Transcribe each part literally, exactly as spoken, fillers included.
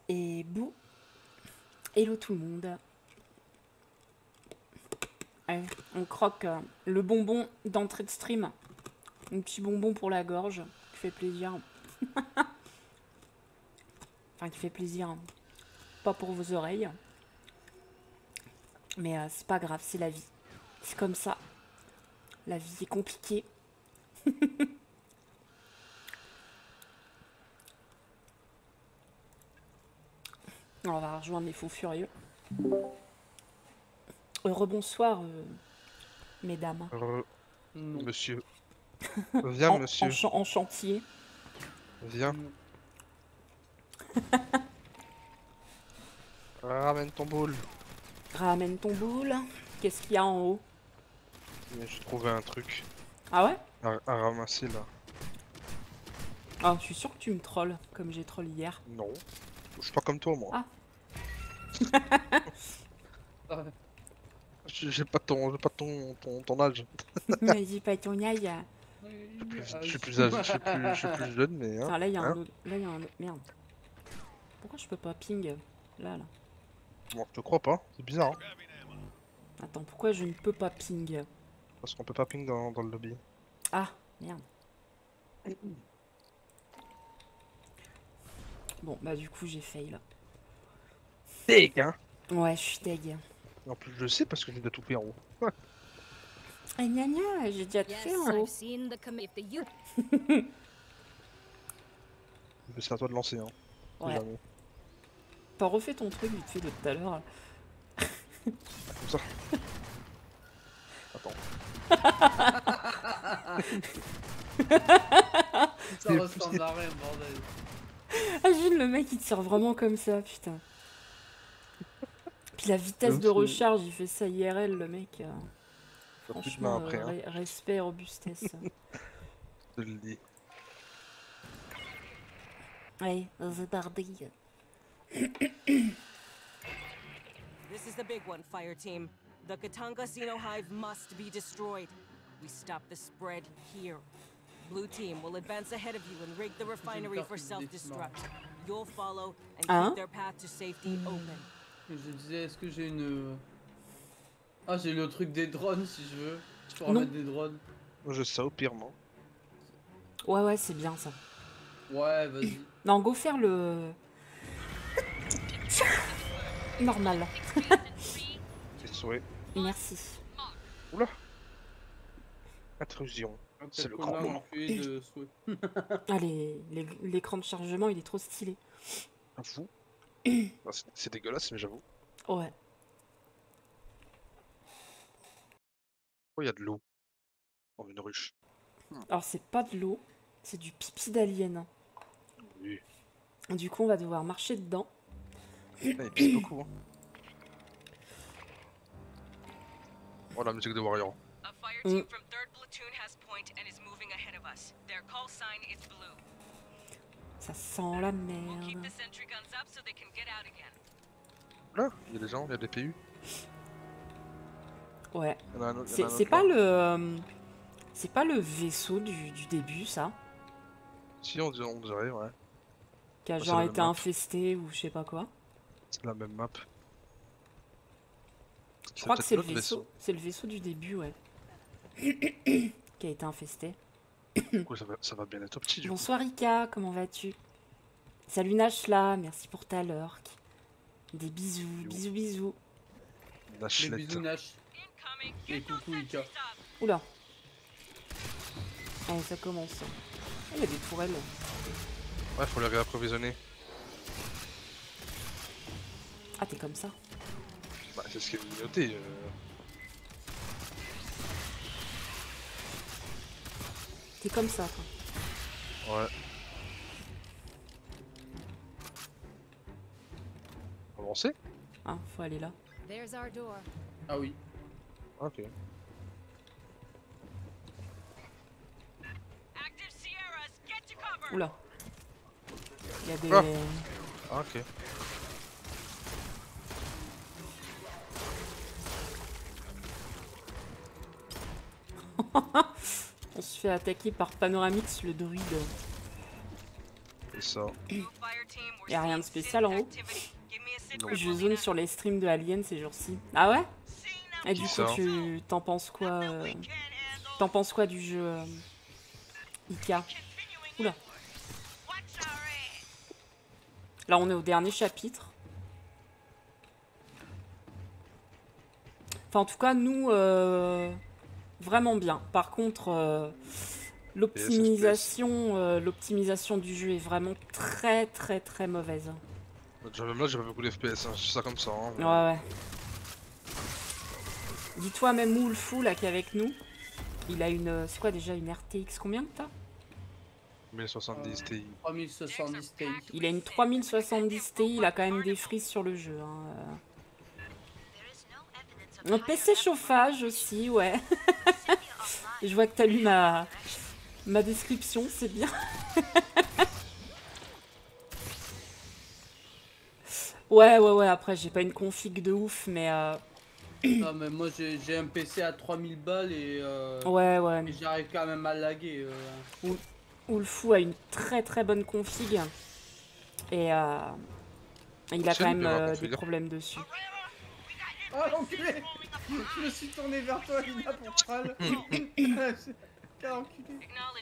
Et bouh. Hello tout le monde. Allez, on croque euh, le bonbon d'entrée de stream. Un petit bonbon pour la gorge qui fait plaisir. Enfin, qui fait plaisir. Pas pour vos oreilles. Mais euh, c'est pas grave, c'est la vie. C'est comme ça. La vie est compliquée. Alors, on va rejoindre les fous furieux. Euh, rebonsoir, euh, mesdames. Re... Monsieur. Viens, en, monsieur. En, ch en chantier. Viens. Ramène ton boule. Ramène ton boule. Qu'est-ce qu'il y a en haut? J'ai trouvé un truc. Ah ouais? À, à ramasser là. Ah, je suis sûr que tu me trolles, comme j'ai troll hier. Non. Je suis pas comme toi, moi. Ah. J'ai pas ton, j'ai pas ton, ton, ton âge. Mais j'ai pas ton âge. Je suis plus, âgé, je suis plus, je suis plus jeune, mais hein. Ah, là, il y a hein un autre. Là, il y a un autre. Merde. Pourquoi je peux pas ping? Là, là. Bon, je te crois pas. C'est bizarre. Hein. Attends, pourquoi je ne peux pas ping? Parce qu'on peut pas ping dans, dans le lobby. Ah, merde. Bon, bah, du coup, j'ai fail là. Deg, hein. Ouais, je suis deg. En plus, je le sais parce que j'ai déjà tout fait en haut. Ouais. Eh, gna gna, j'ai déjà tout fait en haut. Mais c'est à toi de lancer, hein. Ouais. T'as refait ton truc vite fait de tout à l'heure. Comme ça. Attends. Ça ressemble à rien, bordel. Ah, Gilles, le mec, il te sort vraiment comme ça, putain. Puis la vitesse Donc, de recharge, il fait ça I R L, le mec. Euh, franchement, après, euh, hein. re respect et robustesse. Je le dis. Ouais, c'est parti. This is the big one, Fire Team. The Katanga Xeno Hive must be destroyed. We stop the spread here. Blue Team will advance ahead of you and rig the refinery for self-destruct. You'll follow and keep Hein? their path to safety open. Je disais, est-ce que j'ai une... Ah, j'ai le truc des drones, si je veux. Je peux Non. remettre des drones. Moi, je sais au pire, non. Ouais, ouais, c'est bien ça. Ouais, vas-y. Non, go faire le... Normal. C'est souhait. Merci. Oula. Intrusion. C'est le grand moment. De souhait. Ah, l'écran de chargement, il est trop stylé. Un fou. Bah, c'est dégueulasse, mais j'avoue. Ouais. Oh, il y a de l'eau. Dans une ruche. Alors, c'est pas de l'eau, c'est du pipi d'alien. Oui. Du coup, on va devoir marcher dedans. Ah, il pisse beaucoup. Hein. Oh, la musique de Warrior. A fire team from third platoon has point and is moving ahead of us. Their call sign is blue. Ça sent la We'll keep merde. the sentry guns up so they can get out again. Là, il y a des gens, il y a des P U. Ouais. Il y en a un autre- il y C'est en a un c'est autre pas là. le... euh, C'est pas le vaisseau du, du début, ça? Si, on dirait, on dirait, ouais. Qui a Ouais, c'est genre la même été map. infesté ou je sais pas quoi. C'est la même map. Je crois que c'est le peut-être vaisseau. l'autre C'est le vaisseau du début, ouais. Qui a été infesté. Du coup, ça va, ça va bien être petit, du coup. Bonsoir Ika, comment vas-tu? Salut Nashla, merci pour ta lurk. Des bisous, bisous, bisous. Les Nachlette. bisous Nash. Et coucou Ika. Oula. Allez, ça commence. Ah, il y a des tourelles. Ouais, faut les réapprovisionner. Ah, t'es comme ça. Bah, c'est ce qui est noté. Euh... T'es comme ça, toi. Ouais. Avancer? Ah, faut aller là. There's our door. Ah oui. Ok. Active Sierras, get to cover. Oula. Il y a des... Ah. Ah, ok. On se fait attaquer par Panoramix, le druide. C'est ça. Fire Team, we're Y a rien de spécial en haut. Non. Je zone sur les streams de Alien ces jours-ci. Ah ouais? Et du Qui coup, ça tu t'en penses quoi euh, T'en penses quoi du jeu euh, Ika? Oula. Là, on est au dernier chapitre. Enfin, en tout cas, nous, euh, vraiment bien. Par contre, euh, l'optimisation, euh, l'optimisation du jeu est vraiment très, très, très mauvaise. Déjà, même là, j'ai pas beaucoup d'F P S, hein. Je dis ça comme ça. Hein. Ouais, ouais. Dis-toi, même Wolfou, là, qui est avec nous, il a une... C'est quoi déjà, une R T X? Combien que t'as? mille soixante-dix Ti. trois mille soixante-dix Ti. Il a une trois mille soixante-dix Ti, il a quand même des frises sur le jeu. Hein. Un P C chauffage aussi, ouais. Je vois que t'as lu ma, ma description, c'est bien. Ouais, ouais, ouais, après j'ai pas une config de ouf, mais... Euh... Ah, mais moi j'ai un P C à trois mille balles et, euh, Ouais, ouais. et j'arrive quand même à laguer. Euh. Wolfou a une très très bonne config. Et euh, il a quand même euh, des problèmes dessus. Oh l'enculé! Je me suis tourné vers toi, Lina, pour troll. Quel enculé.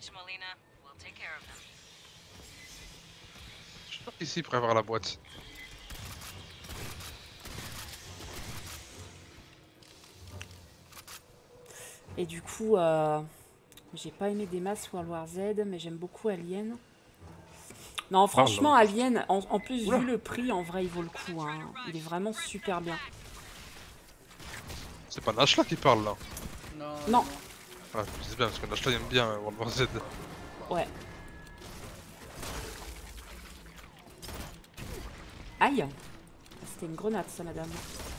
Je suis sûr qu'ici, il pourrait avoir la boîte. Et du coup, euh, j'ai pas aimé des masses World War Z, mais j'aime beaucoup Alien. Non, franchement, Ah, Alien, en, en plus, Oula. vu le prix, en vrai, il vaut le coup. Hein. Il est vraiment super bien. C'est pas Nash là qui parle là. Non. Non. Ah, je me disais bien, parce que Nash là il aime bien euh, World War Z. Ouais. Aïe! C'était une grenade, ça, madame.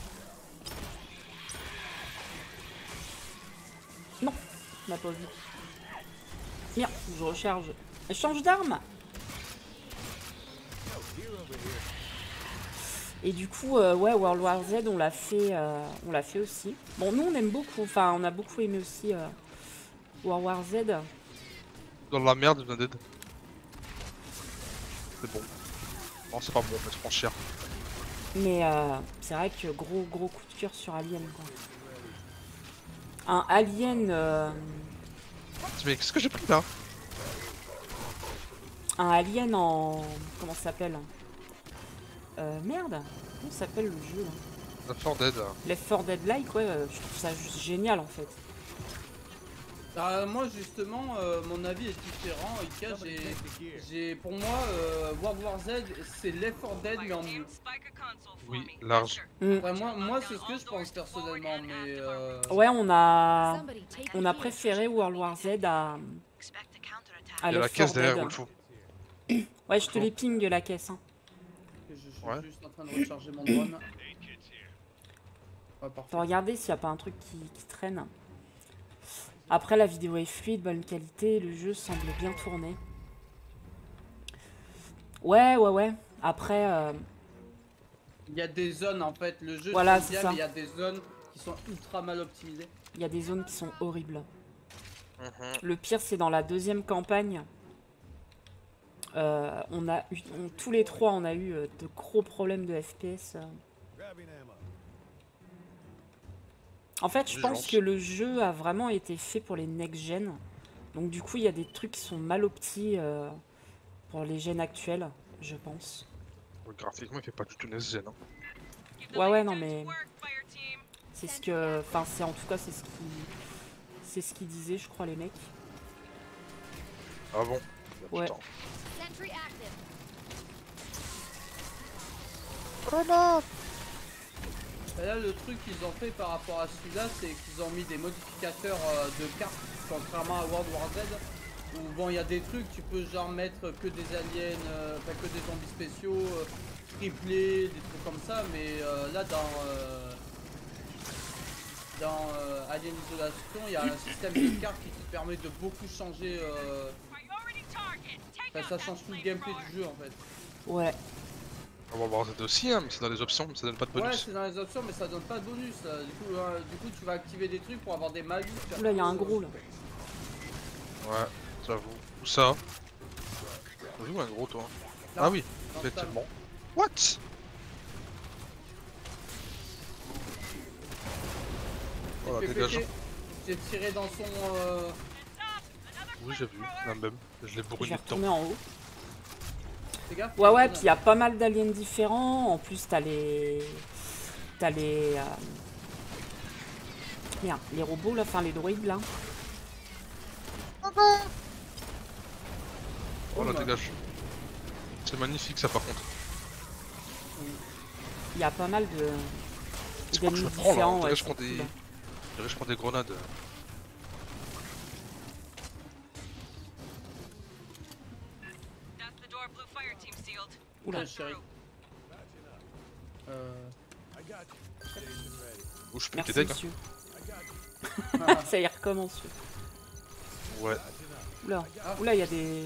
Non, on m'a pas vu. Merde, je recharge. Je change d'arme! Et du coup, euh, ouais, World War Z, on l'a fait, euh, on l'a fait aussi. Bon, nous, on aime beaucoup, enfin, on a beaucoup aimé aussi euh, World War Z. Dans la merde, je viens d'aide. C'est bon. Non, c'est pas bon, en fait, je prends cher. Mais euh, c'est vrai que gros, gros coup de cœur sur Alien, quoi. Un Alien... Euh, Mais qu'est-ce que j'ai pris là? un Alien en... Comment ça s'appelle? Euh, merde, comment s'appelle le jeu là? Left four Dead. Left four Dead like, ouais, euh, je trouve ça juste génial en fait. Ah, moi justement, euh, mon avis est différent. Ika, j'ai, pour moi, euh, World War Z, c'est Left four Dead mais en mieux. Oui, large. Mm. Enfin, moi, moi c'est ce que je pense personnellement, mais. Euh... Ouais, on a, on a préféré World War Z à, à Il y a la Left caisse four derrière, Dead. Wolfou. Ouais, je te les ping la caisse. Hein. Je suis Ouais. juste en train de recharger mon drone. Ouais, parfait. Faut regarder s'il n'y a pas un truc qui, qui traîne. Après, la vidéo est fluide, bonne qualité, le jeu semble bien tourné. Ouais, ouais, ouais. Après, euh, Il y a des zones en fait, le jeu Voilà, c'est c'est bien, ça. mais il y a des zones qui sont ultra mal optimisées. il y a des zones qui sont horribles. Mhm. Le pire, c'est dans la deuxième campagne. Euh, on a eu, on- tous les trois, on a eu euh, de gros problèmes de F P S. euh. En fait, je pense Vigilance. que le jeu a vraiment été fait pour les next-gen. Donc du coup, il y a des trucs qui sont mal optis euh, pour les gènes actuels, je pense. Ouais, graphiquement, il fait pas du tout next-gen. Hein. Ouais, ouais, non, mais c'est ce que... Enfin, c'est en tout cas, c'est ce qui... C'est ce qu'ils disaient, je crois, les mecs. Ah bon? Ouais. Putain. Sentry active. Et là, le truc qu'ils ont fait par rapport à celui-là, c'est qu'ils ont mis des modificateurs euh, de cartes, contrairement à World War Z, où bon, il y a des trucs, tu peux genre mettre que des aliens, euh, enfin que des zombies spéciaux, euh, triplés, des trucs comme ça, mais euh, là, dans, euh, dans euh, Alien Isolation, il y a un système de cartes qui te permet de beaucoup changer, euh, enfin, ça change tout le gameplay du jeu en fait. Ouais. On va voir Z aussi, hein, mais c'est dans les options, mais ça donne pas de Ouais, bonus. c'est dans les options, mais ça donne pas de bonus. Là. Du coup, hein, du coup, tu vas activer des trucs pour avoir des malus. Oula, il y a un gros là. Ouais, j'avoue. Où ça? Où un gros toi? Là, Ah oui, dans effectivement. ça. What? Voilà, J'ai dégage. pété. J'ai tiré dans son... Euh... Oui, j'ai vu, la même. Je l'ai Je vais brûlé dedans. retourner en haut. Fais gaffe. Ouais, ouais, il y en a. puis il y a pas mal d'aliens différents. En plus, t'as les. T'as les. euh, Merde, les robots là, enfin les droïdes là. Voilà, bah. dégage. C'est magnifique ça par contre. Il y a pas mal de. C'est quoi que je d'ennemis prends là? différents. On dirait Ouais, que je prends c'est des. cool. On dirait que je prends des grenades. That's the door Blue Fire Team sealed. Oula. Tiens, chérie. Euh... Où je peux Merci t'aider, gars? monsieur. ah, Ça y recommence. Ouais. Oula, Ah. oula, il y a des.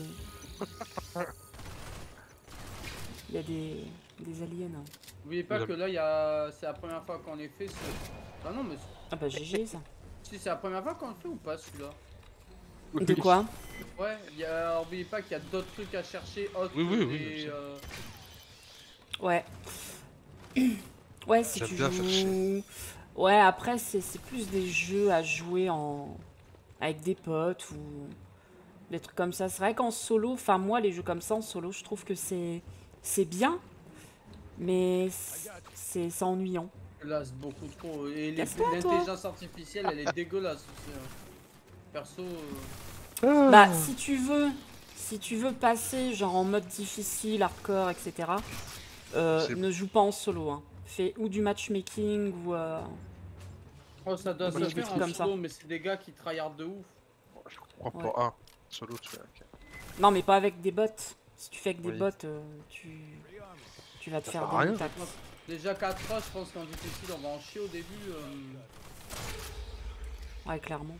Il y a des. des aliens. hein. N'oubliez pas J'aime. que là, il y a... c'est la première fois qu'on les fait. ce- Ah non, mais Ah bah G G ça. si c'est la première fois qu'on le fait ou pas celui-là? De quoi? Ouais, il y a... n'oubliez pas qu'il y a d'autres trucs à chercher autres Oui, oui, que oui, des, je sais. euh, Ouais. Ouais, si J'aime tu bien joues... chercher. Ouais, après, c'est c'est plus des jeux à jouer en... avec des potes ou des trucs comme ça. C'est vrai qu'en solo, enfin moi, les jeux comme ça en solo, je trouve que c'est c'est bien, mais c'est c'est ennuyant. Là, c'est beaucoup trop. Et les- Casse-toi, toi. l'intelligence artificielle, elle est dégueulasse aussi. hein. Perso. euh, Bah, si tu veux, si tu veux passer genre en mode difficile, hardcore, et cetera, euh, C'est- ne joue pas en solo. Hein. Fais ou du matchmaking ou... euh, Oh, ça doit Des se trucs faire en comme ça. solo, mais c'est des gars qui tryhardent de ouf. Je crois Ouais. pas. Ah, solo, tu fais. ok. Non, mais pas avec des bots. Si tu fais avec des Oui. bots, euh, tu... tu vas te Ça faire sert à des rien. contacts. Déjà quatre fois, je pense qu'en difficile, on va en chier au début. euh, Ouais, clairement.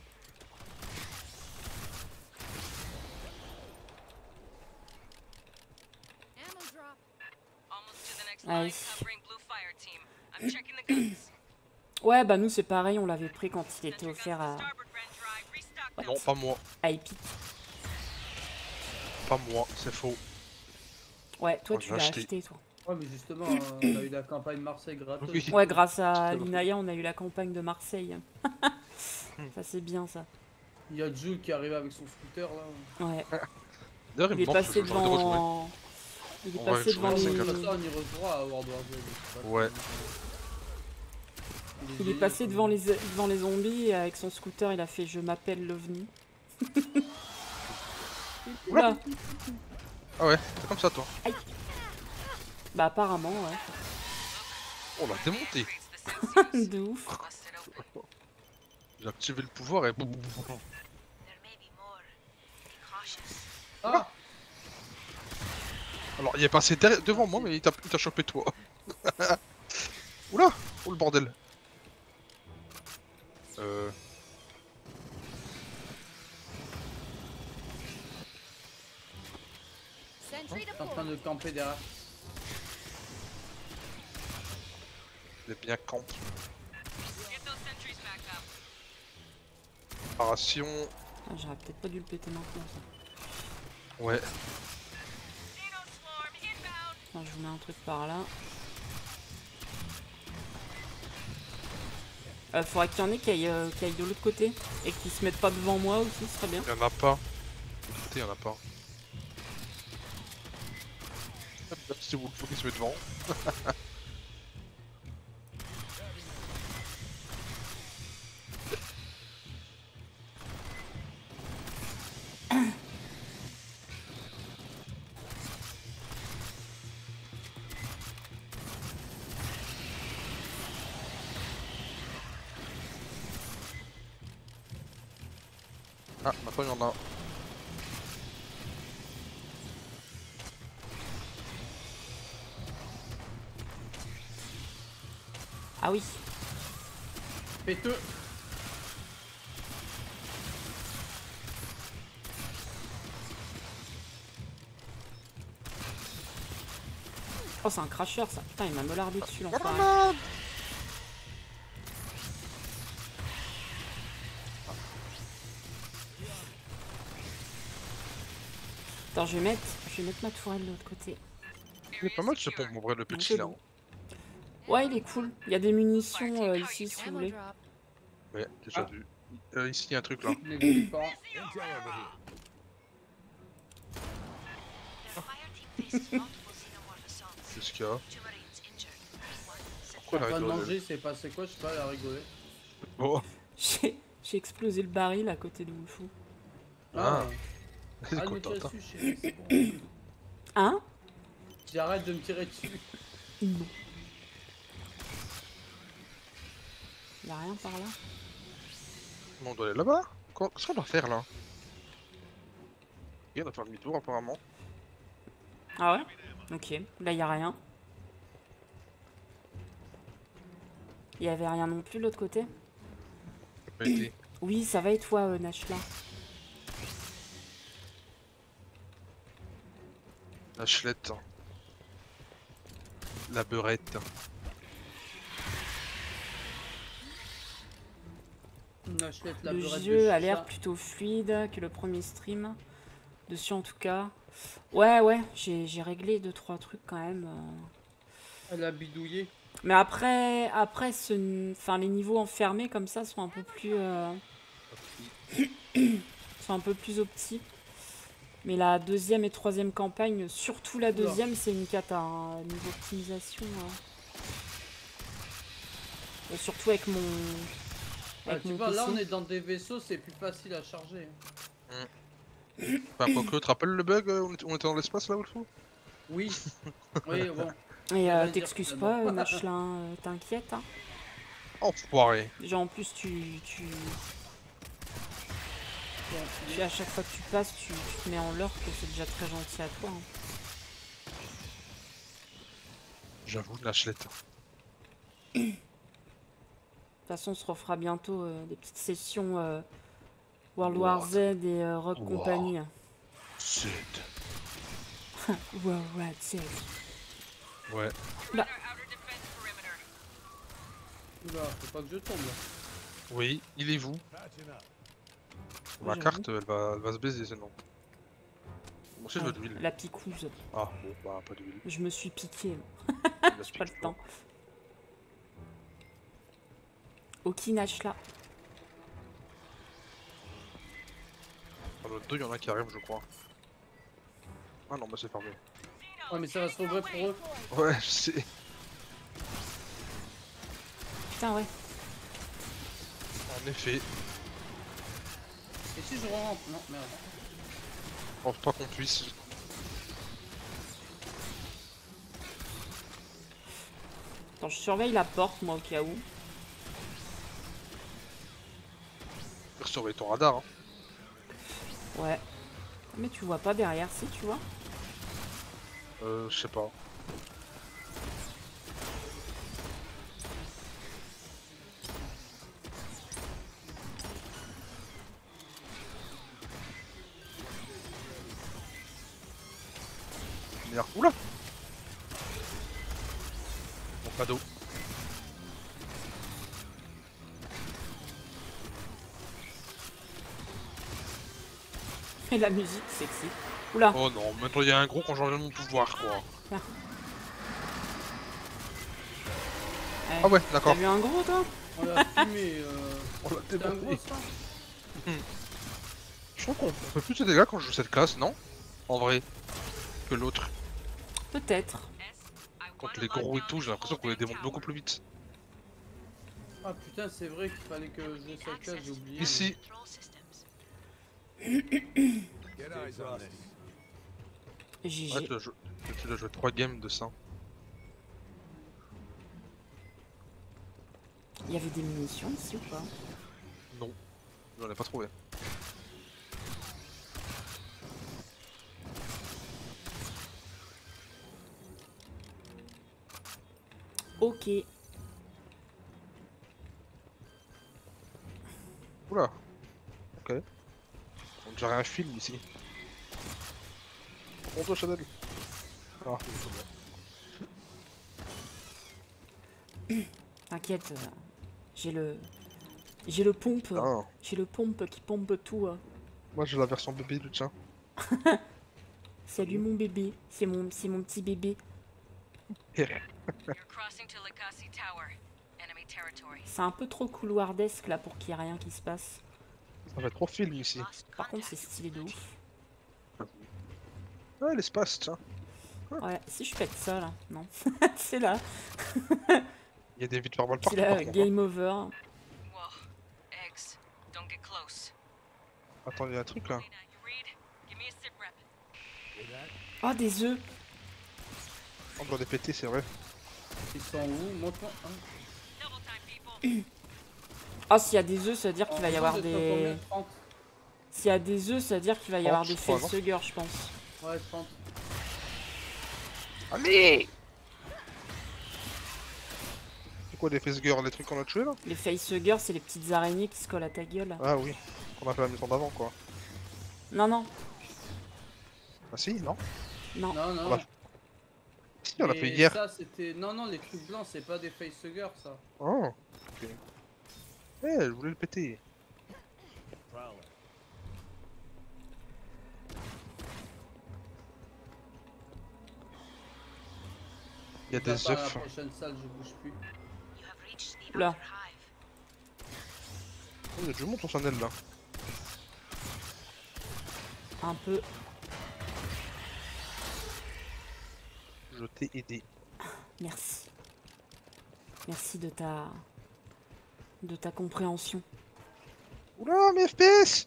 Almost to the next Nice. line covering Blue Fire Team. I'm checking the guns. Ouais, bah nous c'est pareil, on l'avait pris quand il était Sentry offert guns à, to starboard ran dry. Restock them. Non, pas moi. à Epic. Pas moi, c'est faux. Ouais, toi Moi, tu je l'ai l'as acheté. acheté, toi. Ouais, mais justement, euh, on a eu la campagne Marseille gratuite. Oui. Ouais, grâce à Justement. l'Inaya, on a eu la campagne de Marseille. Ça c'est bien ça. Il y a Jules qui arrive avec son scooter là. Ouais. D'ailleurs, Il il est me manque parce passé que j'ai envie de rejouer. devant... Il est On va passé jouer devant à les... cinq heures. Ça, on y rejouera à World War Z. de toute façon. Ouais. Il est Il est génial, passé ce devant jeu. les, devant les zombies et avec son scooter, il a fait « Je m'appelle l'OVNI ». Oula. Ah ouais, c'est comme ça toi. Bah apparemment, ouais. On l'a démonté. Reads the sensors. De ouf. Busted open. J'ai activé le pouvoir et boum boum boum. There may be more. Be cautious. Ah, Alors il est passé derrière- devant moi mais il t'a il t'a chopé toi. Oula. Oh le bordel. Euh... il est en train de camper derrière. Il est bien camp. Get those sentries back up. Préparation. Ah, j'aurais peut-être pas dû le péter maintenant, ça. Ouais. Xeno swarm inbound. Attends, je vous mets un truc par là. Euh, faudrait qu'il y en ait qui aillent, euh, qui aillent de l'autre côté et qui se mettent pas devant moi aussi, ce serait bien. Il y en a pas. Écoutez, il y en a pas. Si vous le faut qu'il se met devant. Ah, maintenant il y en a. Ah oui. Péteux. Oh, c'est un crasher ça. Putain, il m'a melardé dessus l'enfoiré. Attends, je vais mettre, je vais mettre ma tourelle de l'autre côté. Il est pas mal ce pompe, en vrai, le petit c'est là. bon. Ouais, il est cool. Il y a des munitions euh, ici si vous voulez. Ouais, déjà Ah. vu. Euh, ici, il y a un truc là. N'existe pas. Qu'est-ce qu'il y a? Pourquoi En la train de rigole? manger, c'est passé quoi? Je sais pas, elle a rigolé. Oh, J'ai j'ai explosé le baril à côté de Wolfou. ah, Ah, elle est arrête de me tirer contente. hein. dessus, chérie, c'est bon. Hein? J'arrête de me tirer dessus. Non. Y'a rien par là? Bon, on doit aller là-bas? Quoi- Qu'est-ce qu'on doit faire là? Il on doit faire demi-tour apparemment. Ah ouais? Ok, là y a rien. Il y avait rien non plus de l'autre côté? J'ai pas été. Oui, ça va et toi, euh, Nashla? La chelette. La beurette. Une hachelette, la Le beurette de jeu a chicha. l'air plutôt fluide que le premier stream. Dessus en tout cas. Ouais, ouais, j'ai j'ai réglé deux trois trucs quand même. euh. Elle a bidouillé. Mais après, après ce, enfin, les niveaux enfermés comme ça sont un peu plus, euh, sont un peu plus opti. Mais la deuxième et troisième campagne, surtout la deuxième, c'est une cata, hein, niveau optimisation. hein. Et surtout avec mon, Ah, avec tu mon vois, là P C. on est dans des vaisseaux, c'est plus facile à charger. Enfin, quoi que, tu te rappelles le bug? euh, On était on était dans l'espace là, Wolfou? Oui. Oui, bon. Et euh, va dire t'excuses finalement. pas, euh, Machelin, euh, t'inquiète. Hein. Enfoiré. Déjà en plus tu, tu, tu- à chaque fois que tu passes, tu, tu te mets en leurre que c'est déjà très gentil à toi. hein. J'avoue, la chelette. De toute façon, on se refera bientôt euh, des petites sessions euh, World War What? Z et euh, Rock Wow. Company. C'est... World War Z. Ouais. Là, Oula, faut pas que je tombe là. Oui, il est vous. Ma j'avoue. carte, elle va, elle va se baiser sinon. Moi aussi, je veux de Ouais, l'huile. la picouse. Ah, bon, bah, pas d'huile. Je me suis piqué. J'ai J'ai pas le temps. Okinachla. Dans l'autre deux, il y en a qui arrivent, je crois. Ah non, bah c'est fermé. Ouais, mais ça va s'ouvrir pour eux. Ouais, je sais. Putain, ouais. En effet. Et si je rentre? Non, merde. Je pense pas qu'on puisse. Attends, je surveille la porte, moi, au cas où. Faut surveiller ton radar. Hein. Ouais. Mais tu vois pas derrière, si, tu vois. Euh, je sais pas. Merde. Oula! Mon cadeau. Et la musique, sexy. Oula. Oh non, maintenant il y a un gros quand j'enlève mon pouvoir, quoi. Ouais. Ah ouais, T'as d'accord. vu un gros, toi? On l'a fumé. Euh... On l'a C'est un démonté. gros ça? Je trouve qu'on fait plus de dégâts quand je joue cette classe, non? En vrai. Que l'autre. Peut-être. Contre les gros et tout, j'ai l'impression qu'on les démonte beaucoup plus vite. Ah putain, c'est vrai qu'il fallait que je joue cette classe, j'ai oublié. Ici. G G. Ouais, tu dois jouer, tu dois jouer trois games de ça. Il y avait des munitions ici ou pas? Non. J'en ai pas trouvé. Ok. Oula. Ok. On dirait un film ici. On doit Chanel. Ah, c'est bon. T'inquiète. euh, J'ai le... J'ai le pompe. Ah, J'ai le pompe qui pompe tout. euh. moi j'ai la version bébé du tien. Salut mon bébé. C'est mon, c'est mon petit bébé. You're crossing to Lakasi Tower. Enemy territory. C'est un peu trop couloirdesque là pour qu'il y ait rien qui se passe. Ça va être trop film ici. Par contre, c'est stylé de ouf. Ouais, l'espace, tiens. Ouais, si je pète ça là, non. C'est là. Il y a des vides par balle C'est partout. là, par contre, hein. game over. Whoa. Eggs. Don't get close. Attends, il y a un truc là. Lena, you read? Give me a sit rep. Oh, des œufs. On doit les péter, c'est vrai. Ils sont où? Montre-moi. Hein. Double time, people. Oh, s'il y a des œufs, ça veut dire qu'il va y En avoir gros, de des... combien? trente. S'il y a des œufs, ça veut dire qu'il va y avoir trente, des je crois, non facehuggers, je pense. Ouais, trente. Allez! C'est quoi des facegirls, les trucs qu'on a tués là? Les facehuggers, c'est les petites araignées qui se collent à ta gueule. Ah oui, on a fait la mission d'avant quoi. Non, non, Ah si, non? non. Non, non. On l'a- Si, on l'a Et fait hier. Ça, c'était. Non, non, les trucs blancs, c'est pas des facehuggers, ça. Oh, ok. Eh, je voulais le péter. Il y a Va des pas à la œufs. prochaine salle, je bouge plus. You have reached the Là. outer hive. Oh, il y a du monde sur Chanel là. Un peu. Je t'ai aidé. Merci. Merci de ta... de ta compréhension. Oula, mes F P S.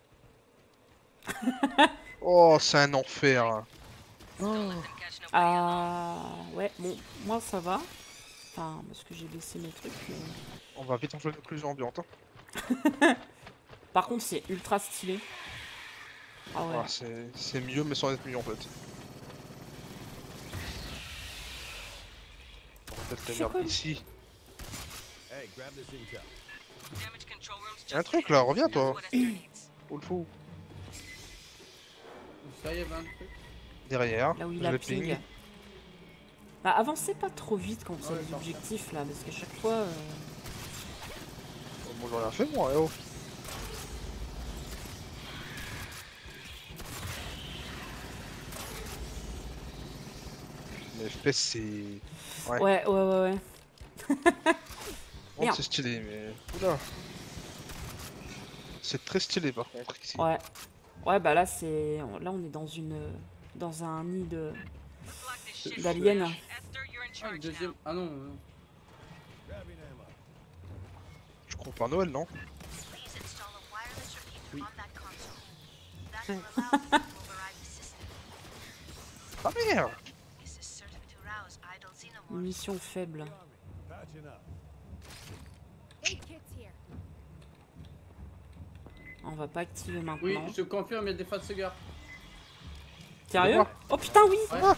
Oh, c'est un enfer. Don't let them catch nobody alone. Ah... Ouais, bon, moi ça va. Enfin, parce que j'ai baissé mes trucs, mais... On va vite en jouer une occlusion ambiante. Hein. Par contre, c'est ultra stylé. Ah ouais. Ah, c'est c'est mieux, mais sans être mieux en fait. On va peut-être les C'est quoi? mettre ici. Damage control room's Y'a un just truc ahead. là, reviens Knows toi. what Esther needs. Où le fou? Ça y est, vingt trucs. Derrière. Là où il je a le ping. ping. Bah, avancez pas trop vite quand c'est Ouais, les parfait. objectifs là, parce qu'à chaque fois... euh, Oh, moi j'ai rien fait moi, eh oh. Les F P S c'est... Ouais. Ouais, ouais, ouais, ouais. Oh, Merde. c'est stylé, mais... Oula. C'est très stylé par contre ici. Ouais. Ouais, bah là, c'est... Là, on est dans une... Dans un nid de... Block this shit. d'aliens. Esther, you're in Ah, le charge deuxième. now. Ah non. euh, Je crois pas à Noël, non? Please install a wireless repeater Oui. on that console. That will allow you to override the system. Ah merde! This is certain to rouse idle xenomorphs. Munition faible. On va pas activer Oui, maintenant. je confirme, il y a des facehuggers. Sérieux? voir. Oh putain, oui! Ouais. Ah.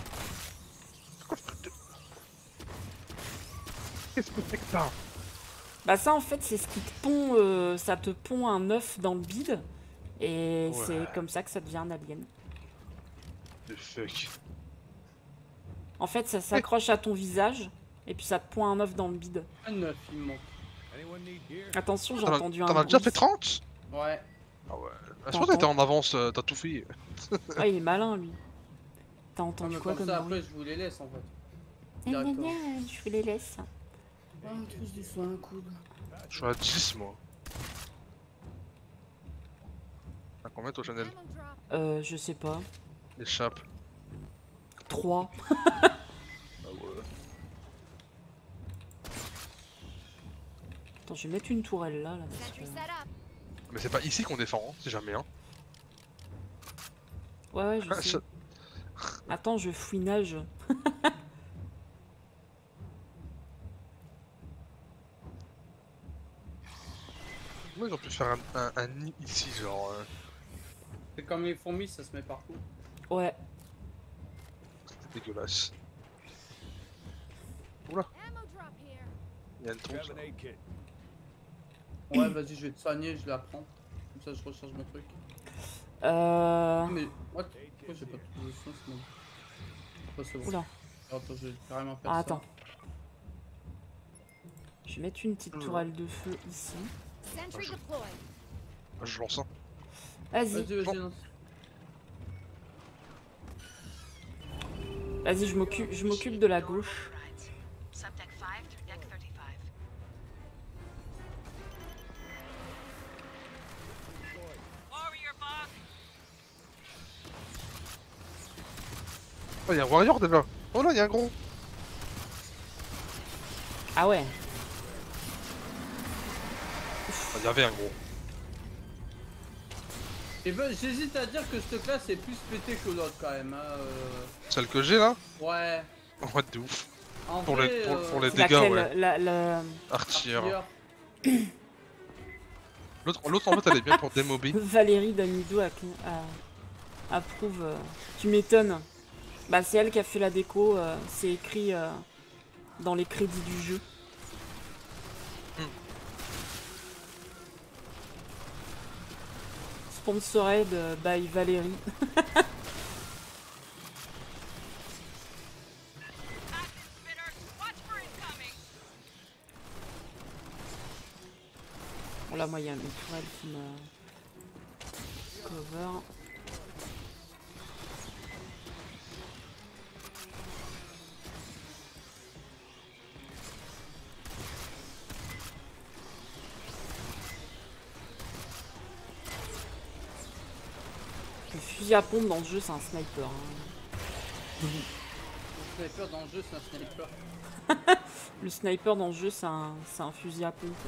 Qu'est-ce que c'est que ça? Bah ça, en fait, c'est ce qui te pond... euh, ça te pond un œuf dans le bide. Et Ouais. c'est comme ça que ça devient un alien. The fuck? En fait, ça s'accroche à ton visage. Et puis ça te pond un œuf dans le bide. Un neuf, il me manque. Attention, j'ai T'en as- entendu un T'en as déjà bruit. fait trente? Ouais. Ah ouais. Je crois que t'étais en avance, euh, t'as tout fait. Ouais, il est malin, lui. T'as Non, entendu mais quoi comme comme ça, bruit? après, je vous les laisse en fait. Gna, gna, directement. gna, je vous les laisse. Ah, tous du soin, un coude. Je suis à dix moi. À combien toi Chanel? Euh, je sais pas. L'échappe. trois. Ah ouais. Attends, je vais mettre une tourelle là. là parce que... Mais c'est pas ici qu'on défend, hein, si jamais hein. Ouais, ouais, je Ah, sais. ça- Attends, je fouinage. Moi ils ont pu faire un, un, un nid ici genre. euh, C'est comme les fourmis, ça se met partout. Ouais. C'est dégueulasse. Oula. Il y a une trompe. ça. Ouais, vas-y, je vais te soigner, je la prends. Comme ça, je recharge mes trucs. Euh... Mais, what? Pourquoi j'ai pas de position, c'est bon. Oh, c'est bon. Oula. Attends, je vais carrément faire Ah, ça. attends. Je vais mettre une petite tourelle de feu ici. Ah, je lance un. Vas-y, Vas-y, vas-y, lance. vas-y, je m'occupe, je m'occupe de la gauche. Oh, y'a un warrior déjà. Oh là, y'a un gros. Ah ouais. Ah, y'avait un gros. Et ben, j'hésite à dire que cette classe est plus pétée que l'autre quand même. Hein, euh... Celle que j'ai là. Ouais. Oh, de ouf. En Pour vrai, les, pour, euh, pour les C'est dégâts, laquelle ouais. la, la... Artilleur. artilleur. L'autre, l'autre en fait, elle est bien pour démober. Valérie Damido a... a... approuve. euh, Tu m'étonnes. Bah c'est elle qui a fait la déco. euh, C'est écrit euh, dans les crédits du jeu. Sponsored by Valérie. Bon là moi il y a une tourelle qui me cover. Le fusil à pompe dans le jeu c'est un sniper. Hein. Le sniper dans le jeu, c'est un sniper. Le sniper dans le jeu c'est un, c'est un fusil à pompe.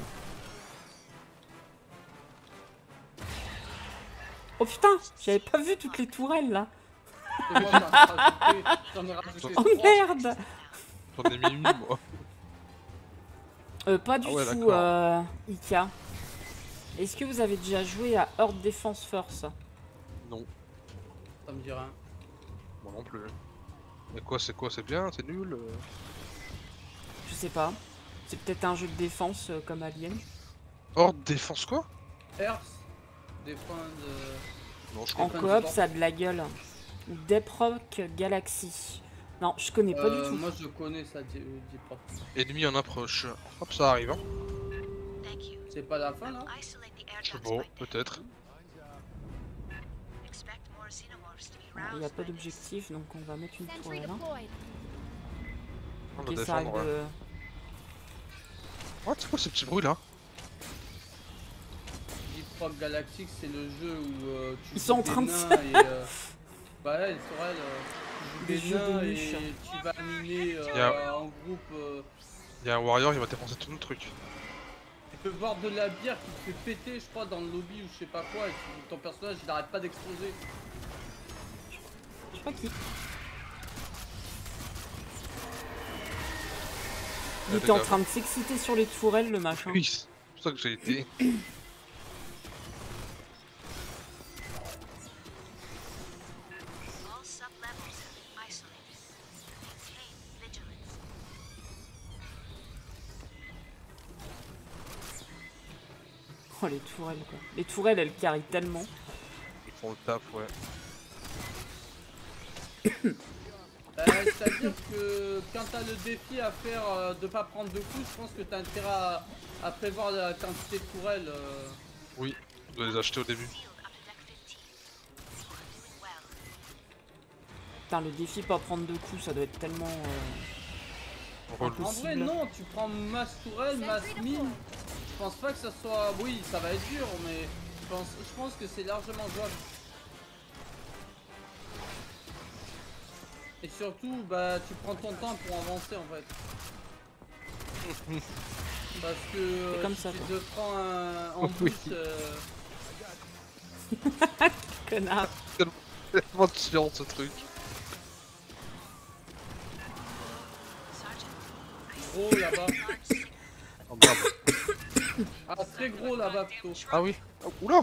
Oh putain, j'avais pas vu toutes les tourelles là. Et moi, j'en ai rajouté, j'en ai rajouté Oh trois. merde. J'en ai mis une, moi. Euh, pas du Ah ouais, tout, d'accord. euh, Ika. Est-ce que vous avez déjà joué à Earth Defense Force? Non, Ça me dit rien. moi non plus. Mais quoi, c'est quoi, c'est bien, c'est nul euh Je sais pas. C'est peut-être un jeu de défense euh, comme Alien. Horde défense quoi? Earth, des points de... Non, je En comprends. Défense coop, Force. ça a de la gueule. Ou Deep Rock Galaxy. Non, je connais pas Euh, du tout. moi je connais ça, dit, euh, dit pas. Ennemi en approche. Hop, ça arrive, hein. Thank you. C'est pas la fin là? Isolate the air Je sais ducts pas, by day. peut-être. Expect more xenomorphs to be Il n'y a roused pas by this. d'objectif, donc on va mettre une Sentry tourelle. Hein. deployed. On va Ok, ça arrive défendre. de... What, c'est quoi ces petits bruits là? Deep Rock Galactic, c'est le jeu où euh, tu Ils joues sont en des train de nains se- et, euh, bah ouais, les tourelles, euh, tu joues Des des, jeux de nains niche. et tu vas miner euh, Yeah. en groupe. Euh, Y'a un warrior, il va défoncer tout le truc. tu peux boire de la bière qui te fait péter, je crois, dans le lobby ou je sais pas quoi, et tu- ton personnage il arrête pas d'exploser. Je sais pas qui. Il Ah, était en d'accord. train de s'exciter sur les tourelles, le machin. Oui, c'est pour ça que j'ai été. All sub-levels have been isolated. Maintain vigilance. Oh, les tourelles, quoi. Les tourelles, elles carrient tellement. Ils font le taf, ouais. Euh, C'est-à-dire que quand t'as le défi à faire euh, de pas prendre de coups, je pense que t'as intérêt à, à prévoir la quantité de tourelles. euh. Oui, on doit les acheter au début. Field up to deck fifteen. You are doing well. Putain, le défi pas prendre de coups, ça doit être tellement... euh, Relou. En vrai, Possible. non, tu prends masse tourelle, masse mine. Je pense pas que ça soit. Oui, ça va être dur, mais je pense, je pense que c'est largement jouable. Et surtout, bah, tu prends ton temps pour avancer en fait. Parce que euh, comme si ça, tu quoi. te prends un en Oui. boost, euh, Connard. Tellement de chiant ce truc. Sergeant, gros là-bas. large signal. Oh merde. Ah, très gros là-bas plutôt. Ah oui. Oh, oula.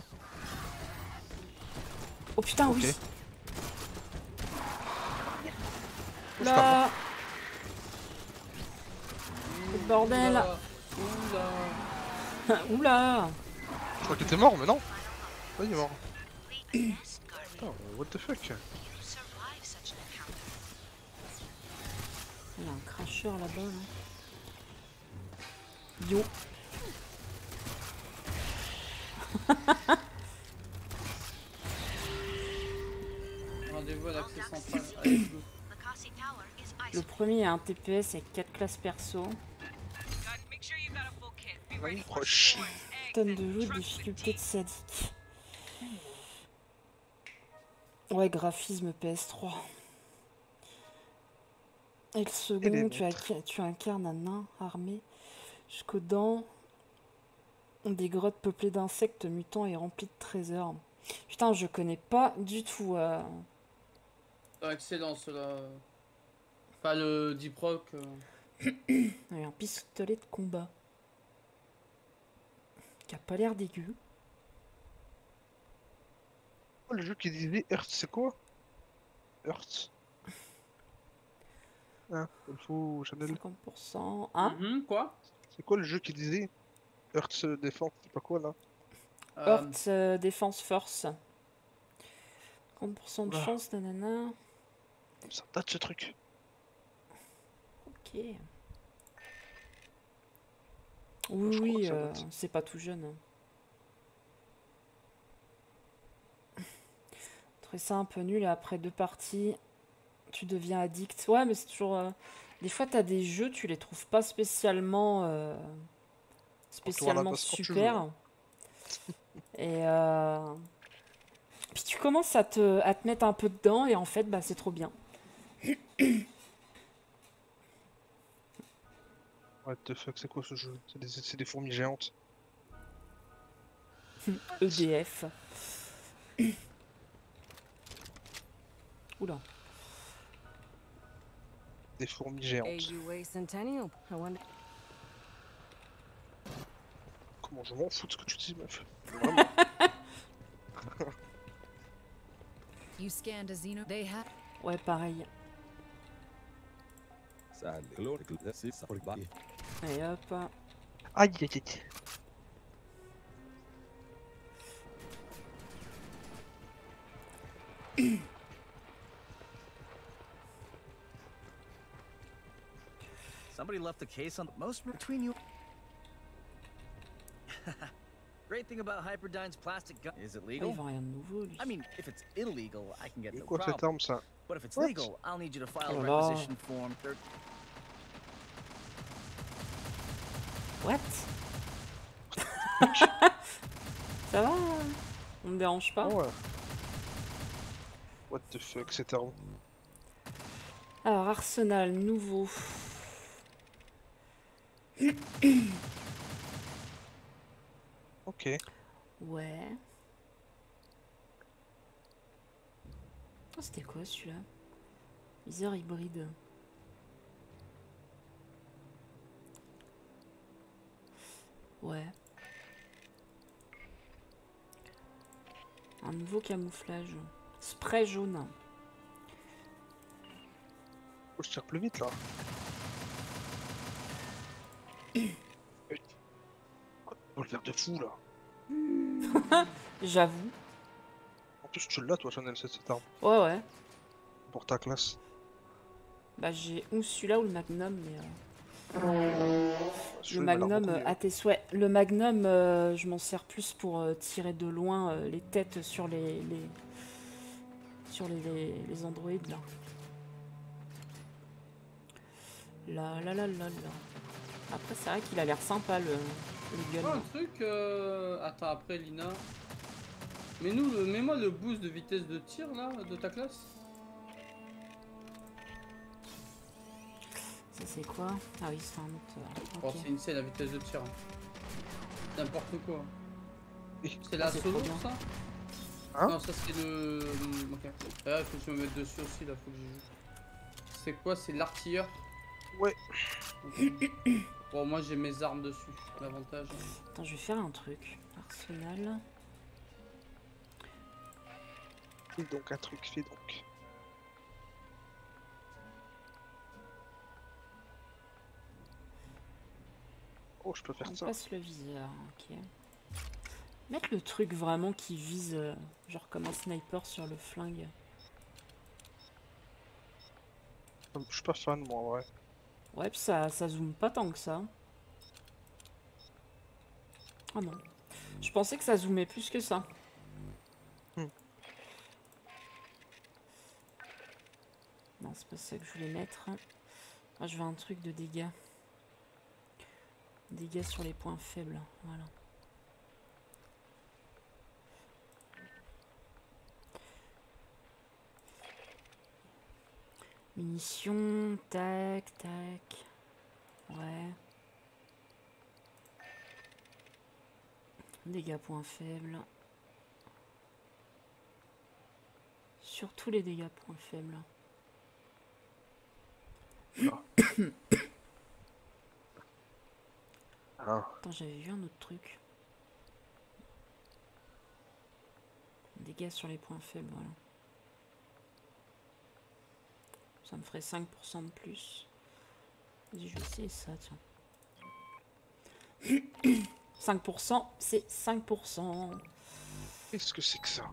Oh putain, Ok. oui. Oh, Là. Le bordel. Oula, oula. Oula. Je crois qu'il était mort, mais non. Ouais, il est mort. Lead the nest guard. Putain, what the fuck. You survive such an encounter. Il y a un cracheur là-bas. Là. Yo. Rendez-vous à l'accès central. Allez, go. The Kasi Tower is Le isolated. premier a un T P S avec quatre classes perso. Make sure you got a full kit. Be Ouais, ready for proche. spores, eggs, Tonne and de loot, trucks with difficulté de teeth. sadique. Ouais, graphisme P S trois. Et le second, tu, acqui- tu incarnes un nain armé jusqu'aux dents des grottes peuplées d'insectes mutants et remplies de trésors. Putain, je connais pas du tout. euh, Ah, excellent cela. Pas le Deep Rock. euh. Il y a un pistolet de combat qui a pas l'air dégueu. Oh, le jeu qui disait Earth, c'est quoi? Earth. Ah, il faut Chanel. cinquante pour cent. Hein? Mhm, quoi? C'est quoi le jeu qui disait Earth Défense? C'est pas quoi là? Euh, Earth euh, Defense Force. cinquante pour cent de Oula. chance, nanana. Ça date ce truc. Ok. Oui, je crois oui, que ça euh, date. c'est pas tout jeune. Je trouvais ça un peu nul et après deux parties, tu deviens addict. Ouais, mais c'est toujours. euh, Des fois, t'as des jeux, tu les trouves pas spécialement. euh, Retour à la spécialement base quand tu veux, super. hein. Et. euh, Puis tu commences à te, à te mettre un peu dedans et en fait, bah, c'est trop bien. What the fuck, c'est quoi ce jeu? C'est des, c'est des fourmis géantes. E D F. Oula. Des fourmis géantes. A U A Centennial. I wonder. Comment je m'en fous de ce que tu dis, meuf. Vraiment. You scanned a xeno. They have. Ouais, pareil. Et hop. Aïe aïe aïe. Somebody left a case on most between you. Great thing about Hyperdyne's plastic gun. Is it Oh, il legal? vend rien de nouveau, lui. I mean, if it's illegal, I can get C'est no quoi cette problem. arme ça? But if it's What? legal, I'll need you to file Oh a là là. requisition form. Third. What? Ça va? On me dérange pas? Ouais. What the fuck cette arme? Alors, arsenal nouveau. Ok. Ouais. Oh, c'était quoi celui-là? Viseur hybride. Ouais. Un nouveau camouflage. Spray jaune. Oh, je tire plus vite là. Oh, le verre de fou là. J'avoue. En plus, tu l'as toi, Chanel, cette, cette arme. Ouais, ouais. Pour ta classe. Bah, j'ai ou celui-là ou le Magnum, mais. euh, Celui-là, Le il m'a l'air Magnum, beaucoup euh, mieux. à tes souhaits. Le Magnum, euh, je m'en sers plus pour euh, tirer de loin euh, les têtes sur les, les... sur les, les, les androïdes là. Là, là, là, là, là. Après, c'est vrai qu'il a l'air sympa le, le gun. Oh, un truc. euh, Attends, après, Lina. Mais nous, le... mets-moi le boost de vitesse de tir là, de ta classe. Ça, c'est quoi? Ah oui, c'est un autre. euh, Oh, ok. c'est une scène la vitesse de tir. N'importe quoi. Oui. C'est la Ah, c'est trop solo bien. ça? Hein? Non, ça c'est le. Ok. Là, il faut que je me mette dessus aussi, là, faut que j'y joue. C'est quoi? C'est l'artilleur? Ouais. Ok. Bon, moi j'ai mes armes dessus. L'avantage. Attends, je vais faire un truc. Arsenal. Fais donc un truc, fais donc. Oh, je peux faire On ça. passe le viseur, ok. Mettre le truc vraiment qui vise, euh, genre comme un sniper sur le flingue. Je suis pas fan, moi, ouais. Ouais, puis ça, ça zoome pas tant que ça. Oh non. Je pensais que ça zoomait plus que ça. Hmm. Non, c'est pas ça que je voulais mettre. Ah, je veux un truc de dégâts. Dégâts sur les points faibles, voilà. Munitions, tac, tac. Ouais. Dégâts points faibles. Surtout les dégâts points faibles. Ah. Attends, j'avais vu un autre truc. Dégâts sur les points faibles, voilà. Ça me ferait cinq pour cent de plus. Vas-y, je vais essayer ça, tiens. cinq pour cent, c'est cinq pour cent. Qu'est-ce que c'est que ça?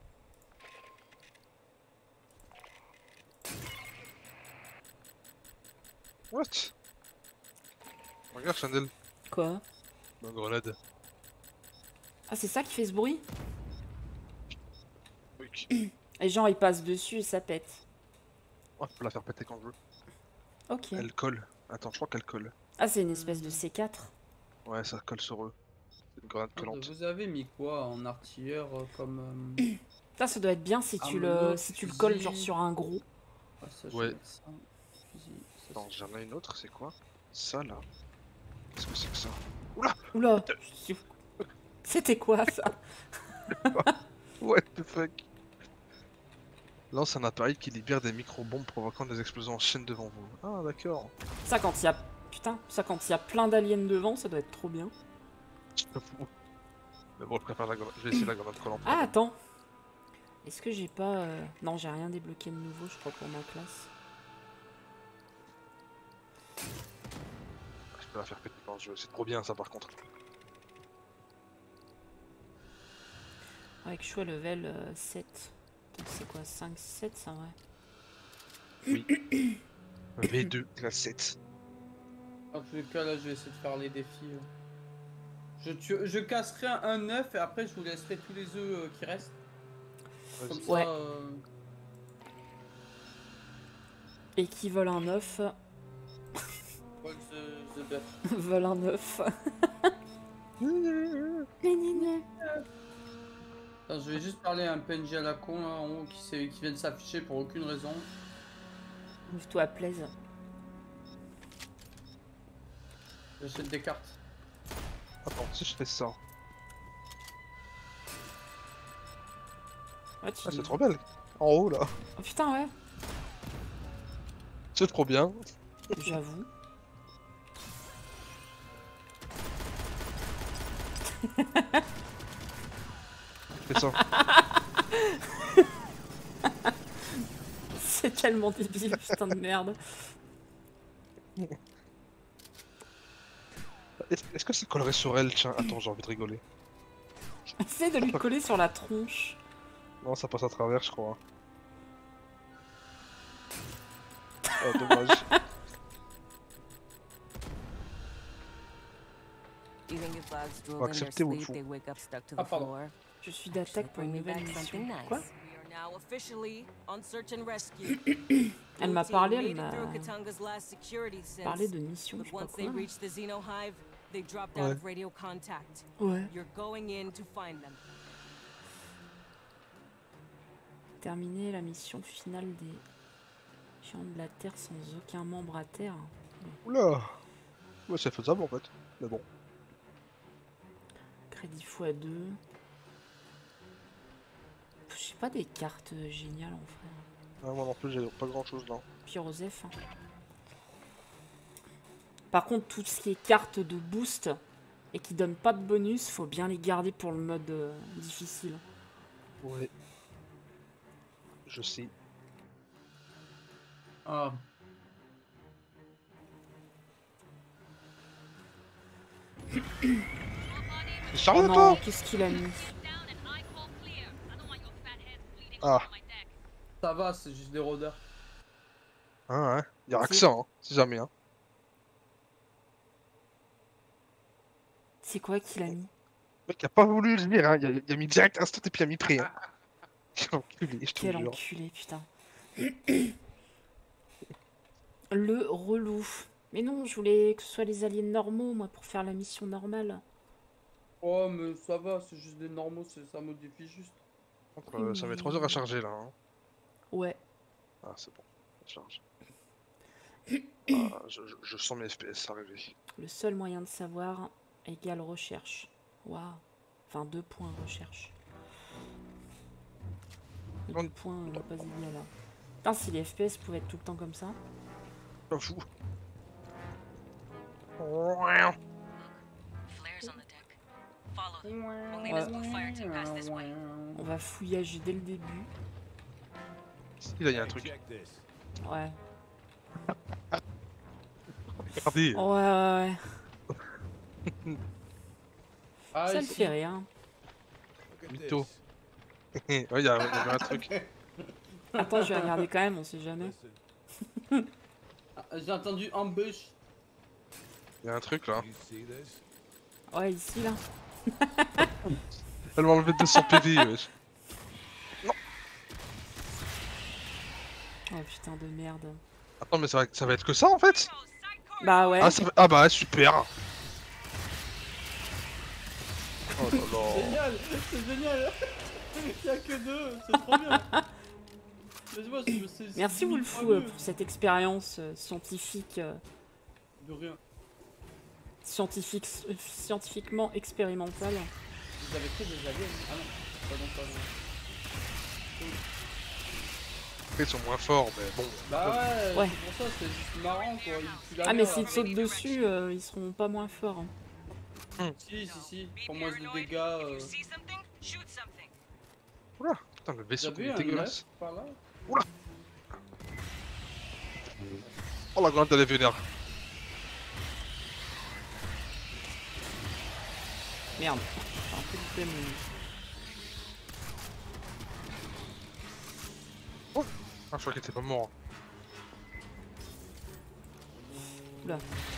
What? Regarde Chanel, Quoi? ma grenade. Ah, c'est ça qui fait ce bruit? Oui. Les gens, ils passent dessus et ça pète. On peut la faire péter quand je veux. Ok. Elle colle. Attends, je crois qu'elle colle. Ah, c'est une espèce de C quatre. Ouais, ça colle sur eux. C'est une grenade collante. Vous avez mis quoi en artilleur euh, comme... euh, Ça, ça doit être bien si tu Arme, le, si tu le colles genre fusil. sur un gros. ah, ça, je Ouais. vais mettre ça. Fusil, ça, Attends, c'est- j'en ai une autre, c'est quoi? Ça là. Qu'est-ce que c'est que ça? Oula! C'était quoi ça? What the fuck? Lance un appareil qui libère des micro-bombes provoquant des explosions en chaîne devant vous. Ah d'accord. Ça, quand il y a. Putain, ça, quand il y a plein d'aliens devant, ça doit être trop bien. Mais bon, je préfère la grenade. Je vais essayer la grenade collante. Ah, attends! Est-ce que j'ai pas. euh, Non, j'ai rien débloqué de nouveau, je crois, pour ma classe. Je peux la faire péter dans le jeu. C'est trop bien ça par contre. Avec choix level euh, sept. Attends, c'est quoi? cinq, sept, ça, ouais. V deux, classe sept. En tous les cas, là, je vais essayer de faire les défis. euh. Je, tue- je casserai un, un œuf et après, je vous laisserai tous les œufs euh, qui restent. Comme Vas-y. ça, Ouais. euh, Et qui veulent un œuf, vol the, the bœuf. veulent un œuf. Attends, je vais juste parler à un P N J à la con là en haut qui, s'est- qui vient de s'afficher pour aucune raison. Ouvre-toi à plaise. J'achète des cartes. Attends, si je fais ça. Ouais, tu- Ah, c'est trop belle. En haut là. Oh putain, ouais, C'est trop bien. j'avoue. Fais ça. C'est tellement débile, putain de merde. Est-ce est-ce que ça collerait sur elle? Tiens, attends, j'ai envie de rigoler. Essaye de lui coller sur la tronche. Non, ça passe à travers, je crois. Oh, dommage. Do you think if bugs drool Faut in their accepter ou sleep, fou. they wake up stuck to Ah, the pardon. floor? Je suis Actually, d'attaque pour bring une me nouvelle back mission. something nice. Quoi? We are now officially on search and rescue. Elle m'a Blue team parlé, made elle it m'a through Katanga's last security sense, parlé de mission, je but sais pas once they quoi. reached the Xeno Hive, they dropped Ouais. out of radio contact. Ouais. You're going in to find them. Terminer la mission finale des géants de la Terre sans aucun membre à terre. Oula. Ouais, c'est faisable en fait. Mais bon. Crédit fois deux. J'ai pas des cartes géniales en vrai. Ah, moi non plus, j'ai pas grand chose là. Puis Rosef. hein. Par contre, tout ce qui est cartes de boost et qui donnent pas de bonus, faut bien les garder pour le mode euh, difficile. Ouais. Je sais. Ah, Oh Charlotte non, qu'est-ce qu'il a mis? Ah. ça va, c'est juste des rôdeurs. Ah ouais. Y'a que Si. ça, hein. Si jamais, hein. C'est quoi qu'il a mis? Le mec a pas voulu le lire, hein. Il a, il a mis direct instant et puis il a mis prêt, hein. Quel enculé, je te Quel jure. enculé, putain. Le relou. Mais non, je voulais que ce soit les aliens normaux, moi, pour faire la mission normale. Oh, mais ça va, c'est juste des normaux, c'est- ça modifie juste. Euh, ça met trois heures à charger là, hein. Ouais. Ah, c'est bon. charge. Ah, je, je- je sens mes F P S arriver. Le seul moyen de savoir égale recherche. Waouh. Enfin, deux points recherche. Et Non. deux points, euh, pas idéal là. Putain, si les F P S pouvaient être tout le temps comme ça. J'avoue. Flares on the deck. Follow them. We'll need a blue fire team pass this way. On va fouillager dès le début. Si, là, il y a un truc. Ouais. Regardez. Ouais, ouais, ouais. Ah, Ça me ici. fait rire. Mytho. Ouais, il y, a- il y avait un truc. Attends, je vais regarder quand même, on sait jamais. Ah, j'ai entendu ambush. Il y a un truc là. Ouais, ici là. Elle m'a enlevé deux cents P V, wesh. Oh putain de merde. Attends, mais ça va, ça va être que ça en fait? Bah ouais. Ah, ça va- ah bah super. Oh là là. Génial, c'est génial. Il y a que deux, c'est trop bien. Mais moi, c'est- c'est- Merci c'est mille Wolfou fois euh, mieux. pour cette expérience euh, scientifique, euh, De rien. scientifique, euh, scientifiquement expérimentale. Vous avez fait des aliens? Ah non, pas non, pas non. Ils sont moins forts, mais bon. Bah ouais, Ouais. c'est pour ça, c'est juste marrant quoi. Ils tuent la Ah mais merde, s'ils là. te sautent dessus, euh, ils seront pas moins forts. hein. Si, si, si, pour moi, de dégâts. Euh... See something? Shoot something. Oula, putain, le Vous vaisseau il avez est un dégueulasse. neuf par là? Oh la grenade elle est vénère. Merde. J'ai un peu loupé mon... Ah, je crois qu'il était pas mort. Oula.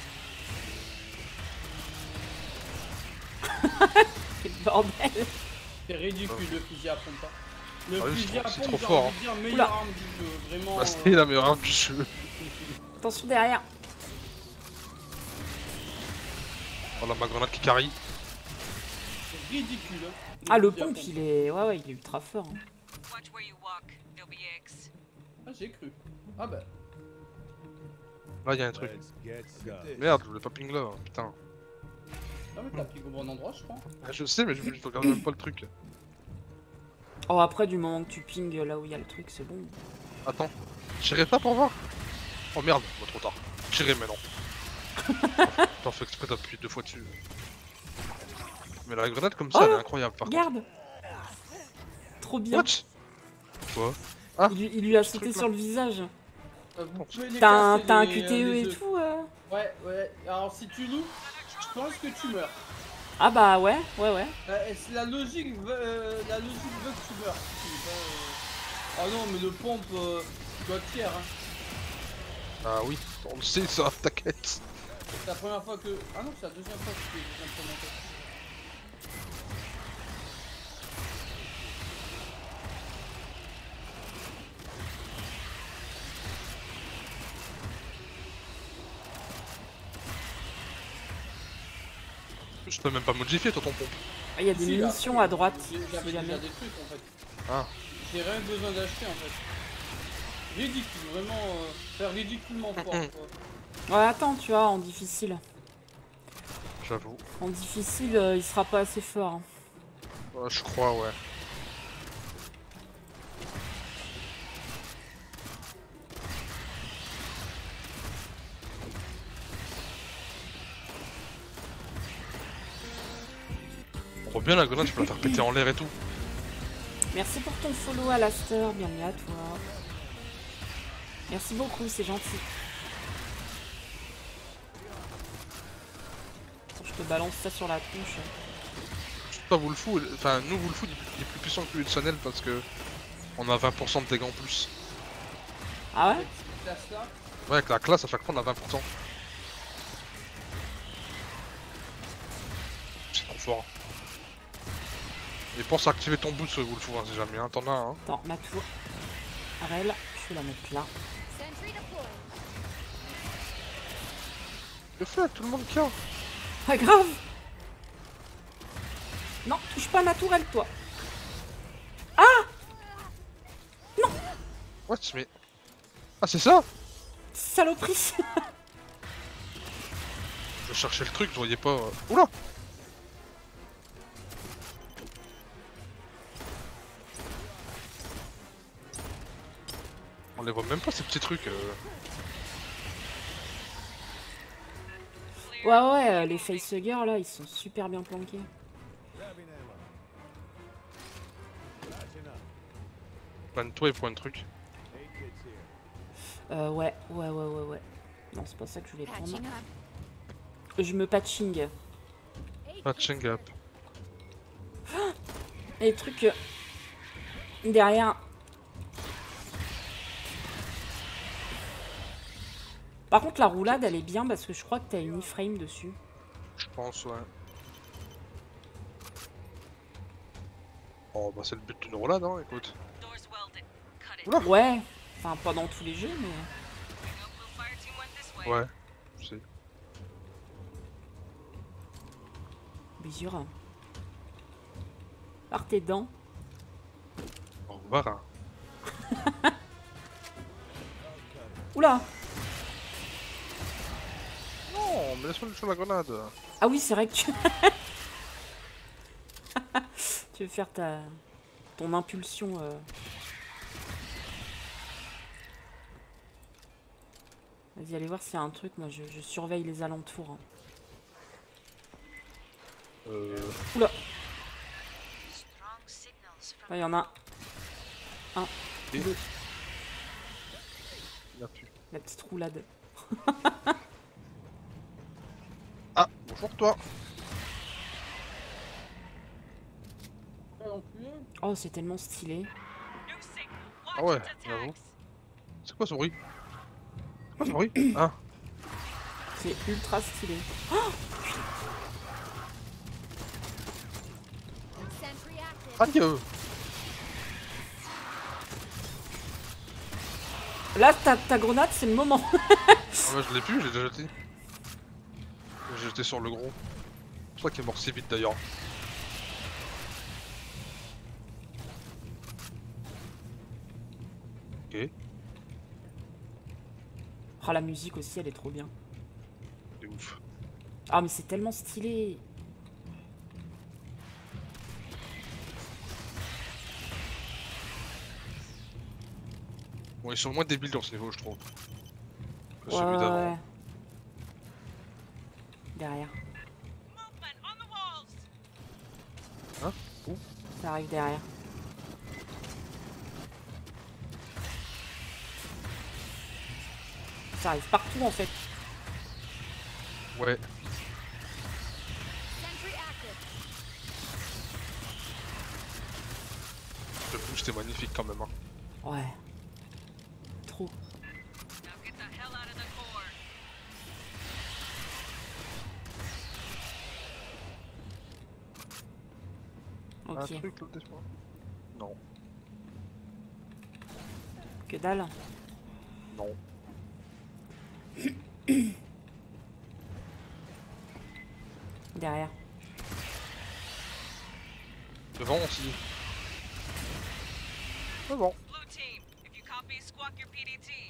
Quel bordel. C'est ridicule le fusil à pompe. hein. Le Ah oui, fusil c'est à trop- c'est pompe, trop j'ai fort, envie de dire, meilleure Oula. arme du jeu. Vraiment. Bah, euh, c'était la meilleure arme du jeu. Attention derrière. Oh la ma grenade qui carry. C'est ridicule. hein, Ah le fusil à pompe pompe. il est... Ouais ouais il est ultra fort. hein. Watch where you walk. There'll be eggs. Ah, j'ai cru. Ah bah. Là, il y a un truc. Merde, je voulais pas ping là, hein, putain. Non, mais t'as pris au bon endroit, je crois. Ah, je sais, mais je, je regarde même pas le truc. Oh après du moment que tu ping là où il y a le truc c'est bon. Attends, j'irai pas pour voir. Oh merde, bon, trop tard. J'irai maintenant. T'en fais exprès d'appuyer deux fois dessus. Mais la grenade comme ça, Oh, elle est incroyable par contre. Regarde. Trop bien. What? Quoi? Ah, Il, lui- il lui a ce sauté truc-là. sur le visage. Euh, vous pouvez les T'as un, casser, t'as un les- Q T E les et œufs. tout euh Ouais, ouais. Alors si tu loues, je pense que tu meurs. Ah bah ouais, ouais ouais. Euh, et si la logique veut, euh, la logique veut que tu meurs. Si, bah, euh, Ah non, mais le pompe, euh, tu dois être fier. Hein. ah oui, on le sait ça, t'inquiète. C'est la première fois que. Ah non, c'est la deuxième fois que tu es implémenté. Je peux même pas modifier toi ton pompe. Ah, il y a des Si, là, munitions à droite. j'ai- si J'avais déjà jamais. des trucs en fait. Ah. J'ai rien besoin d'acheter en fait. Ridicule, vraiment euh, faire ridiculement fort. quoi. Ouais attends tu vois en difficile. J'avoue. En difficile euh, il sera pas assez fort. hein. Ouais, je crois, ouais. On voit bien la grenade, je peux la faire péter en l'air et tout. Merci pour ton follow Alaster, bienvenue à toi. Merci beaucoup, c'est gentil. Attends, je te balance ça sur la tronche. Je sais pas Wolfou, enfin nous Wolfou il est plus puissant que lui de Chanel parce que on a vingt pour cent de dégâts en plus. Ah ouais? Avec cette classe là, Ouais, avec la classe à chaque fois on a vingt pour cent. C'est trop fort. Et pense à activer ton boost Wolfou hein, si jamais, hein, t'en as un. Hein. Attends, ma tour. Arel, je vais la mettre là. Le feu, tout le monde qui a. Pas grave! Non, touche pas ma tourelle, toi! What mais. Ah, c'est ça? Saloperie. Je cherchais le truc, je voyais pas. euh. Oula! On les voit même pas ces petits trucs. euh. Ouais, ouais, euh, les facehuggers là, ils sont super bien planqués. Pointe-toi et pointe truc. Euh, ouais, ouais, ouais, ouais, ouais. Non, c'est pas ça que je voulais prendre. Patching up. Je me patching. Patching up. Et les trucs euh, derrière. Par contre, la roulade, elle est bien parce que je crois que t'as une iframe dessus. Je pense, ouais. Oh, bah c'est le but d'une roulade, hein, écoute. Doors welded. Cut it. Oula! Ouais, enfin pas dans tous les jeux, mais... No blue fire team went this way. Ouais, je sais. Mesure. Par tes dents. Au revoir. Hein. Oula! Non, mais laisse-moi sur la grenade. Ah oui, c'est vrai que tu... tu veux faire ta... ton impulsion... Euh... Vas-y, allez voir s'il y a un truc. Moi, je, je surveille les alentours. Hein. Euh... Oula! Strong signals from Il y en a un, Et- deux. Il y a plus. La petite roulade. Ah, bonjour toi. Pas non plus. Oh, c'est tellement stylé. new signal. Watch Ah ouais, its j'avoue. attacks. C'est quoi ce bruit? C'est quoi ce bruit? Ah, C'est ultra stylé. Sentry active. aïe! euh. Là, ta, ta grenade, c'est le moment. Ah ouais, je l'ai plus, j'ai déjà jeté. J'ai jeté sur le gros. C'est pour ça qu'il est mort si vite d'ailleurs. Ok, Oh, la musique aussi, elle est trop bien. c'est ouf. Ah, mais c'est tellement stylé. Bon, ils sont moins débiles dans ce niveau, je trouve. Que Ouais, celui ouais, d'avant. ouais. Derrière. Movement on the walls. Ça arrive derrière. Ça arrive partout, en fait. Ouais, Sentry active. le boost est magnifique quand même. Hein. Ouais. Trop. Now get the hell out of the core. Un Ok. truc là, laisse-moi. Non, Que dalle. non. Derrière. Devant aussi. C'est bon. Blue team, if you copy, squawk your P D T.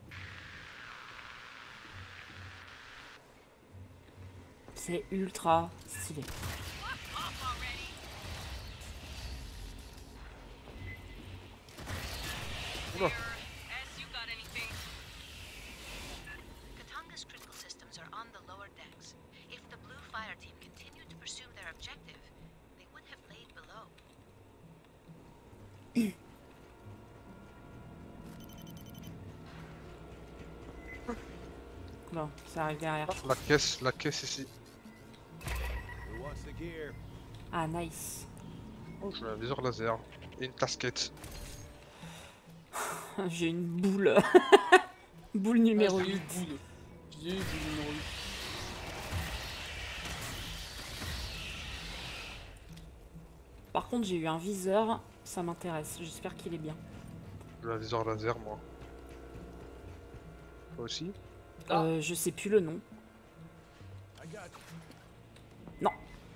C'est ultra stylé. Off already. Oula. S, you got anything? Katanga's critical systems are on the lower decks. If the Blue Fire Team continued to pursue their objective, they would have laid below. Bon, ça arrive derrière. La caisse, la caisse ici. Ah, nice. Oh, j'ai un viseur laser. Et une casquette. J'ai une boule. Boule numéro Ah, j'ai eu huit. boule. J'ai eu boule numéro huit. Par contre, j'ai eu un viseur. Ça m'intéresse. J'espère qu'il est bien. J'ai un viseur laser, moi. Toi aussi? Ah. Euh, je sais plus le nom. Non.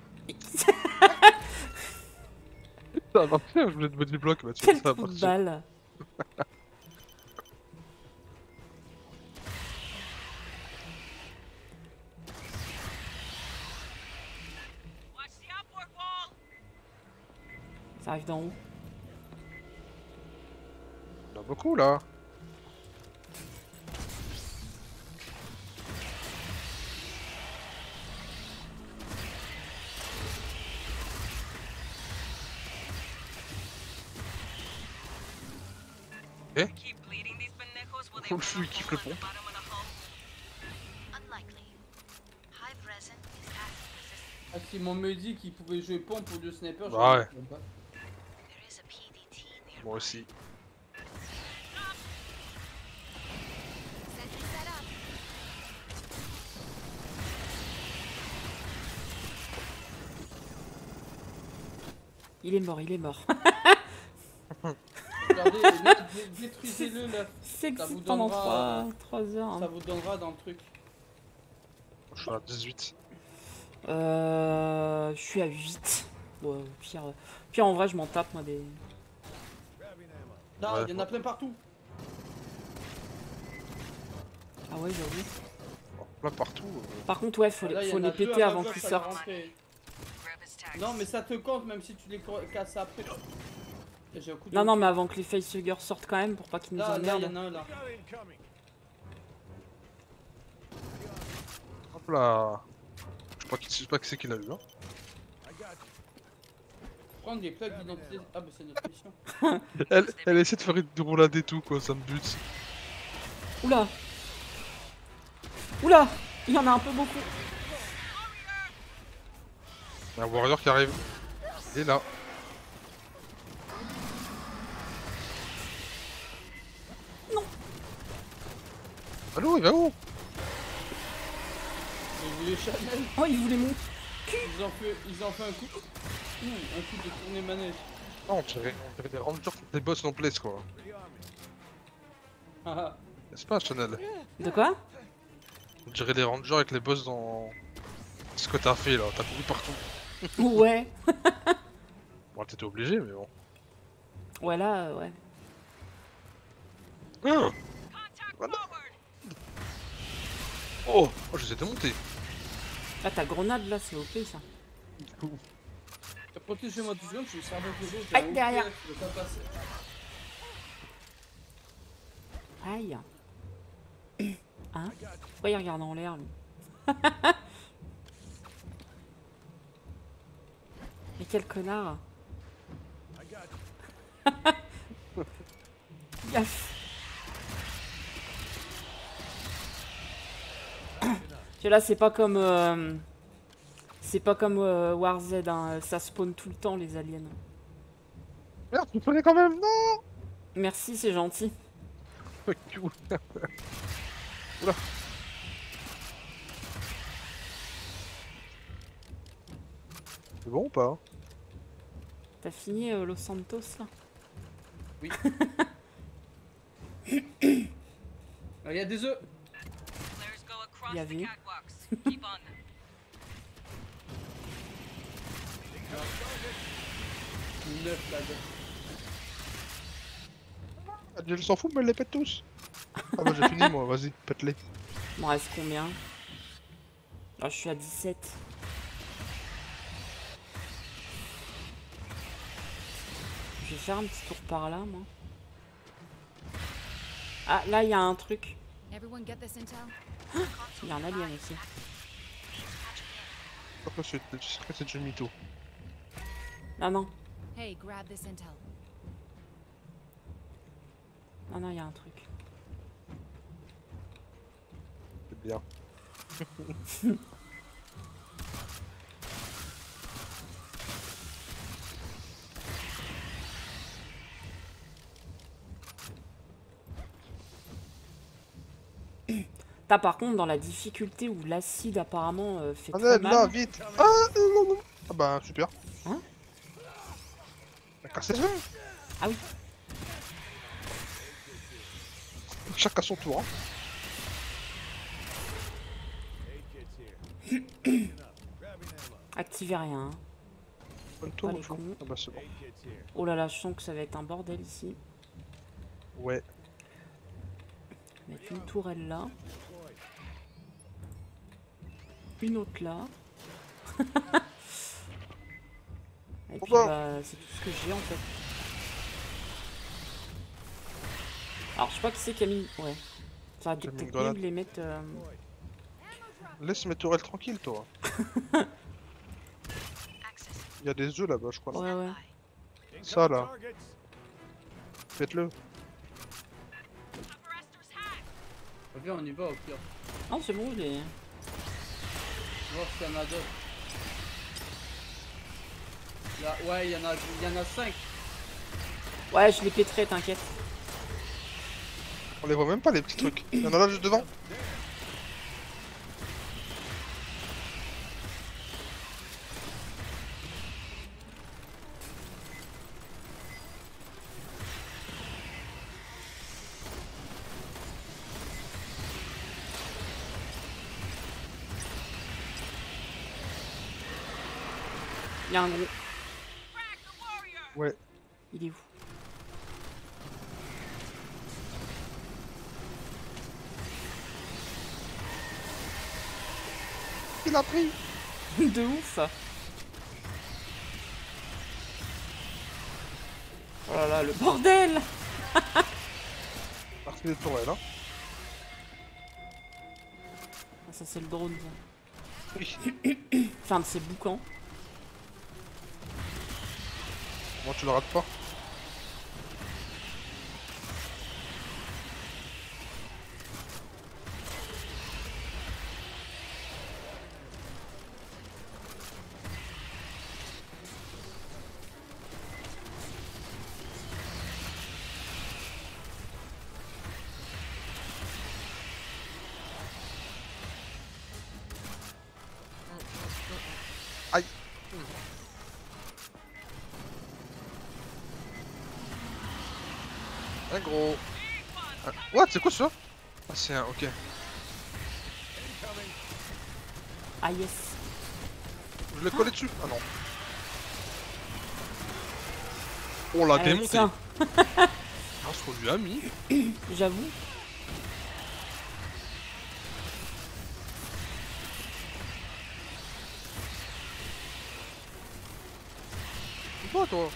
Ça va faire, je voulais te body block, bah tu Quel ça va coup de partir. balle. Ça arrive d'en haut. Il y en a beaucoup là. Keep bleeding these pendejos while they Faut le run fou, il a kiffe hole le in pont. the bottom of the hull. Unlikely. Hive resin is acid resistant. Ah, si mon me dit qu'il pouvait jouer pompe ou de sniper, je Bah ne ouais. sais pas. There is a P D T nearby. Moi aussi. Sentry set up. Il est mort, il est mort. Regardez, dé- dé- détruisez-le là. C'est Ça vous excitant pendant donnera- trois heures. Ça Hein. vous donnera dans le truc. Je suis à dix-huit. Euh, je suis à huit. Ouais, au pire, euh, pire, en vrai, je m'en tape, moi, des... Là, Ouais. il y en a plein partout. Ah ouais, j'avoue. Là partout. euh, Par contre, ouais, faut, Là, il y faut en a les deux péter à avant Major, qu'ils ça va sortent. rentrer. Grab his tags. Non, mais ça te compte même si tu les co- casses après. Et j'ai un coup de Non, non, mais avant que les facehuggers sortent quand même, pour pas qu'ils nous Là, là, il y emmerdent. en a un là. Hop là. Je sais pas qui, je sais pas qui c'est qui l'a eu. Hein. Prendre des plaques d'identité. Ah, bah c'est notre mission. Elle, elle essaie de faire une roulade et tout quoi, ça me bute. Oula. Oula. Il y en a un peu beaucoup. Il y a un warrior qui arrive. Il est là. Non. Allô, il va où? J'ai vu les Chanel. Oh, il voulait mon... Ils ont fait, ils ont fait un coup. Mmh, un coup de tourner manège. Non, on dirait, on dirait des rangers, des boss en place quoi. Ah, ah. N'est-ce pas Chanel? De quoi? On dirait des rangers avec les boss dans... Ce que t'as fait là, t'as couru partout. Ouais. Bon, t'étais obligé mais bon. Ouais, là, euh, ouais. Ah Contact Voilà. forward. Oh, oh j'essaie de monter. Là, ta grenade, là, c'est O P, ça. Protégez-moi du secondes, je vais servir de l'eau. Aïe, derrière. Je vais pas passer. Aïe. Hein? Pourquoi il regarde en l'air, lui? Mais quel connard. Gaffe. Parce que là, c'est pas comme... euh, C'est pas comme euh, War Z, hein. Ça spawn tout le temps, les aliens. Merde, tu me prenais quand même, non. Merci, c'est gentil. Fuck you. Oula. C'est bon ou pas? T'as fini euh, Los Santos, là? Ah, il y a des œufs. Flares go across Il y the avait. catwalks. Keep on them. Neuf là-dedans. Ah, je s'en fout, mais elle les pète tous. Ah bah j'ai fini moi, vas-y, pète-les. Il m'en reste combien? Ah, je suis à dix-sept. Je vais faire un petit tour par là, moi. Ah, là, il y a un truc. Everyone get this intel? Il y a un alien aussi. Pourquoi c'est c'est c'est déjà mytho? Non, non. Hey, grab this intel. Non, non, il y a un truc. C'est bien. T'as par contre dans la difficulté où l'acide apparemment euh, fait Ah, très là, mal. vite. Ah, euh, non, non. Ah bah super. Hein? Bah, cassez-le. Ah oui. Chacun son tour. Hein. Activez rien. hein. Bonne tour, Ah, les au fond. cons. Ah bah c'est bon. Oh là là, je sens que ça va être un bordel ici. Ouais. Mettre une tourelle là. Une autre là. Et Oh puis bah. bah c'est tout ce que j'ai en fait. Alors je sais pas qui c'est qui a mis. Ouais. Ça aurait Qui a mis peut-être une mieux grenade. de les mettre. euh, Laisse mes tourelles tranquilles, toi. Access. Il y a des œufs là-bas, je crois. non Ouais ouais. Ça là. Faites-le. Ok, on y va au pire. Non c'est bon, je l'ai. Voir s'il y en a d'autres. Là, ouais, il y en a, il y en a cinq. Ouais je les péterai, t'inquiète. On les voit même pas les petits trucs. Il y en a là juste devant. Il y a un gros. Ouais. Il est où? Il a pris. De ouf. Oh là là, le bordel. Parti des tourelles, hein. Ah, ça c'est le drone. ça. Oui. Enfin de ces boucans. Moi, tu le rates pas. Aïe. Un gros. Un... What? C'est quoi ça? Ah, c'est un. Ok. Ah yes. Je l'ai collé dessus. Ah non. On l'a Allez, démonté. tiens, Ah, ce qu'on lui a mis. j'avoue. C'est toi, toi.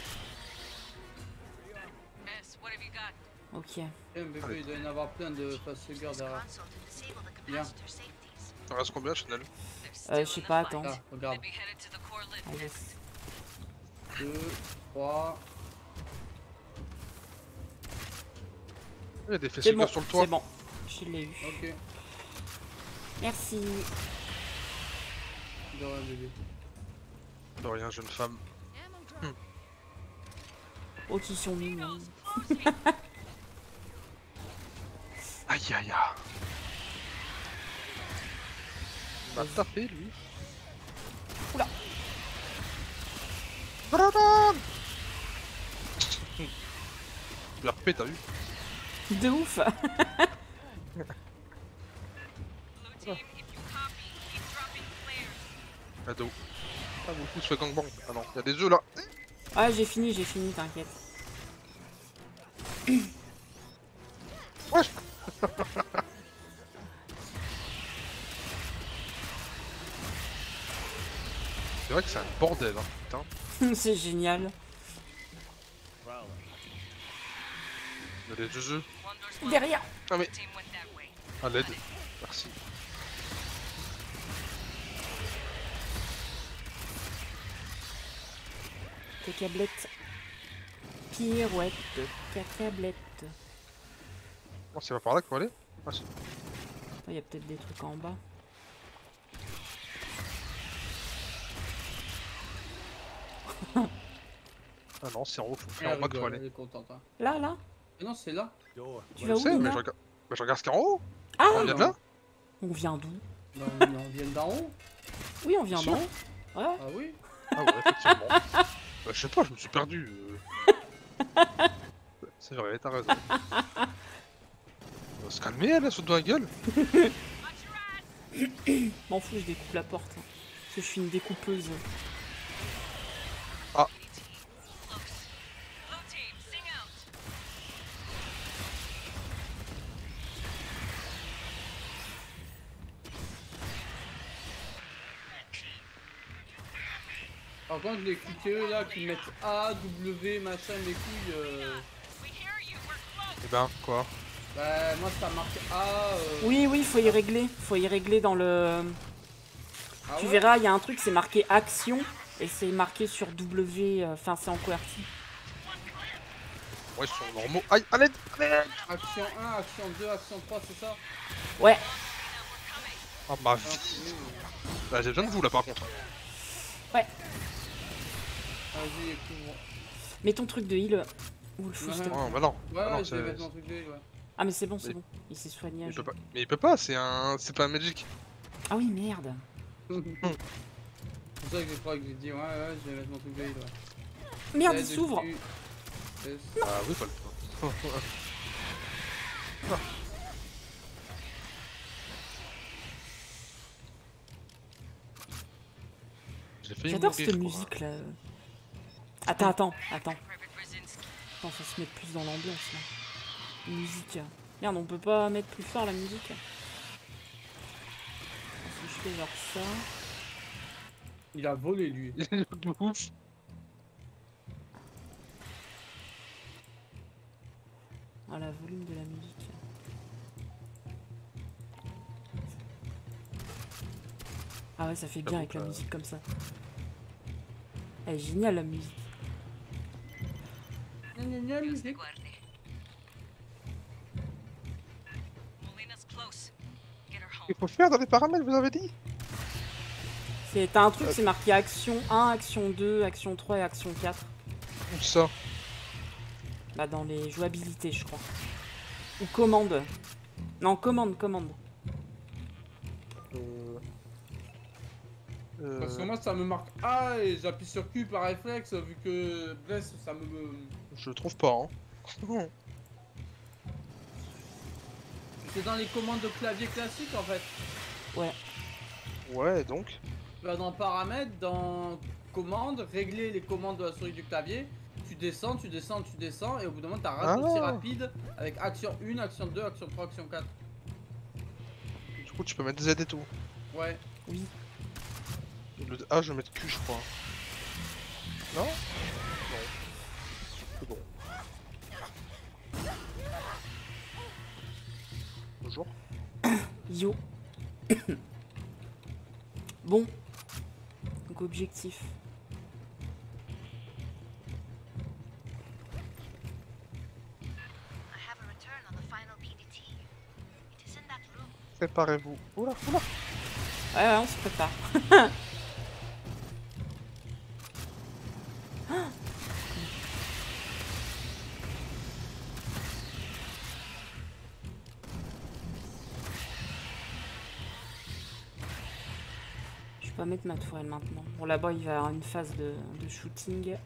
Miss, what have you got? Ok. Eh, bébé, il doit y en avoir plein de facegars Use derrière. console to disable the Yeah. capacitor safeties. Ça reste combien, Chanel? There's Euh, je still sais pas, enough attends. light. Ah, regarde. Maybe headed to the core lid. Ah yes. deux, trois. Il y a des C'est fessiers bon, sur le toit. c'est bon. Je l'ai eu. Ok. Merci. De rien, bébé. De rien, jeune femme. Oh, qui sont mignons. Aïe aïe aïe. Il m'a tapé, lui. Oula. Brandon. Il a repé, t'as vu? De ouf. Blue team, if you copy, keep dropping flares. Ah, de où? Ah, beaucoup se fait gangbang. Ah non, il y a des œufs là. Ah, j'ai fini, j'ai fini, t'inquiète. Wesh. C'est vrai que c'est un bordel, hein, putain. C'est génial. Il y a des deux œufs. One door's locked. Derrière. Ah mais, Team went that way. à l'aide. Merci. Cacablette. Pirouette. Cacablette. Oh, c'est pas par là qu'il faut aller? Ah, si. Il y a peut-être des trucs en bas. Ah non, c'est en haut, faut Elle faire en bas qu'il faut rigole, aller. elle est contente. Hein. Là, là. Mais non, c'est là. Tu Je vas où, sais, mais là je regarde, bah, je regarde ce qu'il y a en haut. Ah, On vient de là? on vient d'où? Non, mais on vient d'en haut. Oui, on vient Sûr d'en haut. Ouais. Ah oui. Ah ouais, effectivement. Bah, je sais pas, je me suis perdu. euh. C'est vrai, t'as raison. On va se calmer, elle, elle saute dans la gueule. M'en fous, je découpe la porte. hein. Parce que je suis une découpeuse. Ah, Blue team, sing out. Par contre, les Q T E là qui mettent A, W, machin, les couilles. Euh... Eh ben, quoi? Bah, moi ça marque A. Euh... Oui, oui, faut y régler. Faut y régler dans le. Ah Tu ouais verras, il y a un truc, c'est marqué action et c'est marqué sur W. Enfin, c'est en QWERTY. Ouais, ils sont normaux. Aïe, allez, allez. Action un, action deux, action trois, c'est ça? Ouais. Ah, ma Ah, vie. oui, oui. Bah, j'ai besoin de vous là par contre. Ouais. Vas-y, couvre. Mets ton truc de heal. Ou le fou, Ouais. s'il te plaît. Oh, bah non. Ouais, Bah non, ouais, je vais c'est- mettre mon truc de ouais. Ah, mais c'est bon, c'est Mais- bon. Il s'est soigné. il je- peut pas. Mais il peut pas, c'est un. C'est pas un magic. Ah oui, merde. C'est pour ça que je crois que j'ai dit, ouais, ouais, je vais mettre mon truc de heal, ouais. Merde, Là, il s'ouvre. dessus. Yes. Ah oui, pas le J'ai failli J'adore mourir, cette quoi. musique là. Attends, attends, attends. Private Brzezinski. Attends, faut se mettre plus dans l'ambiance là. Musique. Merde, on peut pas mettre plus fort la musique. Si je fais genre ça. Il a volé lui. De ouf. Ah, la volume de la musique. Ah ouais, ça fait bien avec la musique comme ça. Elle est géniale la musique. Gna, gna, gna, Dios te musique. guarde. Molina's close. Get her home. Il faut faire dans les paramètres, vous avez dit? C'est t'as un truc, c'est marqué action un, action deux, action trois et action quatre. Où ça? Bah dans les jouabilités, je crois. Ou commande. Non, commande, commande. Euh... Parce que Euh... moi ça me marque A et j'appuie sur Q par réflexe vu que Bless ça me... Je trouve pas, hein. C'est dans les commandes de clavier classique en fait. Ouais. Ouais, donc. Tu vas dans paramètres, dans commandes, régler les commandes de la souris du clavier. Tu descends, tu descends, tu descends et au bout d'un moment t'as raccourci Ah. rapide avec action un, action deux, action trois, action quatre. Du coup, tu peux mettre Z et tout. Ouais. Oui. Le A, je vais mettre Q, je crois. Non? Non. C'est bon. Bonjour. Yo. Bon. Donc objectif. I have a return on the final P D T. It is in that room. Préparez-vous. Oula, oula. Ouais, ouais, on se prépare. Je vais pas mettre ma tourelle maintenant. Bon, là-bas, il va y avoir une phase de, de shooting.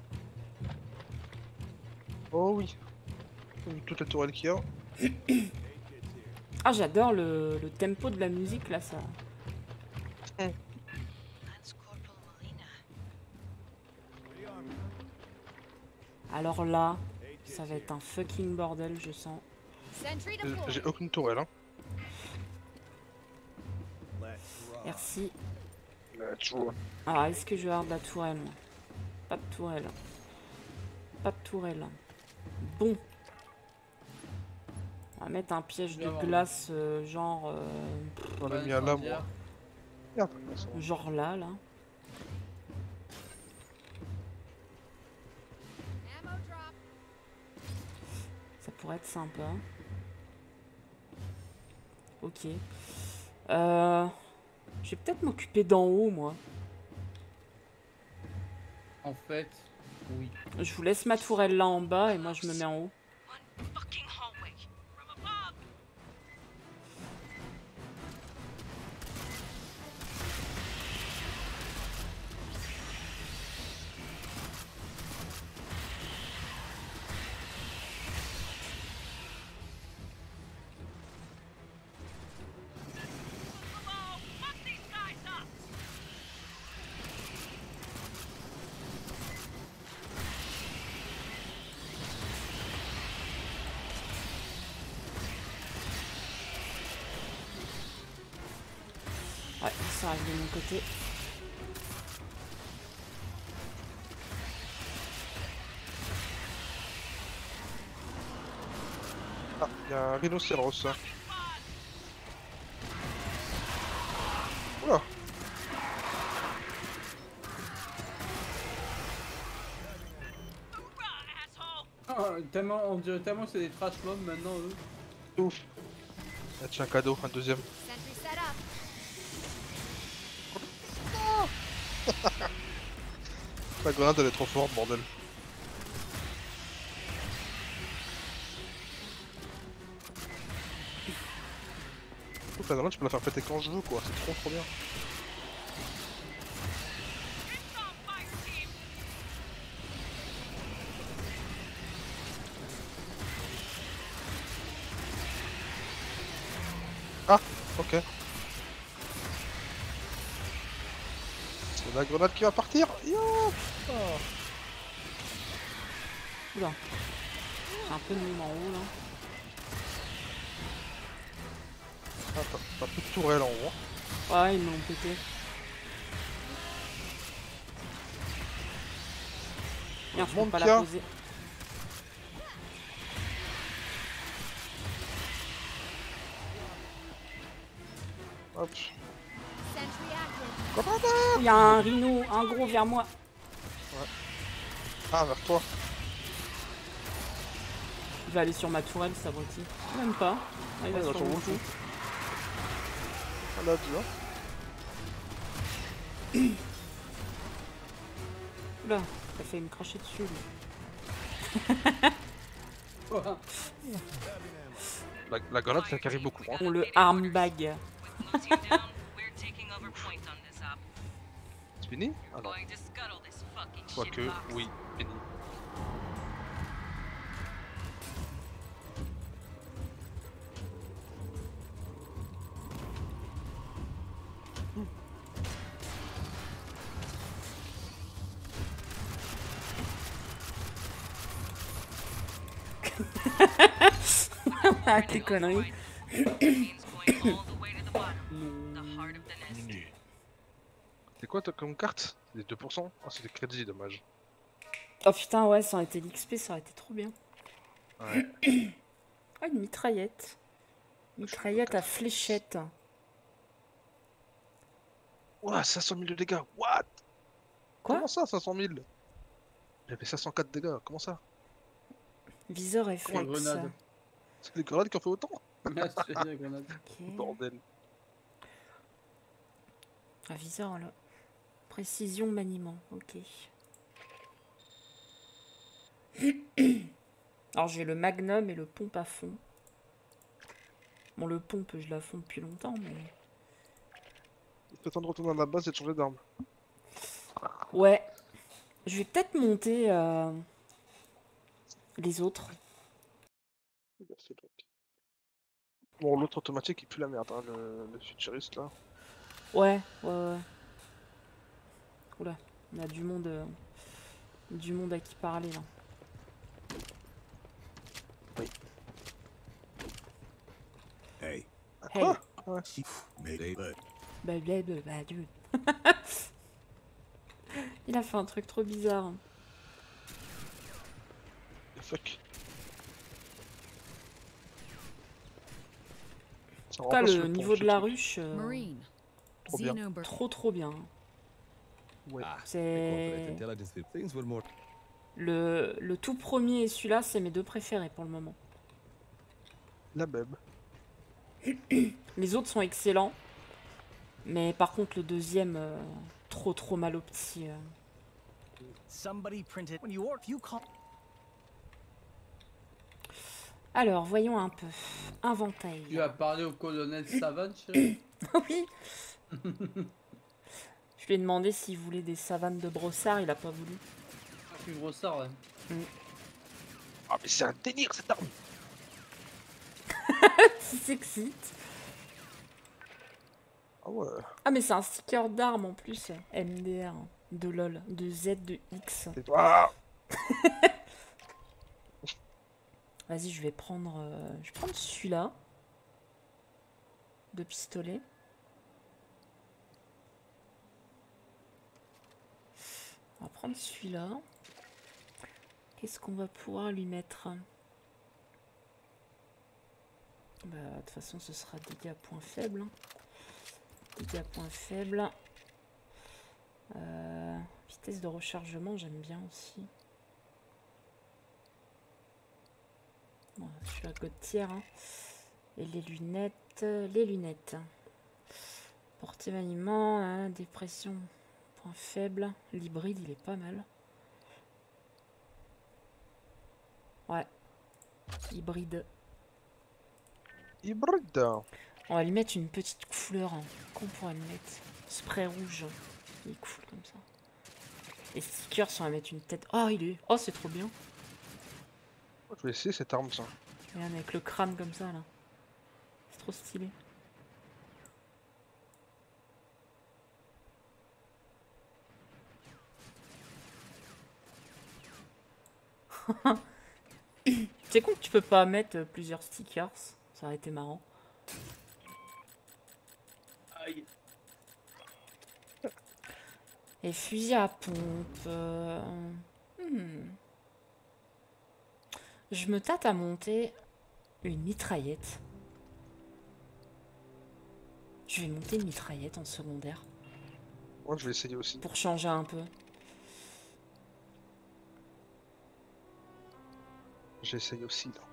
Oh oui. Vu toute la tourelle qu'il y a. Ah, j'adore le, le tempo de la musique, là, ça. Lance Corporal Molina. Alors là, ça va être un fucking bordel, je sens. Sentry Euh, deployed. J'ai aucune tourelle, hein. Merci. Let's roll. Alors, est-ce que je vais avoir de la tourelle, moi? Pas de tourelle. Pas de tourelle. Bon. On va mettre un piège Je vais de avoir, glace, euh, genre... euh, J'en ai Ouais, mis un là, incendiaire. moi. Merde, de toute façon. genre là, là. Ammo drop. Ça pourrait être sympa. Ok. Euh... Je vais peut-être m'occuper d'en haut, moi. En fait, oui. Je vous laisse ma tourelle là en bas et moi je me mets en haut. One fucking hallway. From above. Below. Fuck these guys up. Ouais, ça arrive de mon côté. Ah, il y a un rhinocéros ça. Oula. Ah, tellement, on dirait tellement que c'est des trash mobs maintenant eux. Ouf. Ah, tiens, un cadeau, un deuxième. Sentry set up. La grenade elle est trop forte, bordel. Ouf, la grenade je peux la faire péter quand je veux quoi, c'est trop trop bien. Ah, ok. C'est la grenade qui va partir. Yo ah. Oula. J'ai un peu de monde en haut là. Ah, t'as t'as plus de tourelle en haut. Ouais, ils me l'ont pété. Merde, je peux Monte, pas la tiens. poser. Hop. Sentry active. Il y a un rhino, un gros vers moi. Ah, vers toi. Il va aller sur ma tourelle, cet abruti. Même pas. Ah, il va Ouais, sur sur mon vous, coup. Ah, là, tu vois. Oula, t'as fait me cracher dessus. lui. La, la grenade ça carry beaucoup. Hein. On le armbag. With Blue team down, we're taking over point on this op. C'est fini? Ah non. Going to scuttle this fucking Quoique, shitbox. oui, fini. Avec les conneries. Means going all the way to the bottom, the heart of the nest. C'est quoi toi comme carte? Les deux pour cent? Ah, c'est des crédits, dommage. Oh putain, ouais, ça aurait été l'X P, ça aurait été trop bien. Ouais. Ah, une mitraillette. Mitraillette à fléchette. Ouah, cinq cent mille de dégâts, what? Quoi? Comment ça, cinq cent mille? J'avais cinq cent quatre dégâts, comment ça? Viseur réflexe. grenade. C'est les grenades qui ont fait autant? Ah, c'est la grenade. Ok. Bordel. Un viseur là. Précision maniement, ok. Alors j'ai le magnum et le pompe à fond. Bon, le pompe, je la fond depuis longtemps, mais... Il fait temps de retourner à la base et de changer d'arme. Ouais. Je vais peut-être monter euh, les autres. Bon, l'autre automatique il pue la merde, hein, le, le futuriste là. Ouais, ouais, ouais. Oula, on a du monde, euh, du monde à qui parler là. Hey, Hey, Quoi? Ouais. Mayday, but bah, bah, bah, bah, Dieu. Il a fait un truc trop bizarre. Fuck. Ça En tout cas, remplace le pont, niveau ce de la truc. ruche, euh, Marine. Trop bien. Xenober- trop trop bien. Ouais. ah, C'est corporate intelligence things were more. le, le tout premier et celui-là, c'est mes deux préférés pour le moment. La même. Les autres sont excellents, mais par contre le deuxième, euh, trop trop mal au petit. euh. Somebody printed when you or you call. Alors, voyons un peu. Inventaire. Tu as parlé au colonel Savage, chérie? Oui. Je lui ai demandé s'il voulait des savanes de brossard, il a pas voulu. Je suis brossard, ouais. Ah, mais c'est un délire cette arme! Si s'excite. Ah ouais. Ah mais c'est un sticker d'arme en plus. M D R. De LOL. De Z, de X. C'est toi! Vas-y, je vais prendre... euh, je vais prendre celui-là. De pistolet. On va prendre celui-là. Qu'est-ce qu'on va pouvoir lui mettre? Bah, de toute façon, ce sera dégâts point faible. Hein. Dégâts point faible. Euh, vitesse de rechargement, j'aime bien aussi. Bon, je suis à God tier. Hein. Et les lunettes. Les lunettes. Portée maniement, hein, dépression point faible. L'hybride, il est pas mal. Ouais. Hybride. Hybride. On va lui mettre une petite couleur. Hein. Qu'on pourrait le mettre. Spray rouge. Il est cool comme ça. Les stickers, on va mettre une tête. Oh, il est. Oh, c'est trop bien. Je vais essayer cette arme, ça. Regarde, avec le crâne comme ça, là. C'est trop stylé. C'est con que tu peux pas mettre plusieurs stickers. Ça aurait été marrant. Aïe. Et fusil à pompe. euh, hmm. Je me tâte à monter une mitraillette. Je vais monter une mitraillette en secondaire. Moi, je vais essayer aussi. Pour changer un peu. J'essaye aussi, là.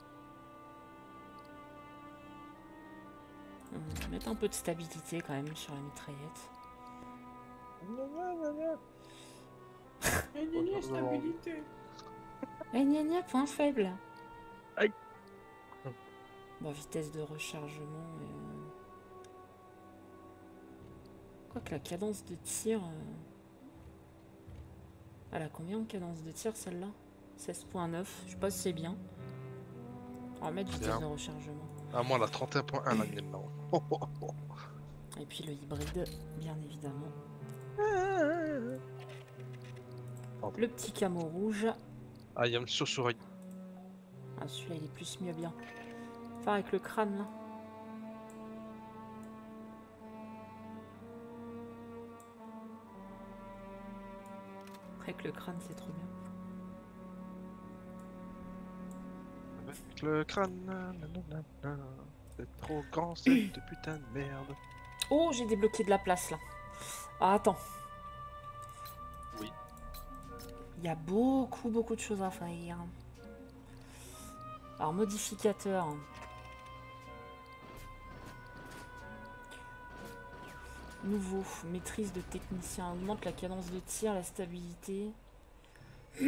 On va mettre un peu de stabilité quand même sur la mitraillette. Gna, gna, gna, stabilité. Eh gna gna, point faible. Aïe. Bon, vitesse de rechargement. Euh... Quoique la cadence de tir... Euh... Elle a combien de cadence de tir celle-là? seize point neuf. Je sais pas si c'est bien. On va mettre vitesse Bien. de rechargement. Ah, moi, la trente et un point un, la mienne, là. Oh, oh, oh. Et puis le hybride, bien évidemment. Pardon. Le petit camo rouge. Ah, il y a une chauve-souris. Ah, celui-là, il est plus mieux bien. Enfin, avec le crâne, là. Avec le crâne, c'est trop bien. Avec le crâne, nanana. C'est trop grand, cette putain de merde. Oh, j'ai débloqué de la place, là. Ah, attends. Oui. Il y a beaucoup, beaucoup de choses à faire. Alors, modificateur. Nouveau, maîtrise de technicien. Augmente la cadence de tir, la stabilité. Ok.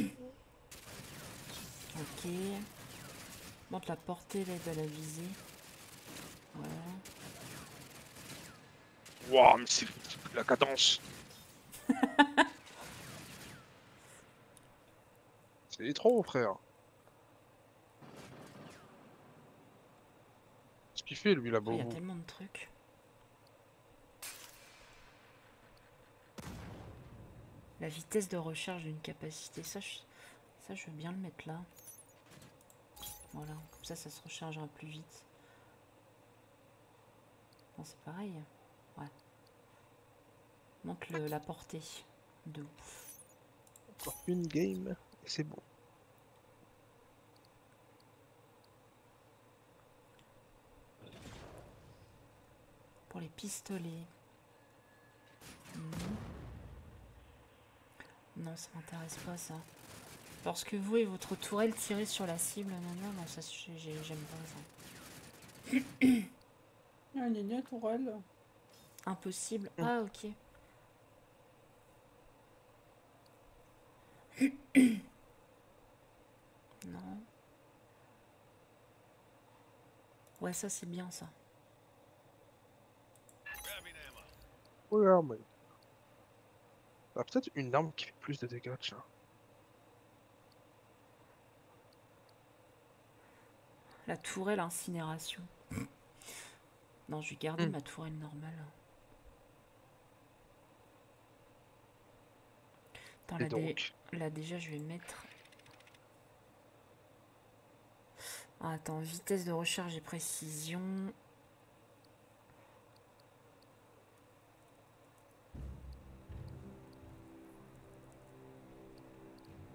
Augmente la portée, l'aide à la visée. Voilà. Waouh, mais c'est la cadence. C'est trop, frère. Ce qu'il fait, lui, là-bas. Il y a tellement de trucs. La vitesse de recharge d'une capacité, ça je, ça je veux bien le mettre là. Voilà, comme ça, ça se rechargera plus vite. Non, c'est pareil. Ouais. Monte le, la portée. De ouf. Encore une game, et c'est bon. Pour les pistolets. Hmm. Non, ça m'intéresse pas ça. Lorsque vous et votre tourelle tirez sur la cible, non, non, non, ça j'ai- j'aime pas ça. Gna, gna, gna, tourelle. Impossible. Ah, ok. Non. Ouais, ça c'est bien ça. Ouais, ah, mais... Ah, peut-être une arme qui fait plus de dégâts, tiens. La tourelle incinération. Non, je vais garder Mm. ma tourelle normale. Attends, Et là, dé- donc là, déjà je vais mettre... Ah, attends, vitesse de recharge et précision.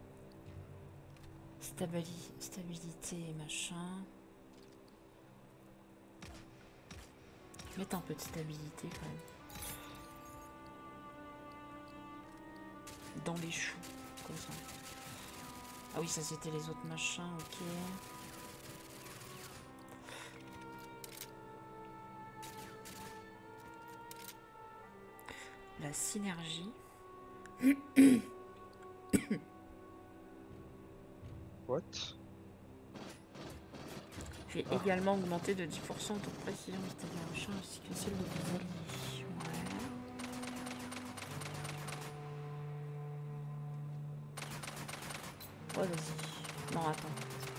Stabili- Stabilité et machin. Mettre un peu de stabilité quand même. Dans les choux, comme ça. Ah oui, ça c'était les autres machins, ok. La synergie. What? J'ai ah. également augmenté de dix pour cent ton précision, c'est-à-dire un champ ainsi que celle de vos alliés. Ouais. Ouais, vas-y. Non, attends.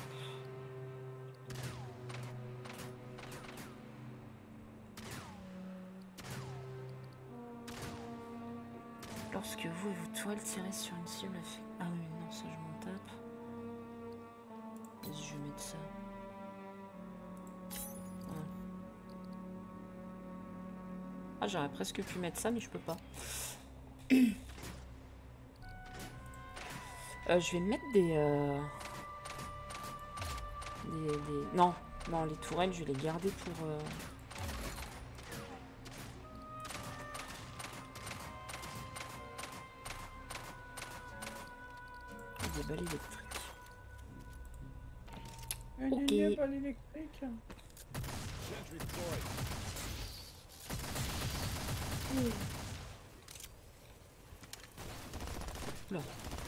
Lorsque vous et vos toiles tirez sur une cible, fait... ah oui, non, ça je m'en tape. Vas-y, je vais mettre ça. Voilà. Ah, j'aurais presque pu mettre ça, mais je peux pas. euh, je vais mettre des, euh... des, des... Non, non, les tourelles, je vais les garder pour... Euh... des balles électriques. Ok. Des balles électriques. Mmh. Là.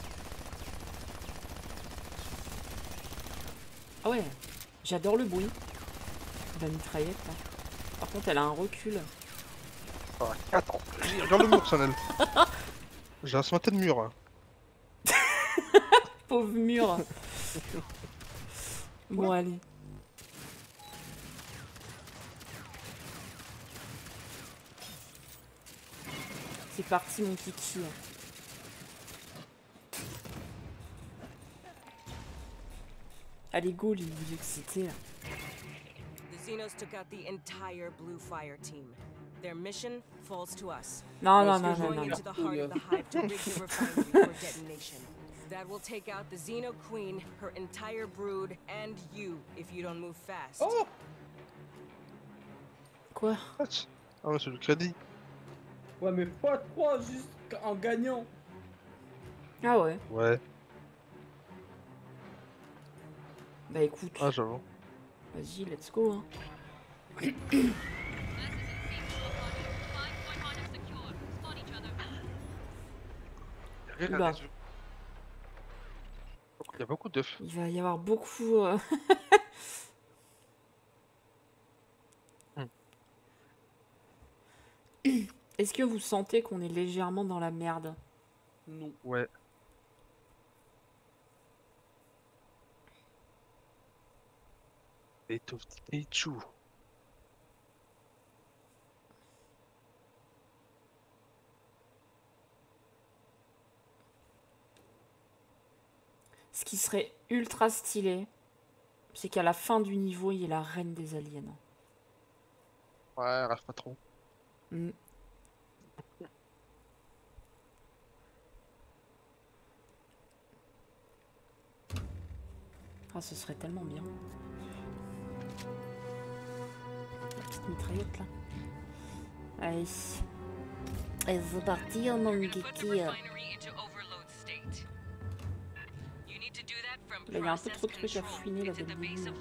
Ah ouais, j'adore le bruit de la mitraillette là. Par contre, elle a un recul. Ah, attends, regarde le mur, Sanel. J'ai un cimetière de mur. Pauvre mur. Bon, ouais. Allez. C'est parti, mon kiki. Allez, go, les vous excitez là. The Xenos took out the entire Blue Fire team. Their mission falls to us. Non, non, non, non, non. Into the heart of the hive to rig the refinery for detonation. That will take out the Xeno Queen, her entire brood, and you if you don't move fast. Oh! Quoi? What? Ah ouais, c'est le crédit. Ouais, mais fois trois juste en gagnant. Ah ouais? Ouais. Bah écoute. Ah, j'avoue. Vas-y, let's go. Hein. Oula. Il y a beaucoup d'œufs. Il va y avoir beaucoup... Euh... hmm. Est-ce que vous sentez qu'on est légèrement dans la merde? Non. Ouais. Et tout et chou. Ce qui serait ultra stylé, c'est qu'à la fin du niveau, il y ait la reine des aliens. Ouais, rêve pas trop. Mm. Ah, ce serait tellement bien. La petite mitraillette là. Allez. Allez, c'est parti, mon kiki. Là, il y a un peu trop de trucs à fouiner là dedans.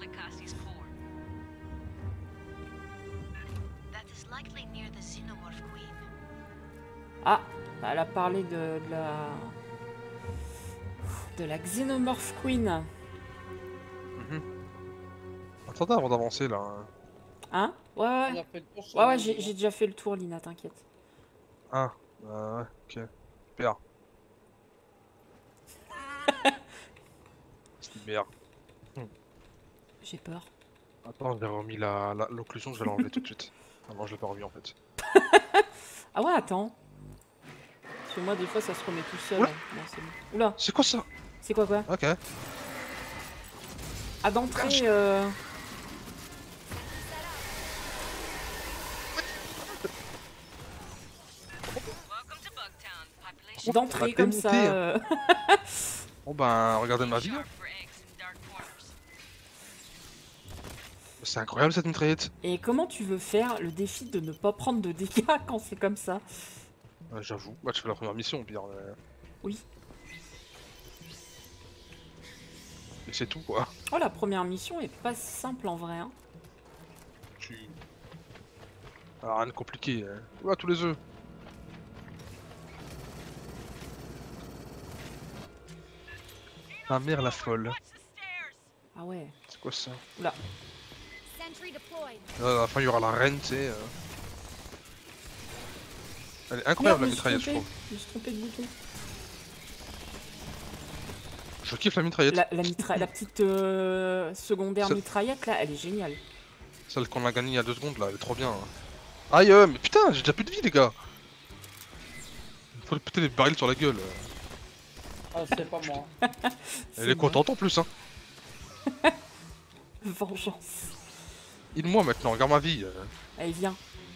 Ah, elle a parlé de, de la de la Xenomorph Queen. Mm-hmm. Attendez avant d'avancer là. Hein? Ouais ouais. Ouais ouais, j'ai déjà fait le tour, Lina, t'inquiète. Ah, euh, ouais, ok. Super. C'est merde. Hmm. J'ai peur. Attends, j'ai remis la l'occlusion, je vais l'enlever tout de suite. Ah non, je l'ai pas remis en fait. Ah ouais, attends. Parce que moi, des fois, ça se remet tout seul. Oula, non, c'est bon. Oula. C'est quoi ça? C'est quoi quoi? Ok. Ah, d'entrée, euh... d'entrée comme ça. Euh... Bon ben, regardez ma vie. C'est incroyable cette mitraillette. Et comment tu veux faire le défi de ne pas prendre de dégâts quand c'est comme ça? Euh, J'avoue. Bah tu fais la première mission au pire. mais- Oui. Et c'est tout quoi. Oh, la première mission est pas si simple en vrai. Hein. Tu... Ah, rien de compliqué. Hein. Ouah, tous les œufs. Ah merde la folle. Ah ouais. C'est quoi ça? Oula. Sentry deployed. Là, à la fin il y aura la reine, tu sais. euh. Elle est incroyable la Merde, je me mitraillette, suis je trompé. trouve. Je me suis trompé de bouton. Je kiffe la mitraillette. La, la, mitra... la petite euh, secondaire C'est- mitraillette là, elle est géniale. Celle qu'on a gagnée il y a deux secondes là, elle est trop bien. hein. Aïe, euh, mais putain, j'ai déjà plus de vie les gars. Faut lui péter les barils sur la gueule. Ah, c'est pas moi. Elle C'est est bon. contente en plus, hein. Vengeance. Il-moi maintenant, regarde ma vie. euh. Allez, viens.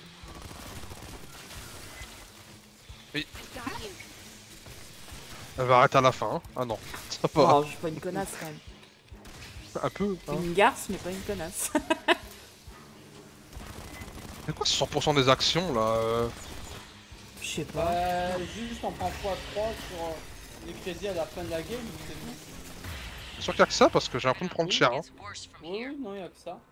Got you. Elle va arrêter à la fin. Hein. Ah non, ça va. Oh, je suis pas une connasse quand même. Un peu. Hein. Une garce, mais pas une connasse. C'est quoi ce cent pour cent des actions là euh Je sais pas. Euh, juste on prend fois trois sur euh, les crédits à la fin de la game, c'est tout. C'est sûr qu'il y a que ça parce que j'ai l'impression de prendre cher. Hein. It's worse from Oui, here. oui, non, y'a que ça.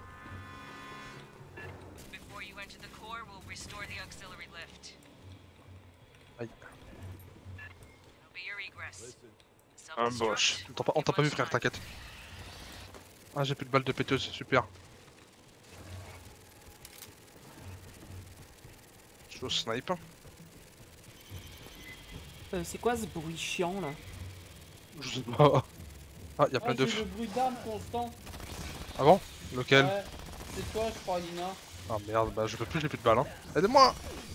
Before you enter the core, we'll restore the auxiliary lift. Aïe. It'll be your egress. Un boche. Self-destruct. On t'a pas, on t'a pas vu frère, t'inquiète. Ah j'ai plus de balles de péteuse, super. Je suis au snipe. Euh, c'est quoi ce bruit chiant là? Je sais pas. Ah y'a Ah, plein j'ai d'œufs. le bruit d'armes constant. Ah bon? Lequel? Ouais, c'est toi, je crois, Lina. Ah merde, bah je peux plus, j'ai plus de balles. Hein. Aidez-moi!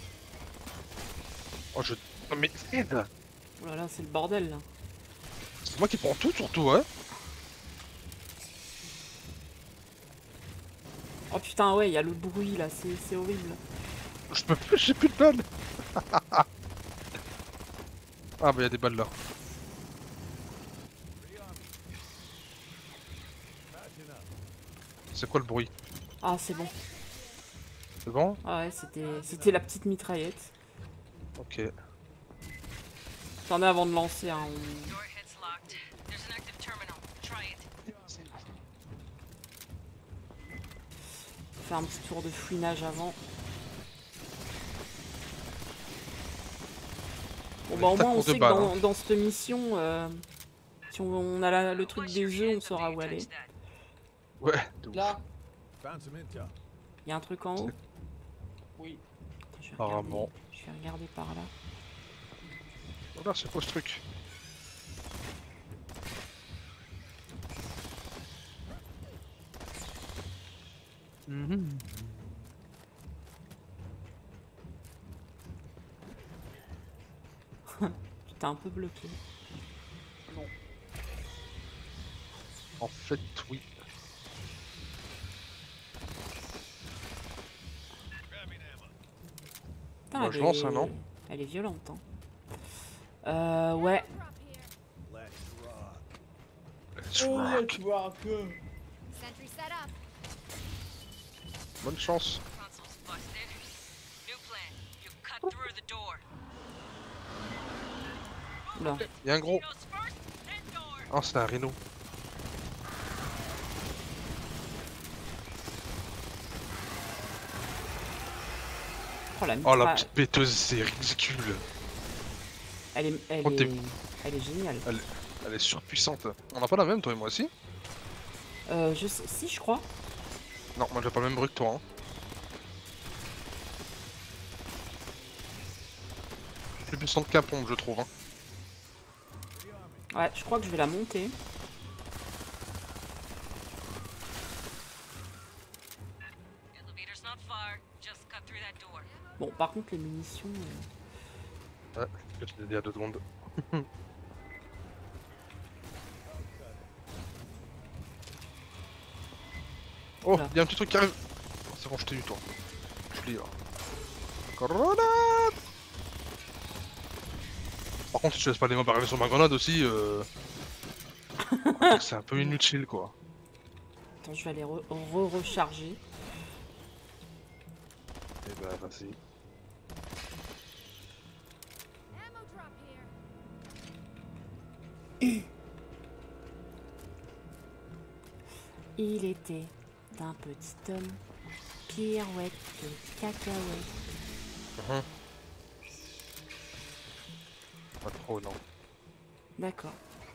Oh je... Non mais aide! Oh là là, c'est le bordel là. C'est moi qui prends tout surtout, hein? Oh putain, ouais, il y a le bruit là, c'est c'est horrible. Je peux plus, j'ai plus de balles! Ah bah y'a des balles là. C'est quoi le bruit? Ah, c'est bon. C'est bon? Ah ouais, c'était c'était la petite mitraillette. Ok. T'en as avant de lancer hein. on- Door head's locked. There's an active terminal. Try it. faire un petit tour de fouinage avant. Bon bah au moins on sait que dans, dans cette mission, euh, si on, on a la- le truc des œufs, on saura où aller. Ouais, de ouf. Là, Found some intel. Il y a un truc en haut. oui. Attends, je vais regarder, Apparemment. je vais regarder par là. Voilà, c'est quoi ce truc? Mhm. T'es un peu bloqué. En fait, oui. Putain, Bah, elle je lance est- un, non Elle est violente. Hein. Euh, ouais. Let's rock. Let's Oh, là, rock. tu vois que. Sentry set up. Bonne chance. Console's busted. New plan. You cut through the door. Oula. Il y a un gros. Rhinos first, then door. Ah, c'est un rhino. Oh la Oh mitra... la petite péteuse, c'est ridicule. Elle est, elle Oh, t'es- est... elle est géniale. Elle est surpuissante. On a pas la même, toi et moi aussi? Euh, je sais... Si, je crois. Non, moi j'ai pas le même bruit que toi. Hein. Plus puissante qu'un pompe, je trouve. Hein. Ouais, je crois que je vais la monter. Elevator's not far. Just cut through that door. Bon, par contre, les munitions... euh, Ouais, je te l'ai dit à deux secondes. Oh, Oula. il y a un petit truc qui arrive. Oh, c'est bon, je t'ai eu toi. Je l'ai là. Grenade. Par contre, si tu laisses pas les mains barrer sur ma grenade aussi, euh... c'est un peu inutile quoi. Attends, je vais aller re-recharger. Eh bah vas-y. Ammo drop here. Il était d'un petit homme, pirouette de cacahuète. Uhum. Pas trop, non. D'accord.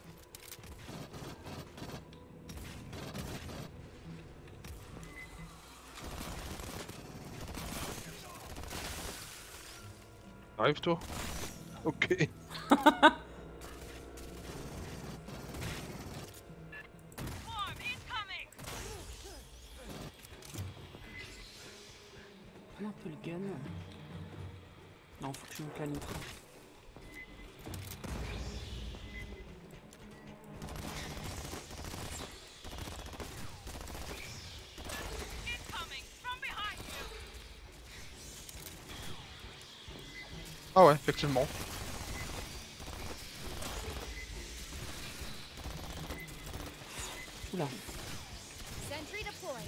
Arrive toi. Ok. Prends un peu le gun. Non, faut que je monte la nitra. Ah ouais, effectivement. Oula. Sentry deployed.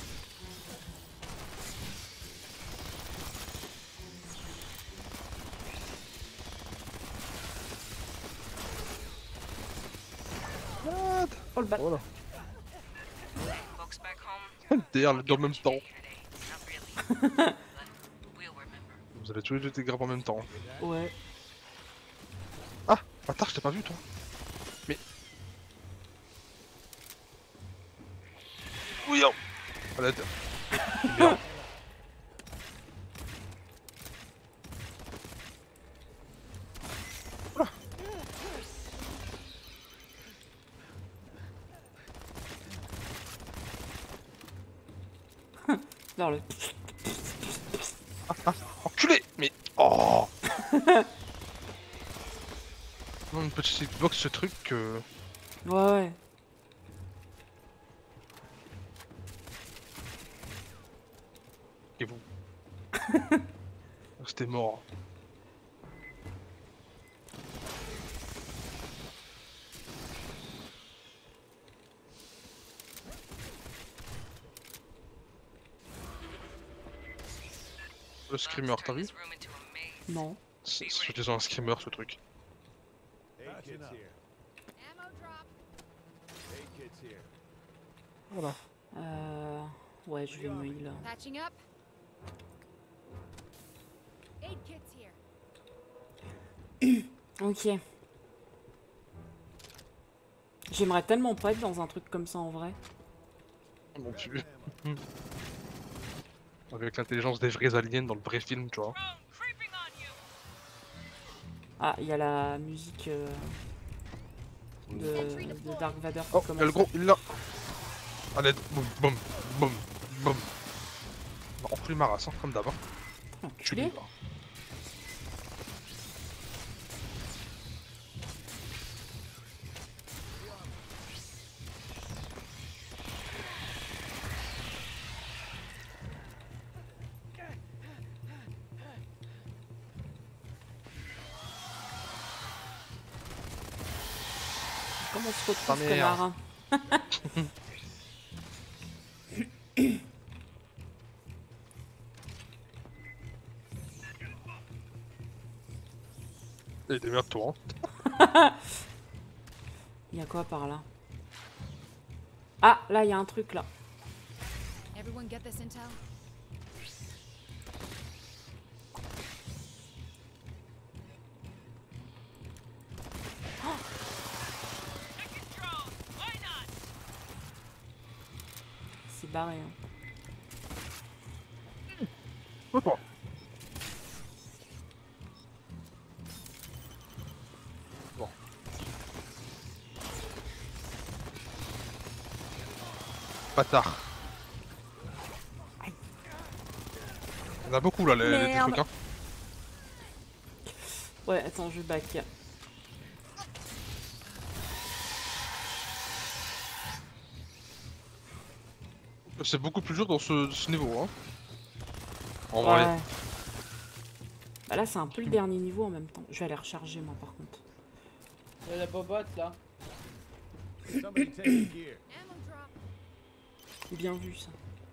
What? Oh le bat. Voilà. Folks back home, Derrière les deux en même temps. not really. But we'll remember. Vous allez tous les deux été grave en même temps. Ouais. Ah, bâtard, je t'ai pas vu toi. Mais. Oui, oh. À l'aide. Bien. Oula. Dans le... Ah, ah, enculé. Mais. Oh. Non, une petite hitbox ce truc que. Ouais, ouais. Et vous. C'était mort. Le screamer, t'as vu? This room into a maze. Non. C'est c'est disons un screamer ce truc. Aid kits here. Ammo drop. Aid kits here. Voilà. Euh... Ouais, je vais me heal. Patching up. Aid kits here. Ok. J'aimerais tellement pas être dans un truc comme ça en vrai. Non plus. Avec l'intelligence des vrais aliens dans le vrai film, tu vois. Ah, il y a la musique euh, de, de Dark Vader qui Oh, il y a le commence. gros, il est là. À l'aide. Boum, boum, boum, boum. On prie ma race, hein, comme d'hab. Hein. Enculé. Tu Comment on se retrouve, Ah, merde. connard? Et démerde-toi. Il y a quoi par là? Ah, là, il y a un truc là. Everyone get this intel? C'est barré. Hein. Quoi? Bon. Bâtard. Aïe. Il y en a beaucoup là, les, les petits Merde. trucs. Hein. Ouais, attends, je back. C'est beaucoup plus dur dans ce, ce niveau. Hein. En Ouais. vrai. Bah là, c'est un peu le dernier niveau en même temps. Je vais aller recharger moi par contre. Il y a la bobotte là. Somebody take a gear. Ammo drop. Bien vu ça.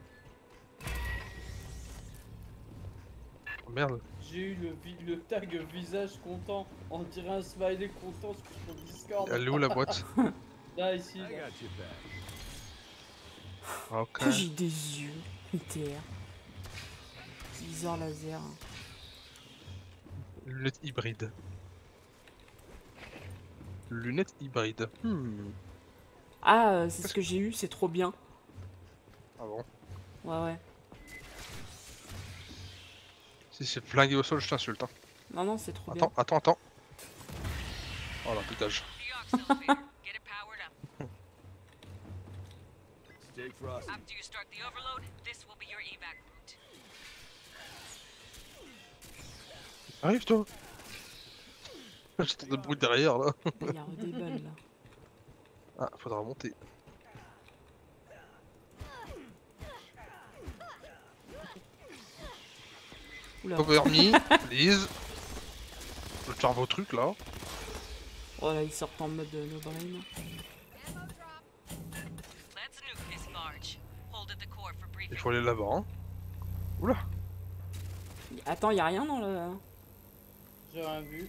Oh, merde. J'ai eu le, vi- le tag visage content. On dirait un smiley content sur Discord. Elle est où la boîte? Là, ici. I là. got your back. Ah, ok. Que j'ai des yeux. I T R. Viseur laser. Lunettes hybrides. Lunettes hybrides. Hmm. Ah, euh, c'est ce que j'ai eu, c'est trop bien. Ah bon? Ouais, ouais. Si c'est flingué au sol, je t'insulte. Hein. Non, non, c'est trop Attends, bien. attends, attends. Oh là, putage. The Oxo Get it powered up. Stay frosty. After you start the overload, this will be your evac route. Arrive toi. J'entends des bruits derrière là. Il y a des balles là. Ah, faudra monter. Oula. Cover me, please. Je vais faire vos trucs là. Oh là, ils sortent en mode euh, no brain. Ammo drop. Let's nuke this barge. Hold at the core for Il briefing. faut aller là-bas. Hein. Oula. Attends, y a rien dans le. J'ai rien vu.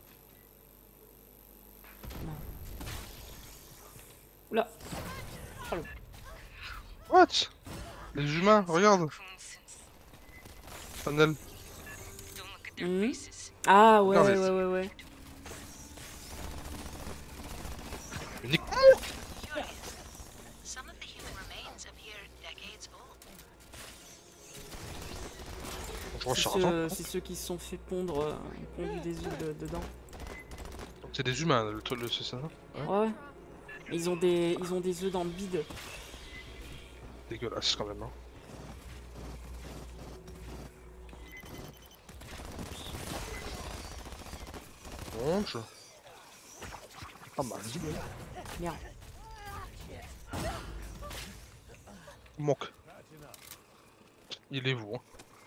Oula. Oh, le- What? Les humains, regarde. Coons. Panel. Don't look at their Mhm. faces. Ah ouais, Regardez. ouais, ouais, ouais. Unique. Curious. Some of the human remains appear decades old. Je C'est recharge. Hein. ceux, c'est ceux qui se sont fait pondre, euh, pondu des œufs de- dedans. C'est des humains, le truc, le- c'est ça. Hein. Ouais, ouais. Ils ont des, ils ont des œufs dans le bide. Dégueulasse quand même. Hein. Ronge. Ah bah, Merde. manque. Il est vous. Hein.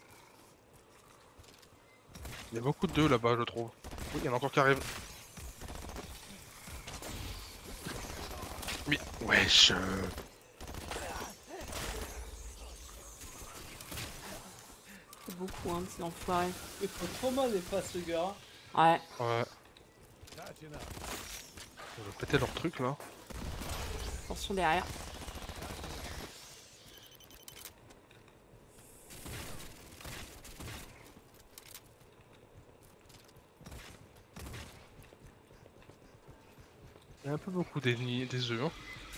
Il y a beaucoup de deux là-bas, je trouve. Oui, il y en a encore qui arrivent. Mais wesh. euh, C'est beaucoup, hein, ces enfoirés. Il faut trop mal les facehuggers. Hein. Ouais. Ouais. Ils vont péter leur truc là. Attention derrière. Il y a un peu beaucoup d'ennemis, des œufs. Hein.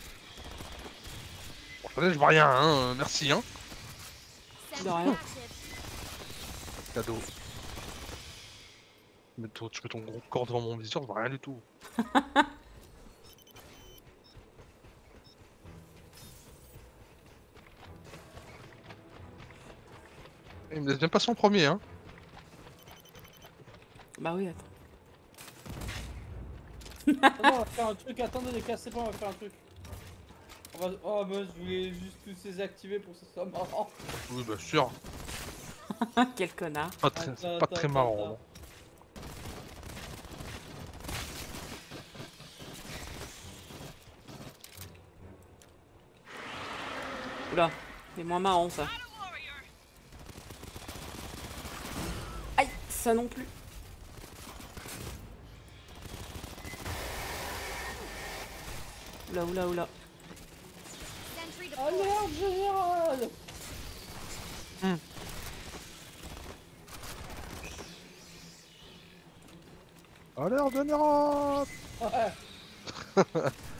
Bon, attendez, je vois rien, hein. euh, merci, hein. De rien. Cadeau. Mais toi, tu mets ton gros corps devant mon viseur, je vois rien du tout. Il me laisse bien passer en premier, hein. Bah oui, attends. Attends, on va faire un truc, attendez les cassez pas, on va faire un truc. On va... Oh bah je voulais juste tous les activer pour que ce soit marrant. Oui, bah sûr. Quel connard. Pas très, Attends, pas attends, très attends, marrant. attends. non. Oula, c'est moins marrant ça. Aïe, ça non plus. Oula, oula, oula. Sentry deployed. Alerte générale. Alerte générale. Ouais.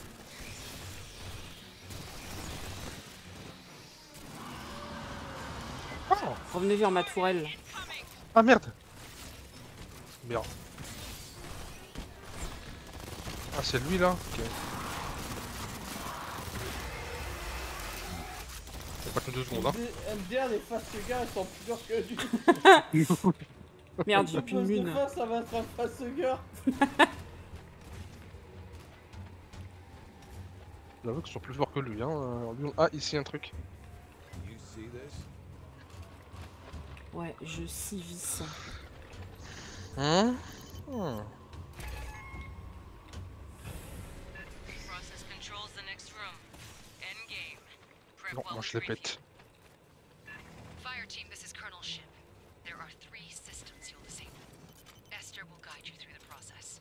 Revenez vers ma tourelle. Ah merde. Merde. Ah c'est lui là. Ok. Faut pas que deux secondes, hein. M D R les facehuggers ils sont plus durs que lui. Merde, j'ai Le plus de boss de mine. fin ça va être un facehugger. J'avoue qu'ils sont plus forts que lui, hein. euh, lui, on- Ah ici un truc. You see this? Ouais, je civis. Hein hmm. Process controls the next room. Endgame. Prep Work Non, well moi with je les Greenfield. pète. Fire team, this is Colonel Ship. There are three systems you'll disable. Esther will guide you through the process.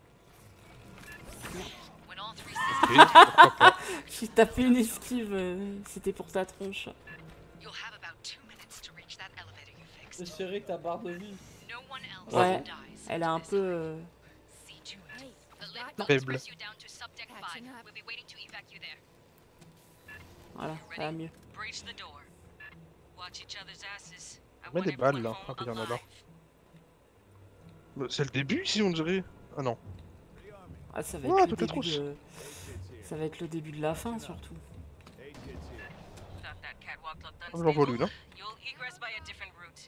When all three systems Ok, pourquoi pas. J'ai tapé une esquive, euh, c'était pour ta tronche. you'll have about two minutes to reach that elevator you Mais fixed. chérie, ta barre de vie. No one else Ouais, dies. elle a un peu... euh, See to it. Hey, The got lift will Faible. express you down to subdeck five. Catching up. We'll be waiting to evac you there. Voilà, ça va mieux. Breach the door. Watch each other's asses. I Mets want des balles, everyone là. home Ah, il y en a là. alive. Mais c'est le début ici, on dirait. Ah non. Ah, ça va Ouais, être le tout est début trousse. de... Ça va être le début de la fin, surtout. Thought that catwalk looked Ah, j'en vois unstable. lui là. You'll egress by a different route.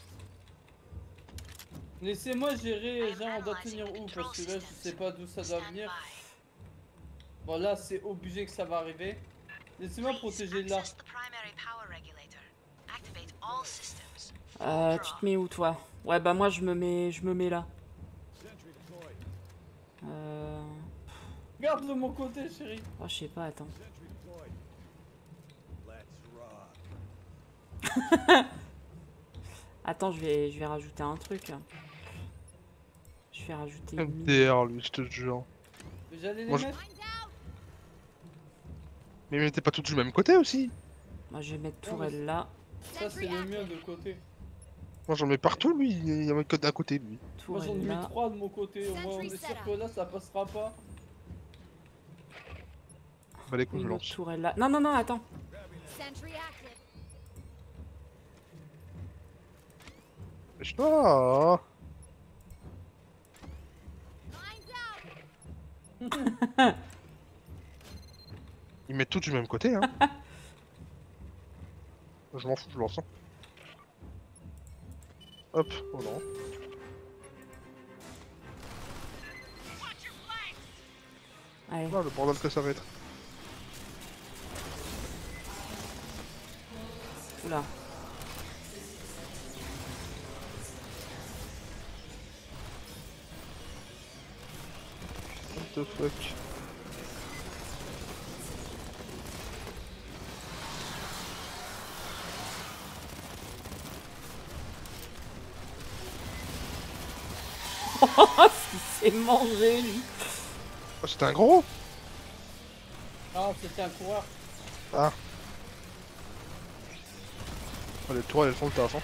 Laissez-moi gérer, genre on doit tenir où? Parce que là je sais pas d'où ça doit Stand venir. by. Bon là c'est obligé que ça va arriver. Laissez-moi Please protéger là. access the primary power regulator. Activate all systems. Euh, tu te mets où, toi? Ouais, bah moi, je me mets, je me mets là. Euh... Garde de mon côté chérie. Oh, je sais pas, attends. Attends, je vais, je vais rajouter un truc. Je vais rajouter une mine. M D R lui, je te jure. Mais j'allais les Moi, je- mettre. Mais mais t'es pas tous du même côté aussi. Moi, je vais mettre tourelle là. Ça c'est le mien de côté. Moi j'en mets partout lui, il y a un code à côté lui. Moi j'en ai Tourelle mis là. trois de mon côté. Au moins on est Sentry sûr setup. que là ça passera pas. Bah les coups je Une autre lance. tourelle là. Non, non, non, attends. Sentry active. Je sais pas. Lines out. Ils mettent tout du même côté hein. Je m'en fous, je lance. Hein. Hop, oh non. Allez. Ah le bordel que ça va être. Oula. What the fuck. Oh, il s'est mangé, lui. Oh, c'était un gros. Ah c'était un coureur. Ah. Oh, les tours elles font le taf hein.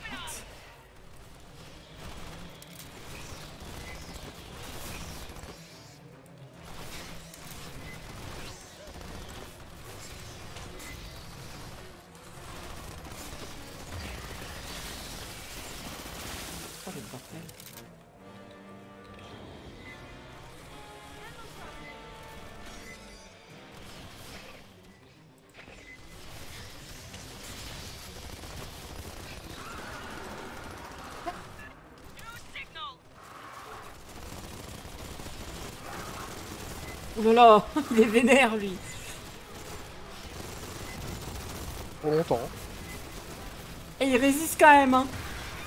Oh, le bordel. Oh là là, il est vénère, lui. Pour longtemps. Hein. Et il résiste quand même, hein.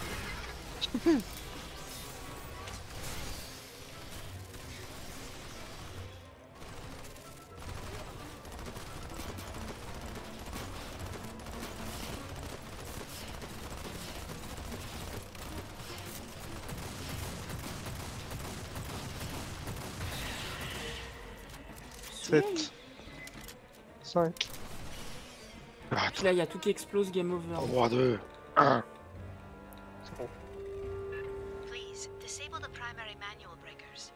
sept. cinq. Ah, Là, il y a tout qui explose, game over. trois, deux, un. C'est bon. Please disable the primary manual breakers.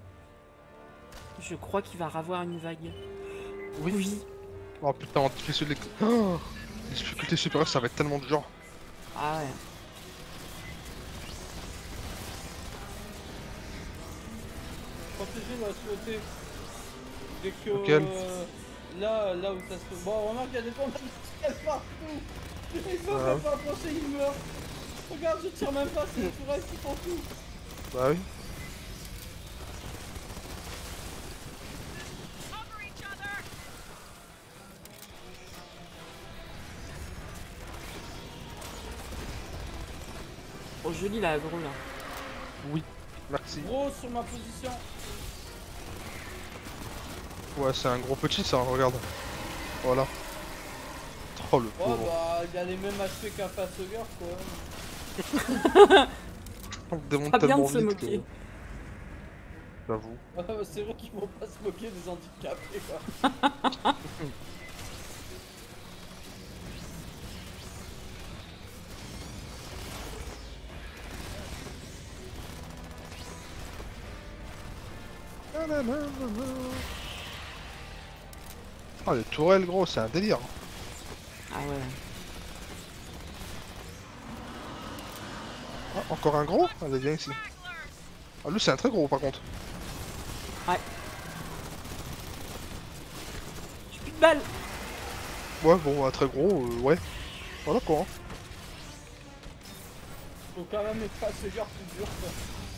Je crois qu'il va ravoir une vague. Oui. Oui. Oh putain, difficile les... Oh, les difficultés supérieures, ça va être tellement dur. Ah ouais. Protégez de l'autre côté. Dès que Lequel euh, là, là où ça se. Bon, remarque, il y a des bombes qui se partout. Il faut Ah même ouais. pas approcher, il meurt. Regarde, je tire même pas, c'est les tourelles qui font tout. Bah oui. Oh, joli la agro là. Oui. Merci. Gros sur ma position. Ouais, c'est un gros petit ça, regarde. Voilà. Oh le Ouais, pauvre. bah, il a les mêmes H P qu'un facehugger, quoi. On te démonte Pas bien tellement de se vite moquer. que- J'avoue. Ouais, bah, c'est vrai qu'ils vont pas se moquer des handicapés, quoi. Ah les tourelles gros, c'est un délire. Ah ouais. Ah, encore un gros? Allez viens ici. Ah lui c'est un très gros par contre. Ouais. J'ai plus de balles. Ouais bon un très gros, euh, ouais. Voilà quoi. Hein. Faut quand même être facehugger plus dur, quoi.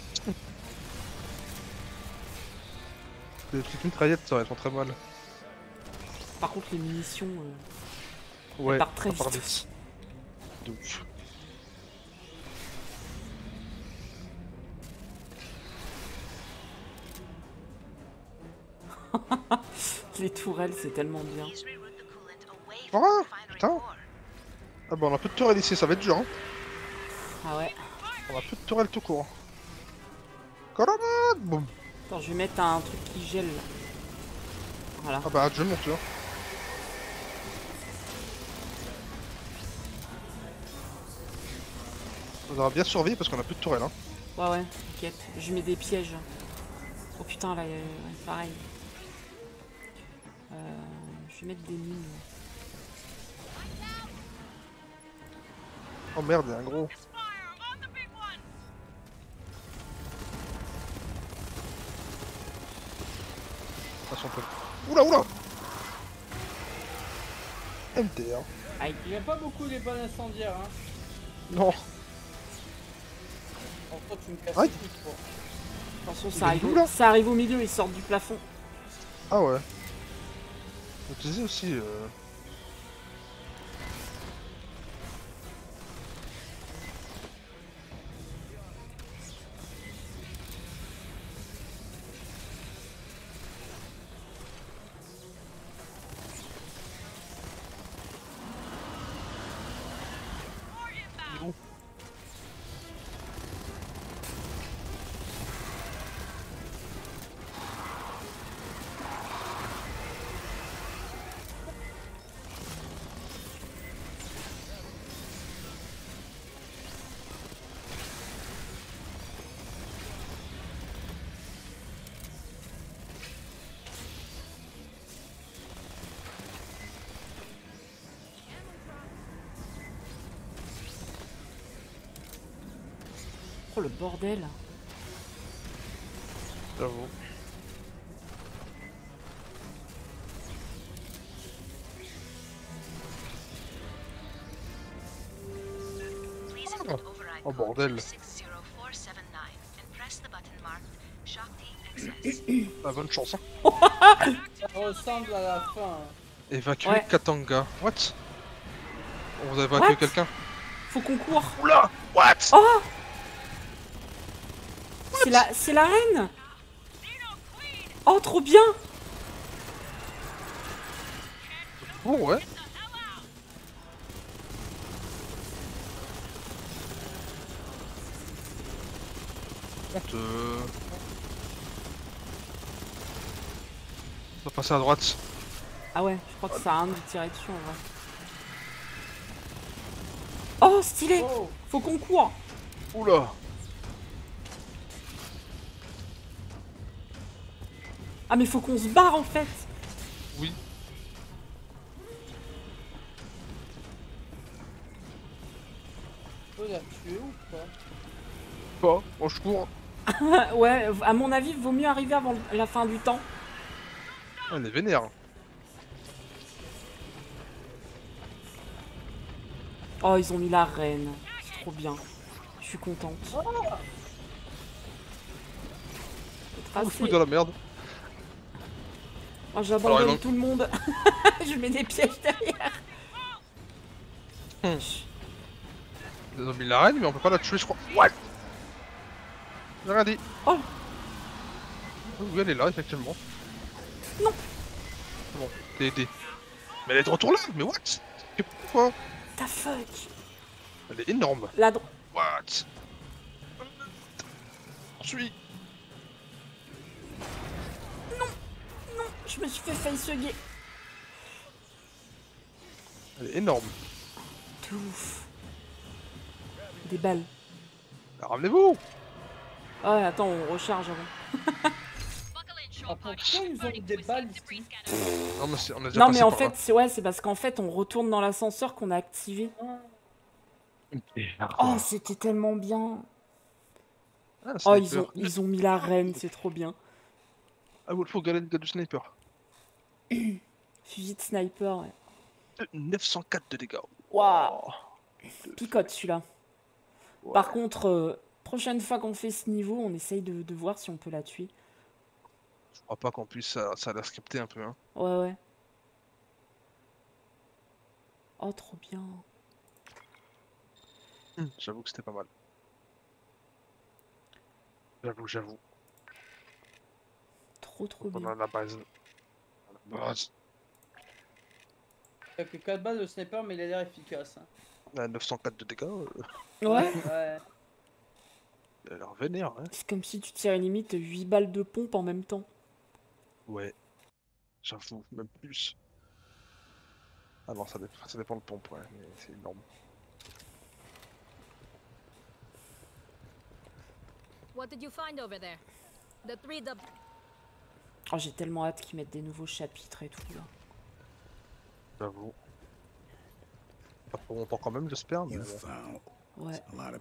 Les petites mitraillettes ça elles font très mal. Par contre, les munitions, euh, Ouais, elles partent très ça part vite. vite. De ouf. Les tourelles, c'est tellement bien. Please reroute the coolant away Ah, from the refinery putain. core. Ah bah on a plus de tourelles ici, ça va être dur hein. Ah ouais. On a plus de tourelles tout court. Caramade. Boum. Attends, je vais mettre un truc qui gèle. Là. Voilà. Ah bah je monte hein. On aura bien surveillé parce qu'on a plus de tourelles hein. Ouais, ouais, t'inquiète. Je mets des pièges. Oh putain, là, euh, ouais, pareil. Euh, je vais mettre des mines. Oh merde, il y a un gros. Ah, son pote. Oula, oula. M T R. Aïe. Il y a pas beaucoup les balles incendiaires, hein. Non. En toi, tu me casses Aïe. les couilles, quoi. Attention, Il ça est arrive, où, au... là ça arrive au milieu, ils sortent du plafond. Ah ouais. Faut utiliser aussi. Euh... Oh le bordel. J'avoue. Please input override Oh, code bordel. six zero four seven nine and press the button marked Shakti Access. Ah, bonne chance hein. Ça ressemble à la fin. hein. Évacuer Ouais. Katanga. What? On vous a évacué What quelqu'un? Faut qu'on court. Oula! What? Oh, c'est la, c'est la reine. Oh, trop bien. Oh ouais. Contre, euh... On va passer à droite. Ah ouais, je crois que ça a un de tirer dessus en vrai. Oh, stylé. Oh, Faut qu'on court. Oula! Ah mais faut qu'on se barre en fait. Oui. oh, il a tué ou pas? Pas. Moi je cours. Ouais, à mon avis, vaut mieux arriver avant la fin du temps. On est vénère. Oh, ils ont mis la reine. C'est trop bien. Je suis contente. On le Tracé. fout dans la merde. Oh, j'abandonne Alors, ils ont- tout le monde. Je mets des pièges derrière. Hmm. Ils ont mis la reine mais on peut pas la tuer je crois. What? J'ai rien dit. Oh. Oui elle est là effectivement. Non. Bon, t'es aidé. Mais elle est de retour là, mais what? Et pourquoi? Ta fuck. Elle est énorme. La dro... What? Suis. Je me suis fait facehugger. Elle est énorme. De ouf. Des balles. Bah, ramenez-vous. Ah ouais, attends, on recharge avant. Ah, pourquoi ils ont des balles ici? Non mais c'est- on a déjà Non passé mais en par fait, c'est ouais, c'est parce qu'en fait, on retourne dans l'ascenseur qu'on a activé. là. Oh, c'était tellement bien. Ah, Oh, ils sniper. ont, ils ont mis la reine, c'est trop bien. Ah, Wolfo, galette du sniper. Fusil de sniper, ouais. neuf cent quatre de dégâts. Waouh. Picote celui-là. Ouais. Par contre, euh, prochaine fois qu'on fait ce niveau, on essaye de, de voir si on peut la tuer. Je crois pas qu'on puisse, ça, ça a l'air scripté un peu. Hein. Ouais, ouais. Oh, trop bien. Hum, J'avoue que c'était pas mal. J'avoue, j'avoue. Trop, trop On bien. a la base. La base. Il a que quatre balles le sniper, mais il a l'air efficace. Hein. On a neuf cent quatre de dégâts. euh, Ouais. Ouais. Il a l'air vénère. Hein. C'est comme si tu tirais limite huit balles de pompe en même temps. Ouais. J'avoue, même plus. Ah non, ça, dé... ça dépend de pompe, ouais. Mais c'est énorme. What did you find over there? The three dub. Oh, j'ai tellement hâte qu'ils mettent des nouveaux chapitres et tout là. J'avoue. Pas pour longtemps quand même, j'espère. Mais... You found Ouais. a lot of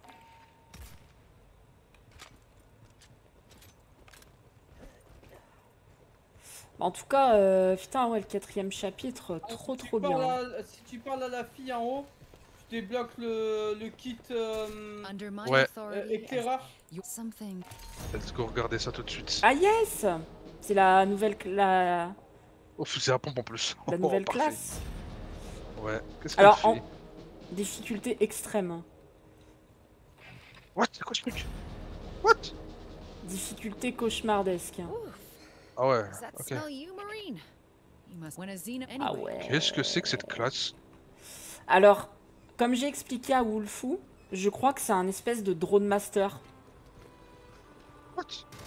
En tout cas, euh, putain, ouais, le quatrième chapitre, Ah, trop si tu trop bien. parles à- si tu parles à la fille en haut, tu débloques le, le kit euh, Under my Ouais. euh, authority. éclairage. You something. Let's go regarder ça tout de suite. Ah yes. C'est la nouvelle, cl- la, Oh, fusil à pompe en plus. la Oh, nouvelle parfait. classe. Ouais. Qu'est-ce qu'elle Alors, fait en difficulté extrême. What? C'est quoi ce truc? What? Difficulté cauchemardesque. Ah ouais, Does that ok. smell you, Marine? You must win a Xena anyway. Ah ouais. Qu'est-ce que c'est que cette classe? Alors, comme j'ai expliqué à Wolfou, je crois que c'est un espèce de drone master. What?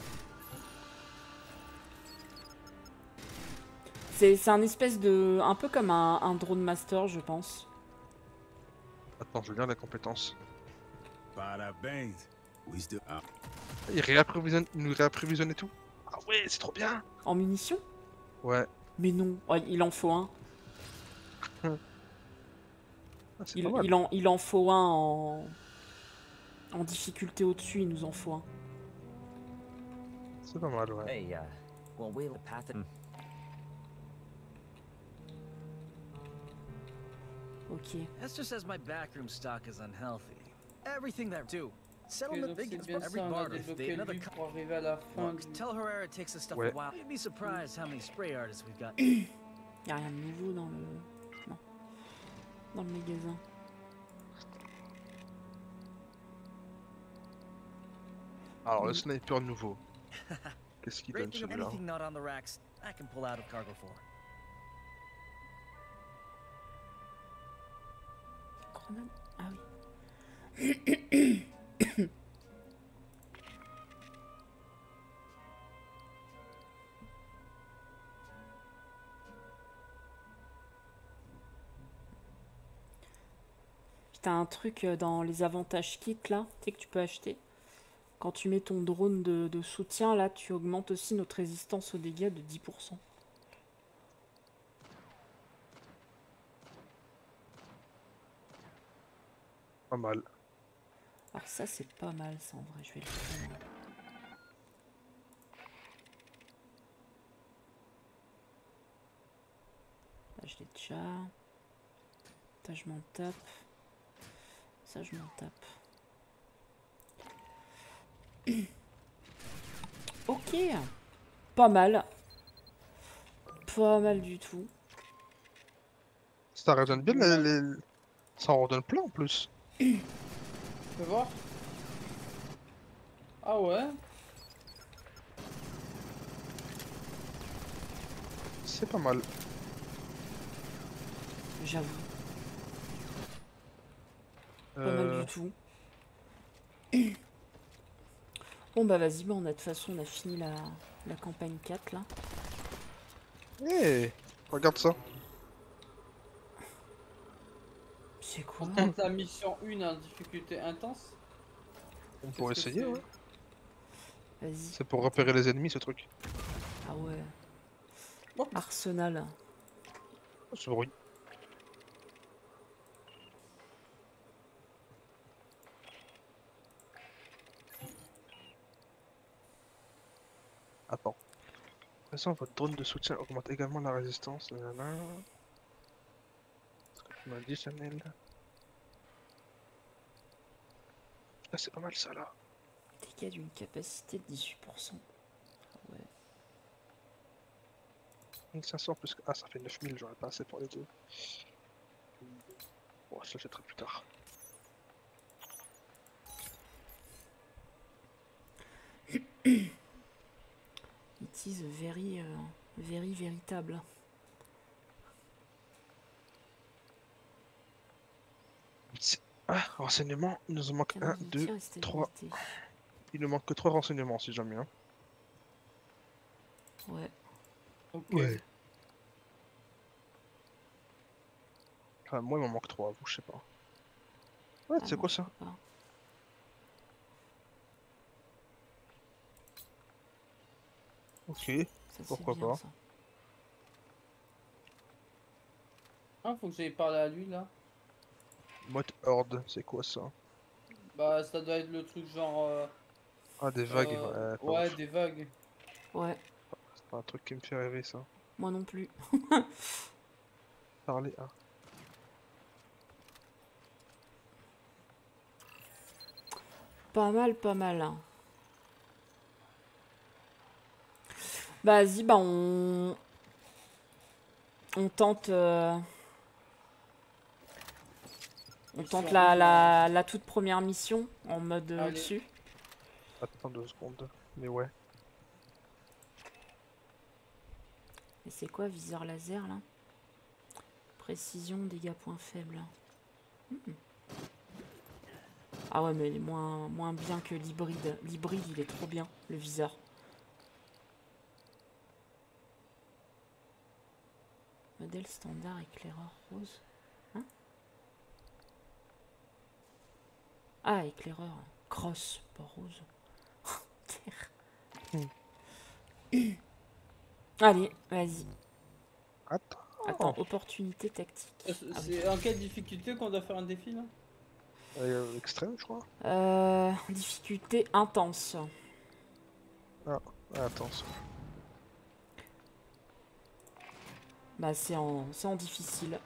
C'est c'est un espèce de... un peu comme un, un drone master, je pense. Attends, je veux lire la compétence. bada bangs. We still uh, Il réapprévisionne, il nous réapprévisionne et tout? Ah ouais, c'est trop bien! En munitions? Ouais. Mais non, oh, il en faut un. Ah, c'est Il, pas mal. il en, il en faut un en... en difficulté au-dessus, il nous en faut un. C'est pas mal, ouais. Hey, uh, well, we'll path it. Ok. Esther says my backroom stock is unhealthy. Everything that do. Ok, Settlement donc big c'est is bien every ça, on a barter. They débloqué le another but co- pour arriver à la fin Look, du... tell Herrera it takes this stuff Ouais. a while. You'd be surprised how many spray artists we've got. Y'a rien de nouveau dans le... Non. Dans le magasin. Alors, le sniper nouveau. Qu'est-ce qu'il Great donne thing of celui-là? anything not on the racks, I can pull out of cargo for. Grenade. Ah oui. Puis t'as un truc euh, dans les avantages kits là, tu sais que tu peux acheter. Quand tu mets ton drone de, de soutien là, tu augmentes aussi notre résistance aux dégâts de dix pour cent. Pas mal. Alors ça c'est pas mal ça en vrai, je vais le prendre. Là je l'ai déjà. Ça je m'en tape. Ça je m'en tape. Ok. Pas mal. Pas mal du tout. Ça redonne bien les, les- Ça en redonne plein en plus. Tu peux voir? Ah ouais? C'est pas mal. J'avoue. Pas mal Euh, du tout. Bon bah vas-y, bah, on a de toute façon on a fini la, la campagne quatre là. hey, regarde ça. C'est quoi? On tente la mission un en difficulté intense. On pourrait Qu'est-ce que essayer, c'est ouais. Vas-y. C'est pour repérer les ennemis, ce truc. Ah ouais. Bon. Arsenal. Ce bruit. Attends. De toute façon, votre drone de soutien augmente également la résistance. Nanana. Ce que tu m'as dit, Chanel. Ah, c'est pas mal ça là. Dégâts d'une capacité de dix-huit pour cent. Ah ouais. mille cinq cents plus que... Ah, ça fait neuf mille, j'aurais pas assez pour les deux. Bon, je l'achèterai plus tard. It is very, euh, very véritable. C'est- Ah, renseignements, il nous en manque un, Canon de deux, tir et trois. stabilité. Il nous manque que trois renseignements si jamais. Hein. Ouais. Ok. Ouais. Enfin, moi, il m'en manque trois, vous, je sais pas. Ouais, Ah c'est non, quoi je ça? sais pas. Ok, Ça, c'est pourquoi bien, pas. ça. Ah, faut que j'aille parler à lui là. Mode horde, c'est quoi ça? Bah, ça doit être le truc genre. euh, Ah, des vagues, euh, ouais. pas ouais, ouf. des vagues. Ouais, C'est pas un truc qui me fait rêver ça. moi non plus. Parler à. Pas mal, pas mal. Hein. Bah, vas-y, bah on... On tente... euh, On tente la, la, la toute première mission en mode euh, Allez. au-dessus. Attends deux secondes. Mais ouais. Et c'est quoi, viseur laser, là? Précision, dégâts, points faibles. Hmm. Ah ouais, mais il est moins, moins bien que l'hybride. L'hybride, il est trop bien, le viseur. Modèle standard, éclaireur rose. Hein? Ah, éclaireur. Cross, pas rose. Terre. Allez, vas-y. Attends. Attends, opportunité tactique. Euh, Ah oui. C'est en quelle difficulté qu'on doit faire un défi là? Euh, extrême, je crois. Euh, difficulté intense. Ah, attends. ça. Bah, c'est en, c'est en difficile.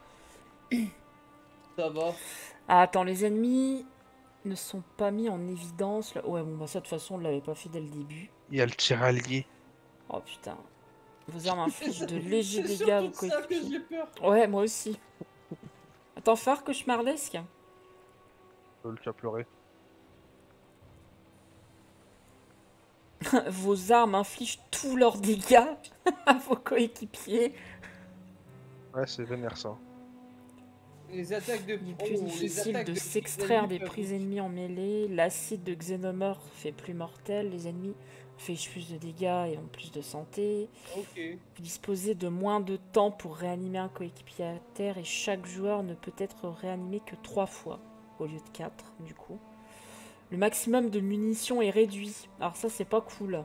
Ça va. Ah, attends, les ennemis ne sont pas mis en évidence. Là. Ouais, bon, bah ça, de toute façon, on l'avait pas fait dès le début. Il y a le tiralier. Oh putain. Vos armes infligent de légers C'est dégâts aux surtout ça que coéquipiers. j'ai peur. Ouais, moi aussi. Attends, phare cauchemardesque. Euh, le cas pleurer. Vos armes infligent tous leurs dégâts à vos coéquipiers. Ouais, c'est vénère ça. Les attaques de Il est oh, plus les difficile attaques de de s'extraire ennemis des peuvent- prises ennemies en mêlée. L'acide de xénomorphe fait plus mortel. Les ennemis infligent plus de dégâts et ont plus de santé. Ok. Vous disposez de moins de temps pour réanimer un coéquipier à terre et chaque joueur ne peut être réanimé que trois fois au lieu de quatre du coup. Le maximum de munitions est réduit. Alors ça c'est pas cool.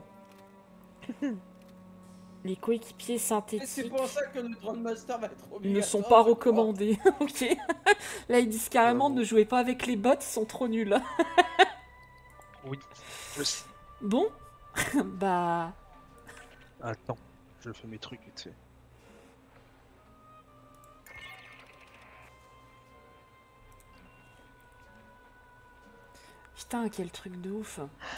Les coéquipiers Et c'est synthétiques pour ça que le Drone Master va être ne obligatoire. sont pas je crois. recommandés. Ok. Là ils disent carrément J'avoue. ne jouez pas avec les bots, ils sont trop nuls. Oui. Je sais. Bon. Bah... Attends, je fais mes trucs vite fait. Putain, quel truc de ouf.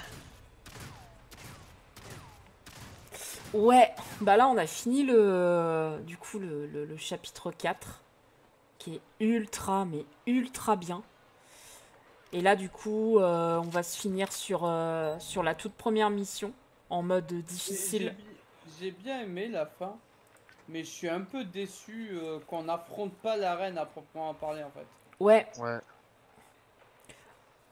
Ouais, bah là on a fini le du coup le, le- le chapitre quatre qui est ultra mais ultra bien. Et là du coup euh, on va se finir sur, euh, sur la toute première mission en mode J'ai- difficile. j'ai- J'ai bien aimé la fin, mais je suis un peu déçu euh, qu'on n'affronte pas l'arène à proprement parler en fait. Ouais, Ouais.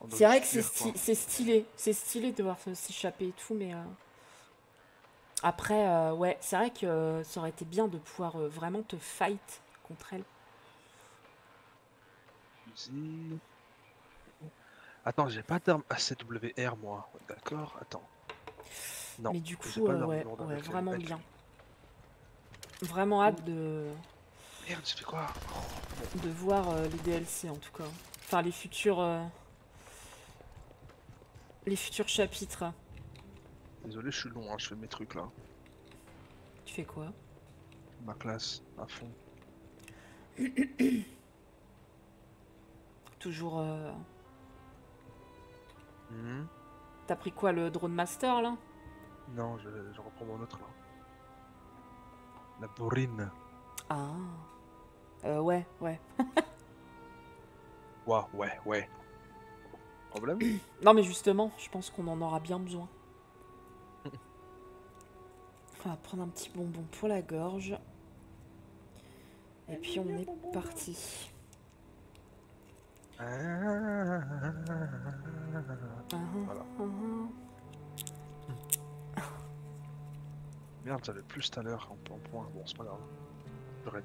On doit C'est vrai le que c'est fuir, quoi. sti- c'est stylé. C'est stylé de voir ça s'échapper et tout, mais... euh, Après, euh, ouais, c'est vrai que euh, ça aurait été bien de pouvoir euh, vraiment te fight contre elle. Fusil. Attends, j'ai pas d'arme A C W R moi. D'accord, attends. Non, Mais du j'ai coup, pas euh, d'arme ouais, lourde ouais, avec, euh, vraiment avec bien. lui. Vraiment hâte de, Merde, j'ai fait quoi? de voir euh, les D L C en tout cas. Enfin, les futurs... euh, les futurs chapitres. Désolé, je suis long, hein, je fais mes trucs là. Tu fais quoi? Ma classe, à fond. Toujours... euh, Mhm. T'as pris quoi, le drone master là? Non, je, je reprends mon autre là. La bourrine. Ah. Euh, ouais, ouais. Ouah, ouais, ouais. Problème? Non mais justement, je pense qu'on en aura bien besoin. On va prendre un petit bonbon pour la gorge. Et puis on est parti. Ah, Ah, Voilà. ah, ah. Merde, j'avais plus tout à l'heure en, en point. Bon, c'est pas grave. J'aurais dit.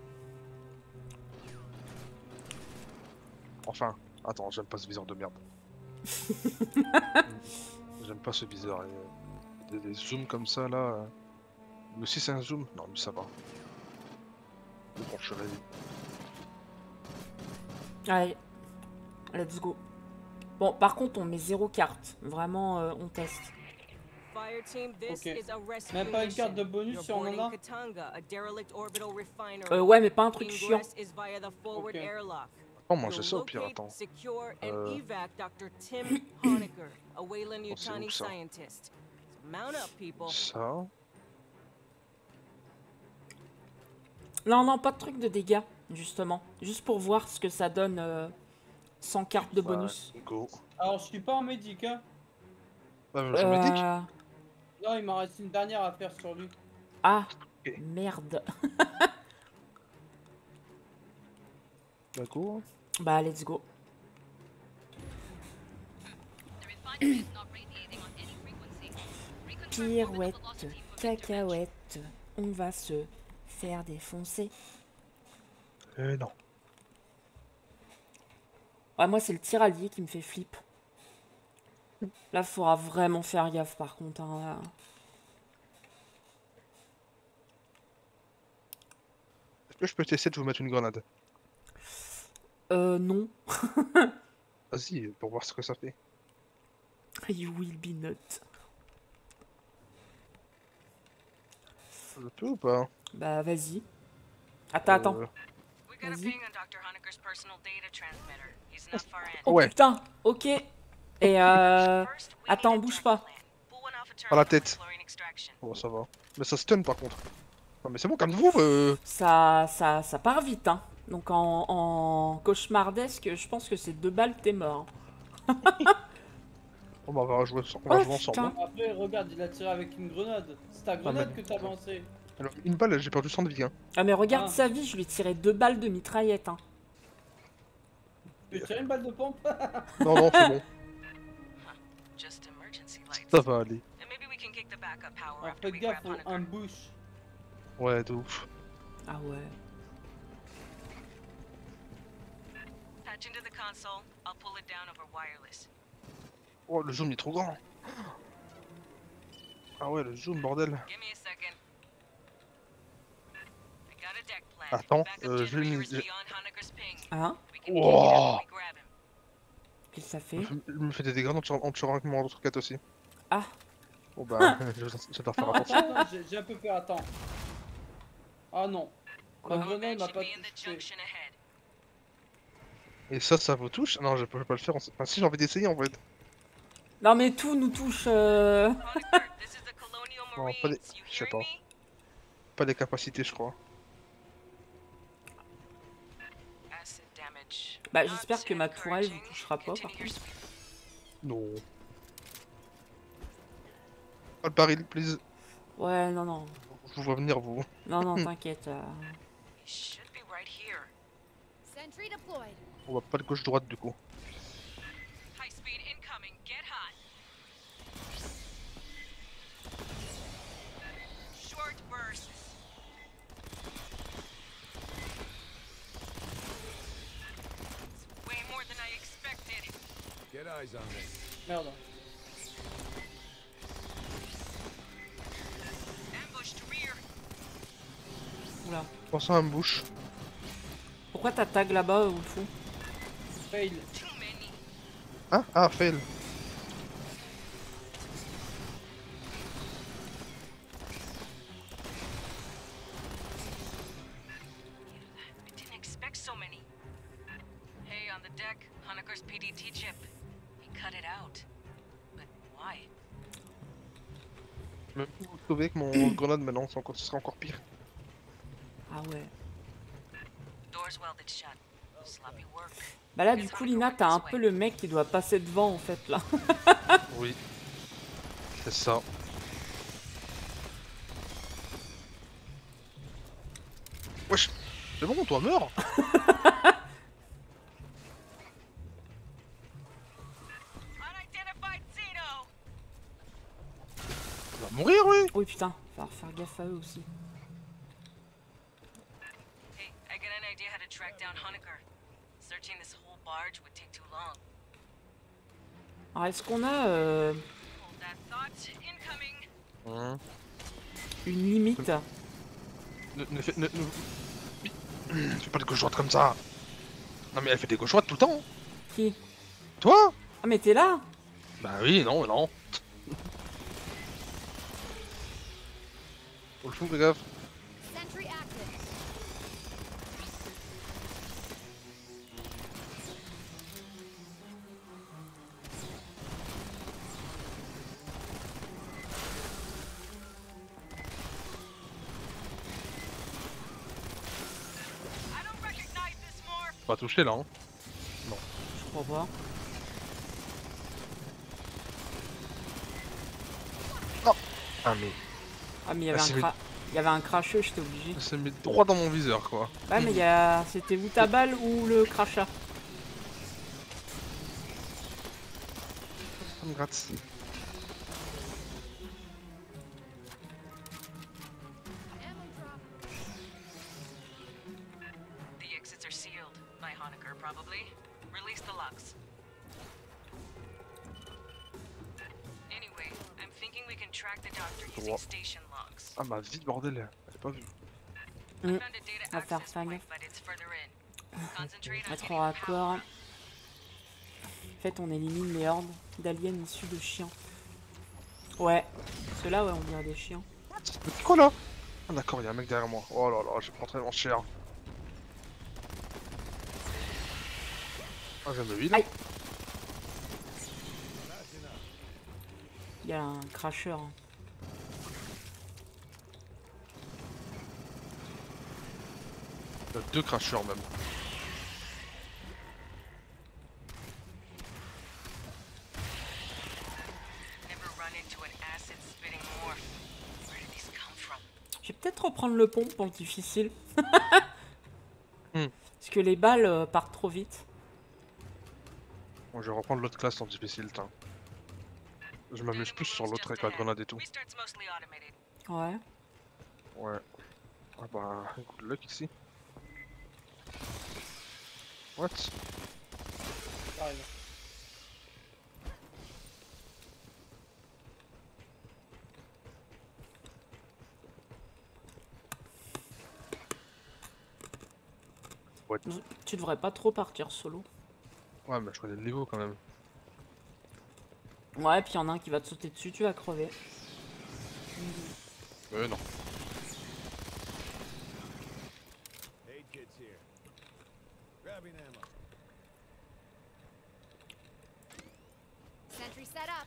Enfin, attends, j'aime pas ce viseur de merde. J'aime pas ce viseur. Et, euh, des, des zooms comme ça là. euh. Lui aussi c'est un zoom? Non, lui ça va. Bon, je suis ready. Allez, let's go. Bon, par contre, on met zéro carte. Vraiment, euh, on teste. Fire team, this Ok. is a rescue Même pas une carte de mission. bonus You're si on en boarding a? Katanga, a derelict orbital refinery. Euh, ouais, mais pas un truc chiant. Ingress is via the forward Ok. airlock. Oh, moi j'ai You'll ça au pire, locate, attends. secure, and Euh. evac Doctor Tim Honecker, a Wayland Oh, c'est Yutani où, ça? scientist. Mount up, people. Ça. Non, non, pas de truc de dégâts, justement. Juste pour voir ce que ça donne euh, sans carte de Bah, bonus. go. Alors, je suis pas en médic, hein. Bah, même sur Medic? Euh... Non, il m'en reste une dernière à faire sur lui. Ah, Ok. merde. Bah, go. Bah, let's go. The refinery is not radiating on any frequency. Reconfirm Pirouette, orbital velocity for intervention. cacahuète, on va se faire défoncer. Euh, non. Ouais, moi, c'est le tyralier qui me fait flip. Là, faudra vraiment faire gaffe, par contre. Hein, là. Est-ce que je peux t'essayer de vous mettre une grenade? Euh, non. Vas-y, pour voir ce que ça fait. You will be not. Je peux ou pas? Bah, vas-y. Attends, attends. Euh, We got a Vas-y. ping on doctor Honecker's personal data transmitter. He's not far in. Oh Ouais. putain, ok. Et euh... First, we Attends, need a bouge direct pas. plan. Pull one off a Par la terminal tête. with fluorine extraction. Bon, ça va. Mais ça stun par contre. Non, mais c'est bon, calme-vous. Euh... Ça, ça, ça part vite, hein. Donc en, en cauchemardesque, je pense que c'est deux balles, t'es mort. Bon, bah, on va jouer, on va Oh, jouer ensemble. putain. hein. Après, regarde, il a tiré avec une grenade. C'est ta grenade mais- que t'as lancée. Alors, une balle, j'ai perdu cent de vie. Hein. Ah mais regarde Ah. sa vie, je lui ai tiré deux balles de mitraillette, hein. Tu veux tirer une balle de pompe? Non, non, c'est bon. Just emergency lights. Ça va aller. And maybe we can kick the backup power Alors after faites we gaffe grab aux Honecker. embouches. Ouais, de ouf. Ah ouais. Patch into the console. I'll pull it down over wireless. Oh, le zoom il est trop grand. Ah ouais, le zoom, bordel. Give me a second. I got a deck plan. Attends, Backup euh, je vais generator une- is beyond Honecker's ping. Hein? We can Wow. kick him when we grab him. Qu'est-ce que ça Je fait? me fais- je me fais des dégâts en tuant en tuant avec mon autre quête aussi. Ah. Bon bah, je je dois faire Attends, attention. attends, j'ai j'ai un peu peur, attends. Ah non. Quoi? La grenade m'a Should pas be in the touché. junction ahead. Et ça, ça vous touche? Non, je peux pas le faire. Enfin, si j'ai envie d'essayer en fait. Non mais tout nous touche. euh, Honecker, this is the Colonial Bon, Marines. pas des- You je sais hearing pas. me? Pas les capacités, je crois. Acid damage. Bah Not j'espère que ma tourelle vous encouraging. touchera pas par Continue your contre. speed. Non. Pas le baril, please. Ouais, non, non. Je vous vois venir, vous. Non, non, t'inquiète. euh. He should be right here. Sentry deployed. On va pas de gauche-droite du coup. High Get eyes on this. Merde. Oula. Pensons à une bouche. Pourquoi t'as tag là-bas au fond? Fail. Hein? Ah, fail. I didn't expect so many. Hey, on the deck, Honeker's P D T chip. He cut it out. But why? Même si vous sauvez que mon grenade maintenant, c'est encore, ce sera encore pire. Ah ouais. Doors welded shut. Sloppy work. Bah là, du coup, Lina, t'as un peu le mec qui doit passer devant, en fait, là. Oui. C'est ça. Wesh. C'est bon, toi, meurs. Unidentified Zeno! Il va mourir, oui. Oui, putain, va faire gaffe à eux aussi. Hey, I got an idea how to track down Honecker. Searching this whole barge would take too long. Alors, est-ce qu'on a euh, Hold that thought. Incoming. Hein. une limite? Ne, ne, fais- ne, ne... Fais pas des gauche droite comme ça. Non mais elle fait des gauche droite tout le temps. Qui? Toi? Ah, mais t'es là? Bah oui, non, non. Faut le fou, fais gaffe. Sentry active. I don't recognize this more. Pas touché là, hein. Je crois pas. Ah mais... Ah, mais il y Ah, avait c'est un cra... Il y avait un cracheux, j'étais obligé. Ça s'est mis droit dans mon viseur, quoi. Ouais, mais il y a... C'était ou ta balle ou le crachat. Ça me gratte. Ammo drop. The exits are sealed. By Honecker, probably. Release the locks. Anyway, I'm thinking we can track the doctor using Droit. station logs. Ah ma vie, bordel. Elle est pas vue. I Mm. found a data On va faire access ça, point, gaffe. but it's further in. Concentrate on Mettre getting au raccord. power. En fait, on élimine les hordes d'aliens issus de chiens. Ouais. Ceux-là, ouais, on dirait des chiens. C'est quoi là? Ah d'accord, il y a un mec derrière moi. Oh là là, je prends très cher. Ah, j'aime lui là. Aïe. Il y a un cracheur. Il y a deux crashers même. Never run into an acid-spitting morph. Where did these come from? Je vais peut-être reprendre le pont pour le difficile. Hmm. Parce que les balles euh, partent trop vite. Bon, je vais reprendre l'autre classe en difficile, tiens. Je m'amuse plus sur l'autre avec la grenade et tout. Restart's mostly automated. Ouais. Ouais. Ah bah, good luck ici. What? Arrive. What? Tu devrais pas trop partir solo. Ouais, mais je connais le niveau quand même. Ouais, puis il y en a un qui va te sauter dessus, tu vas crever. Euh, non. Aid kit's here. Grabbing ammo. Sentry set up.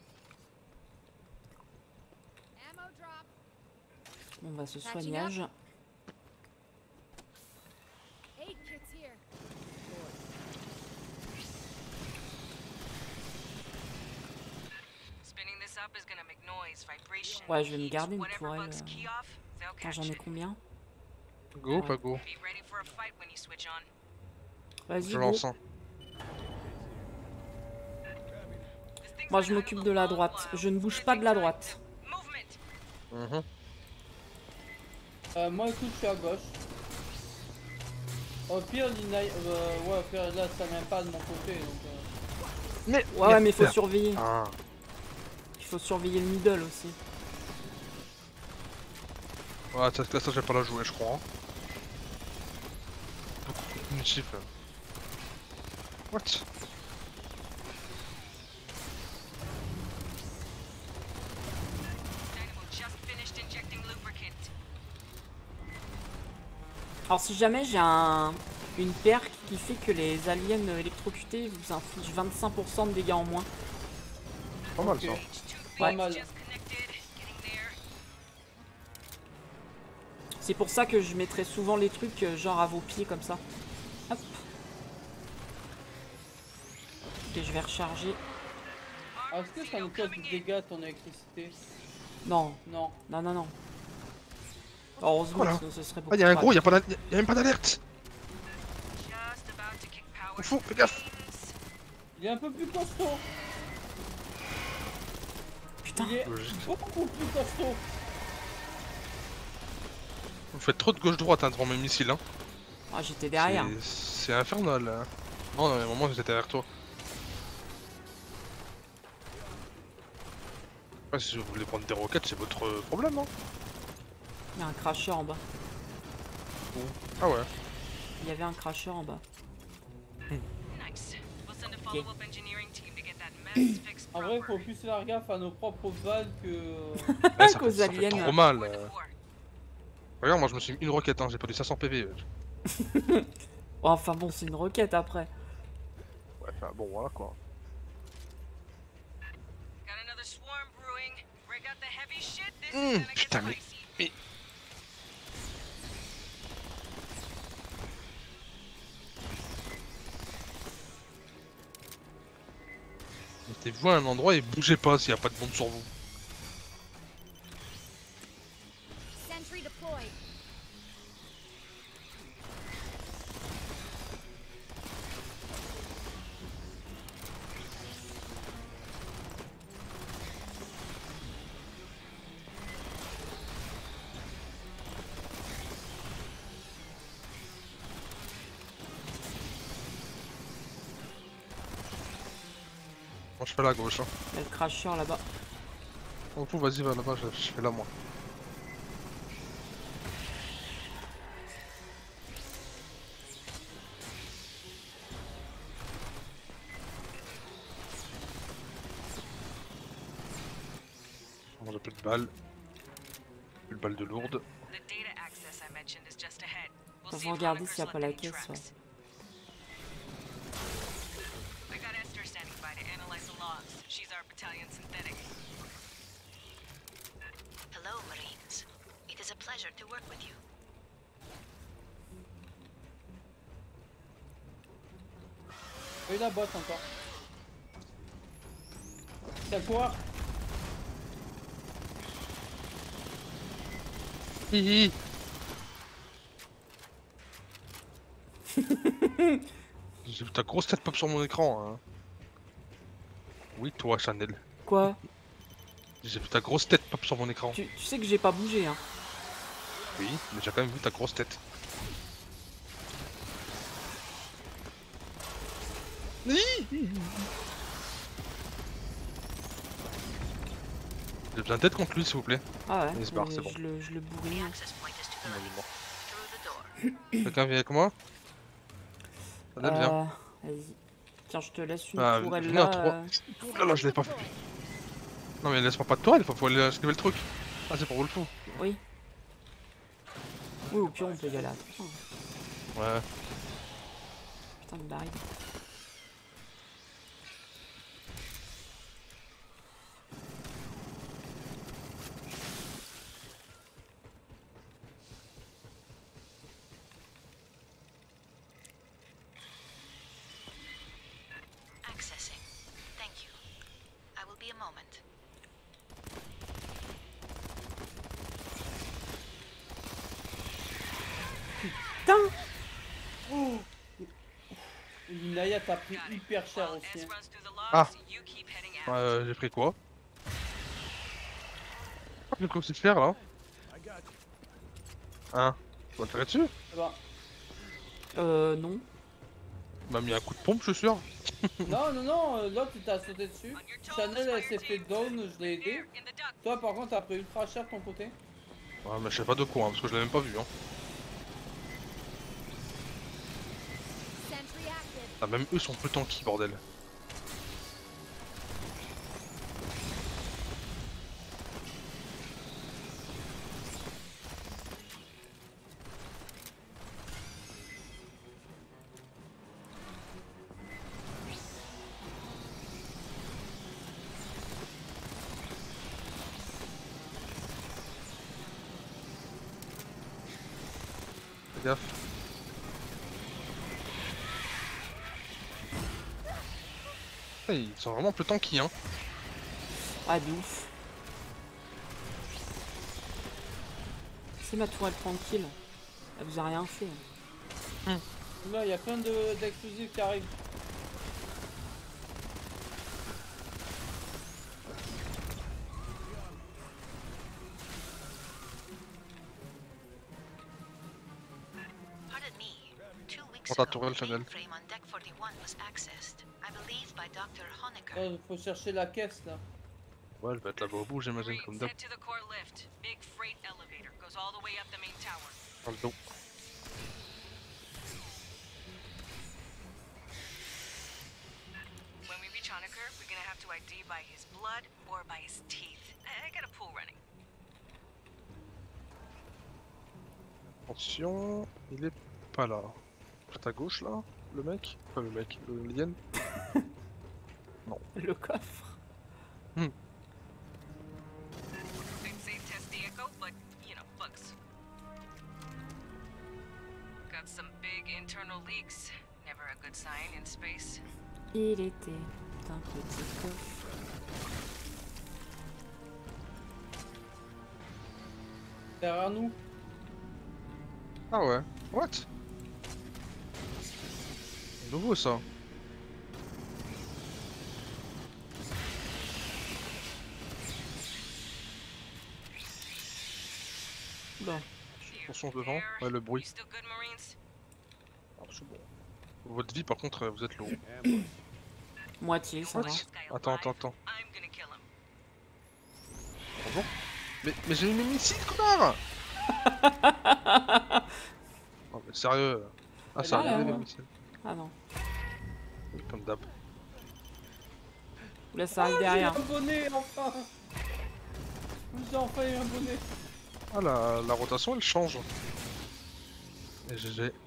Ammo drop. On va se Patching soignage. Aid kit's here. Spinning this up is gonna make noise, vibration, Ouais, je vais me heat, garder une whatever tourelle. bugs euh. key off, they'll Attends, catch j'en ai it. combien? Go, pas go. Be ready for a fight when you switch on. Vas-y, Je go. lance un. This thing's Moi, been je m'occupe de idle la a long droite. while. Je ne bouge Gonna pas take de la time droite. to- Movement. Mhm. Euh, moi écoute, je suis à gauche. Au pire, Lina... Euh, ouais, au pire, là, ça vient pas de mon côté, donc... Euh... Mais Ouais, ouais, mais il faut surveiller. Ah. Il faut surveiller le middle aussi. Ouais, cette classe, je vais pas la jouer, je crois. Hein. Beaucoup trop punitif. Là. What? Dynamo just finished injecting lubricant. Alors si jamais j'ai un... une perk qui fait que les aliens électrocutés vous infligent vingt-cinq pour cent de dégâts en moins. Pas mal Ok. ça. Pas Ouais. mal. Just connected. Getting there. C'est pour ça que je mettrais souvent les trucs euh, genre à vos pieds comme ça. Hop. Et je vais recharger. Ah, est-ce que ça nous cause du dégât ton électricité? Non, Non. non, non, non. Heureusement, Voilà. sinon ce serait beaucoup Ah, y'a un plus gros, y'a rapide. pas d'al- y a même pas d'alerte. Just about to kick power. On fout, fais gaffe. Il est un peu plus costaud. Putain, Il est Logique. beaucoup plus costaud. Vous faites trop de gauche-droite hein, devant mes missiles. Hein. ah, j'étais derrière. C'est- C'est infernal. Hein. Non, non, à un moment j'étais derrière toi. Ouais, si vous voulez prendre des roquettes, c'est votre euh, problème. Hein. Il y a un crasher en bas. Ah ouais. Il y avait un crasher en bas. Nice. We'll send a Okay. follow-up engineering team to get that mess fixed En vrai, faut proper. plus faire gaffe à nos propres balles que. Ouais, ça, Qu'aux fait, ça fait aliens. trop mal. Four to euh. four. Regarde, moi je me suis mis une roquette, hein, j'ai perdu cinq cents P V. euh. Oh, enfin bon, c'est une roquette après. Ouais, enfin bon, voilà quoi. Got another swarm brewing. Break out the heavy shit. This Mm, is gonna get putain, mais- spicy. mais- Mettez-vous à un endroit et bougez pas s'il n'y a pas de bombe sur vous. Sentry deployed. Moi je fais la gauche. Hein. Il y a le crasher là-bas. On fout, vas-y, va là-bas, je, je fais là moi. Bon, j'ai plus de balles. Plus de balles de lourdes. The data access I mentioned is just ahead. We'll Faut see if regarder Honaker's s'il y a pas left la any caisse, tracks. I got Esther standing by to analyze the logs. She's our battalion synthetic. Hello, Marines. It is a pleasure to work with you. Et la boîte encore. C'est quoi? Hihi. J'ai vu ta grosse tête pop sur mon écran. Hein. Oui, toi, Chanel. Quoi? J'ai vu ta grosse tête pop sur mon écran. tu, tu sais que j'ai pas bougé, hein. Oui, mais j'ai quand même vu ta grosse tête. J'ai besoin d'aide contre lui, s'il vous plaît. Ah ouais, Il se barre, mais c'est bon. je le, je le The bourrine. access point is to the Non, il est right. mort. Through the door. Quelqu'un vient avec moi? Chanel, viens. Euh, Vas-y. Tiens, je te laisse une Ah, tourelle venez à là. trois. euh. Ouh là là, je l'ai pas fait. Non, mais laisse-moi pas de toile, il faut, faut aller esquiver le truc. Ah, c'est pour vous le fou. Oui. Oui, ou pire, on peut y aller à trois. Ouais. Putain de baril. Accessing. Thank you. I will be a moment. Putain! Oh. Naya t'a pris hyper cher While aussi. S hein. runs through the logs, Ah. you keep heading out. Euh, j'ai pris quoi? Qu'est-ce que c'est de faire là? Hein? Tu vas le tirer dessus? Ah bah, Euh, non. Il m'a mis un coup de pompe, je suis sûr. Non, non, non, euh, l'autre il t'a sauté dessus. Chanel elle s'est fait down, je l'ai aidé. Toi par contre t'as pris ultra cher de ton côté. Ouais, mais je sais pas de quoi, hein, parce que je l'ai même pas vu. Hein. Sentry active. Ah, même eux sont plus tanky, bordel. Fais gaffe. Hey, ils sont vraiment plus tanky, hein. Ah, de ouf. C'est ma tourelle tranquille. Elle vous a rien fait. Là il y a plein de- d'explosifs qui arrivent. Pardon me. Two weeks Prends ta ago, tourelle, the Chanel. mainframe on deck forty-one was accessed. I believe by Doctor Honecker. Euh, faut chercher la caisse là. Ouais, elle va être là-bas au bout, j'imagine, Marines, comme d'hab. head to the core lift. Big freight elevator goes all the way up the main tower. Dans le dos. When we reach Honecker, we're gonna have to I D by his blood or by his teeth. I I got a pool running. Attention, il est pas là. Peut-être à gauche là, le mec. Pas le mec, le lien. Le coffre. I'd say test the echo, but you know, bugs. Got some big internal leaks. Never a good sign in space. Il était un petit coffre. Derrière nous. Ah ouais, what? Nouveau ça. Bon. Attention devant, ouais, le bruit. You still good, Marines? Alors, c'est bon. Votre vie par contre, vous êtes lourd. Moitié, ça va. What? Attends, attends, attends. I'm gonna kill him. Ah bon? Mais, mais j'ai mis mes missiles, connard! Oh, mais sérieux? Ah, ça Elle est arrive là, les hein. missiles. Ah non. Comme d'hab. Là, ça arrive Ah, j'ai derrière. un bonnet enfin. J'ai enfin eu un bonnet. Ah, la, la rotation elle change. Et G G.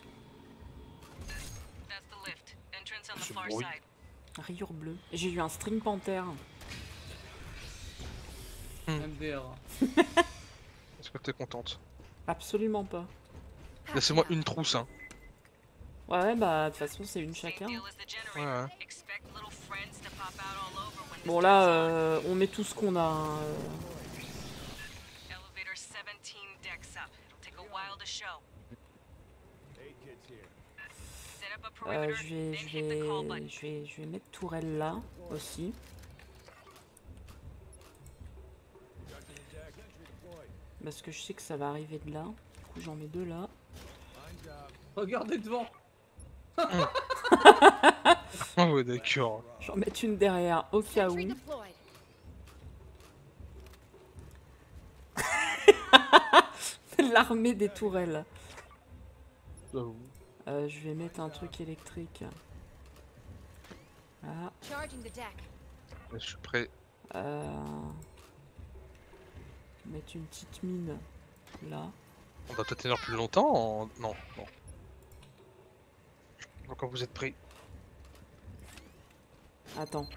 That's the lift. Entrance on the Ce far bruit. side. Rayure bleue. J'ai eu un string panther. M D R. Est-ce que t'es contente? Absolument pas. Laissez-moi une trousse, hein. Ouais, ouais, bah, de toute façon, c'est une Same chacun. deal as the generator. Ouais, ouais. Expect little friends to pop out all over when this Bon, là, turns on. euh, on met tout ce qu'on a. hein, euh. Elevator seventeen decks up. It'll take a while to show. Eight kids here. Set up a Euh, perimeter, je vais, then je hit the call vais, button. je vais, je vais mettre tourelle là aussi. Conducting attack. Sentry deployed. Parce que je sais que ça va arriver de là. Du coup, j'en mets deux là. Line job. Regardez devant. Ah ouais, d'accord. J'en mets une derrière au cas où. Sentry deployed. L'armée des tourelles. J'avoue. Euh, je vais mettre un truc électrique. Voilà. Charging the deck. Je suis prêt. Euh... Mettre une petite mine là. On va peut-être tenir plus longtemps en... Non, non. Donc quand vous êtes prêts. Attends.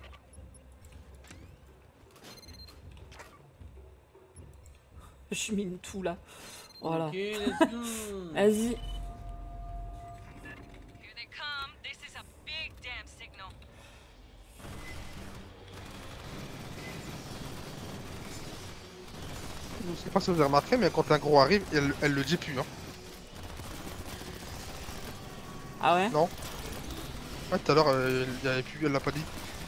Je mine tout là. Voilà. Ok, let's go. Vas-y. Here they come. This is a big damn signal. Je sais pas si vous avez remarqué, mais quand un gros arrive, elle, elle le dit plus. Hein. Ah ouais? Non. Ouais, tout à l'heure, euh, il y avait plus, elle l'a pas dit.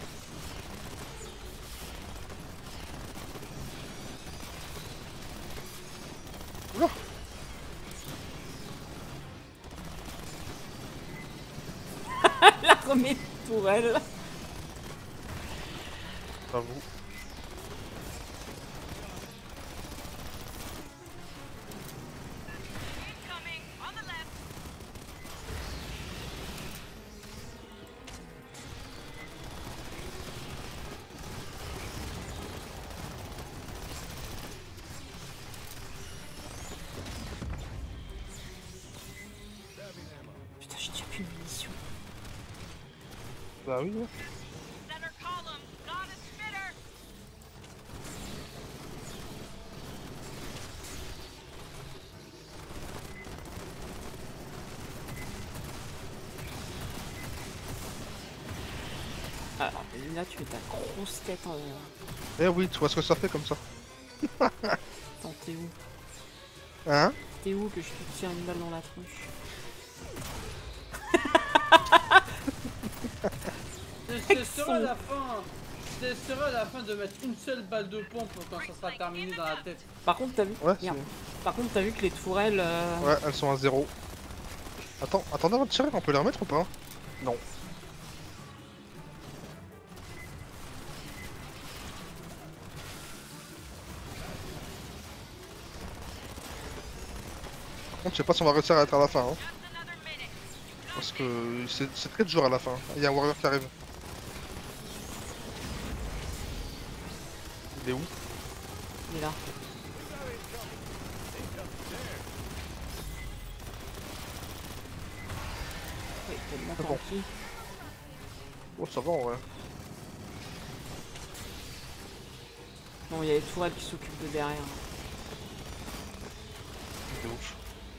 Oula. contre mes tourelles. J'avoue. Incoming on the left. Putain, j'ai déjà plus de munitions. Bah oui. Ouais. Center column. Got a spitter. Ah, là, tu mets ta grosse tête en. Eh oui, tu vois ce que ça fait comme ça. Attends, t'es où? Hein? T'es où que je te tire une balle dans la tronche? Je testerai à la fin. Je testerai à la fin de mettre une seule balle de pompe quand ça sera terminé dans la tête. Par contre, t'as vu? Ouais, Merde. c'est- Par contre, t'as vu que les tourelles. euh, ouais, elles sont à zéro. Attends, attendez avant de tirer, on peut les remettre ou pas? Non. Par contre, je sais pas si on va réussir à être à la fin. Hein. Just another minute. Parce que c'est c'est très dur à la fin. Il y a un warrior qui arrive. Il est où? Il est là. Oui, tellement C'est tant bon. pis. Oh, ça va en vrai. Non, il y a les tourelles qui s'occupent de derrière. C'est ouf.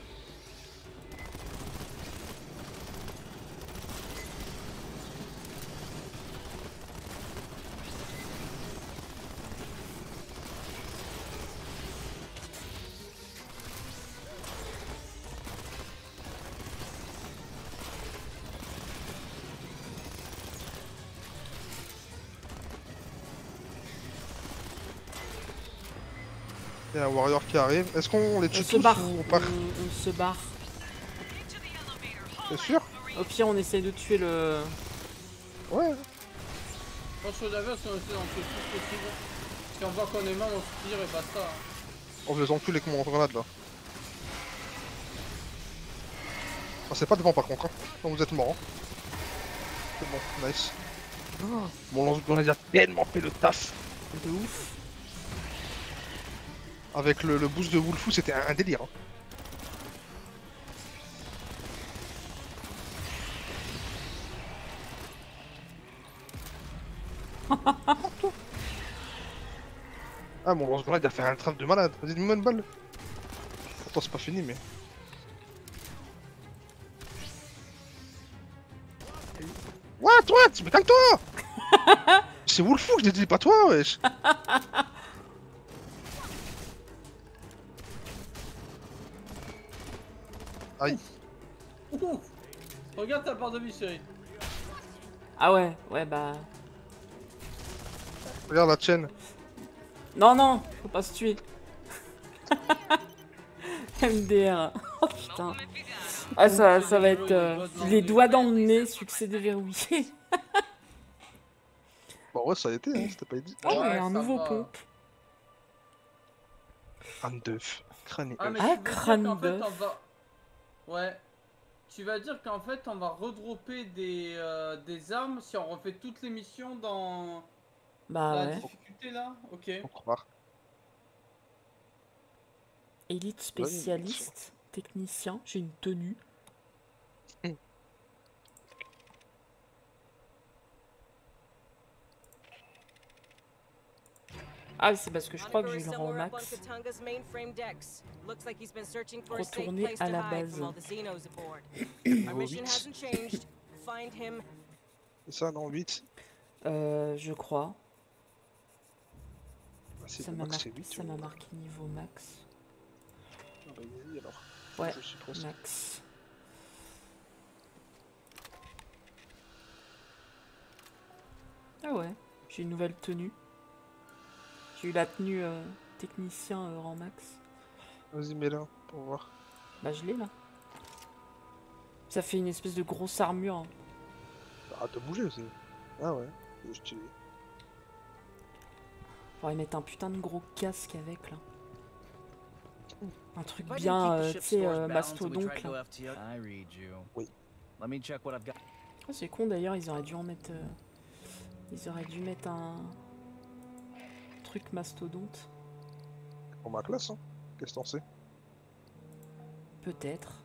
Il y a un warrior qui arrive. Est-ce qu'on les On tue se tous barre. ou on On, part? on se barre. Into the elevator. T'es sûr? Au pire, on essaye de tuer le. Ouais. Je pense que d'abord, si on essaie d'en tuer le plus possible. Si on voit qu'on est mal, on se tire et basta. hein. On les encule avec mon grenade là. Ah, c'est pas devant par contre. Hein. Non, vous êtes mort. Hein. C'est bon, nice. Oh, mon lance-grenade a tellement fait le taf. De ouf. Avec le, le boost de Wolfou, c'était un, un délire. Hein. Ah, mon lance-grenade a fait un trap de malade. Vas-y, donne-moi une balle. Attends, c'est pas fini, mais. What, what? Mais calme-toi! C'est Wolfou que j'ai dit, pas toi, wesh! Aïe. Ouf. Regarde ta part de vie, chérie. Ah ouais, ouais, bah. Regarde la chaîne. Non, non, faut pas se tuer. M D R. Oh putain. Ah, ça, ça va être euh, les doigts dans le nez, succès déverrouillé. Bon, ouais, ça a été, hein, c'était pas dit. Oh, mais Ouais, un ça nouveau va. pompe. Un d'œuf. Crâne Ah, mais Ah, tu veux dire crâne qu'en fait, d'œuf. on va... Ouais. Tu vas dire qu'en fait, on va redropper des, euh, des armes si on refait toutes les missions dans Bah la ouais. difficulté là. Ok. Faut croire. Élite spécialiste, technicien, j'ai une tenue. Ah, c'est parce que je crois que j'ai eu le rang max. Retourner à la base. C'est ça, non, huit. Euh, je crois. Ah, c'est Ça le m'a max, mar- c'est huit. ça m'a marqué niveau max. Ah, bah, easy, alors. Ouais, Je suis trop sûr. max. Ah ouais, j'ai une nouvelle tenue. J'ai eu la tenue euh, technicien euh, rang max. Vas-y, mets-la pour voir. Bah je l'ai là. Ça fait une espèce de grosse armure. Hein. Ah, t'as bougé aussi. Ah ouais, c'est stylé. Faudrait mettre un putain de gros casque avec là. Un truc If I didn't bien, keep the euh, ship tu sais, stores euh, balanced and we tried mastodonte to go là. F T O, I read you. Oui. Let me check what I've got. Ah, c'est con d'ailleurs, ils auraient dû en mettre. euh, Ils auraient dû mettre un truc mastodonte. Pour ma classe, hein. Qu'est-ce que t'en sais? Peut-être.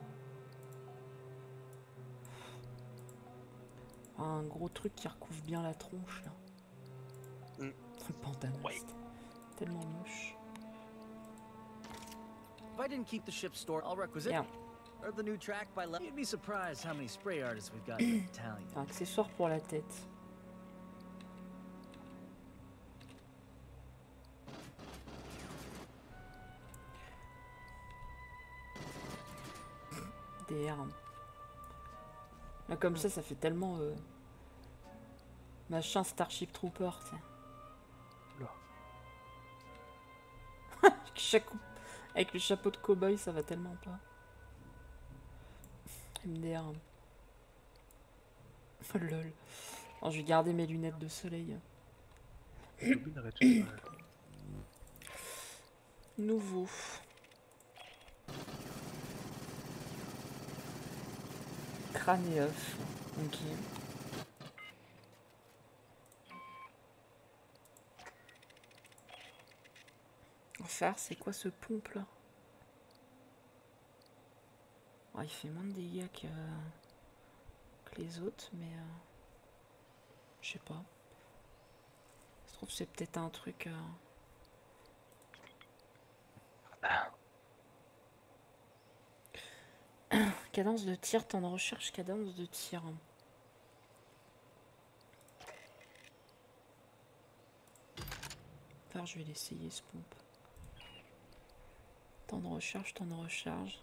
Un gros truc qui recouvre bien la tronche là. Mm. Le pantalon. Ouais. Tellement moche. If I didn't keep the ship stored, I'll requisite. Merde. Heard the new track by Le- You'd be surprised how many spray artists we've got in the battalion. Un accessoire pour la tête. Des armes. Là, comme ça, ça fait tellement euh, machin Starship Trooper, tu sais. Avec chaque- Avec le chapeau de cow-boy, ça va tellement pas. M D R. Oh lol. Oh, je vais garder mes lunettes de soleil. Nouveau. Crâne et œuf. Ok. Enfin, c'est quoi ce pompe là? Oh, il fait moins de dégâts que, que les autres, mais euh, je sais pas. Je trouve que c'est peut-être un truc. euh, Cadence de tir, temps de recherche, cadence de tir. Enfin, je vais l'essayer ce pompe. Temps de recharge, temps de recharge.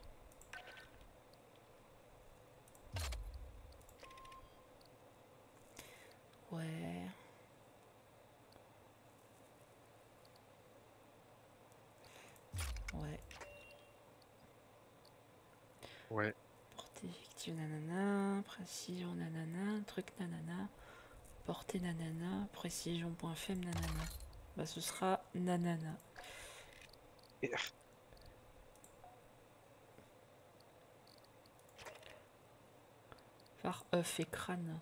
Ouais. Ouais. Ouais. Portée effective nanana, précision nanana, truc nanana, portée nanana, précision point faible nanana. Bah ce sera nanana. Et F. Phare œuf et crâne.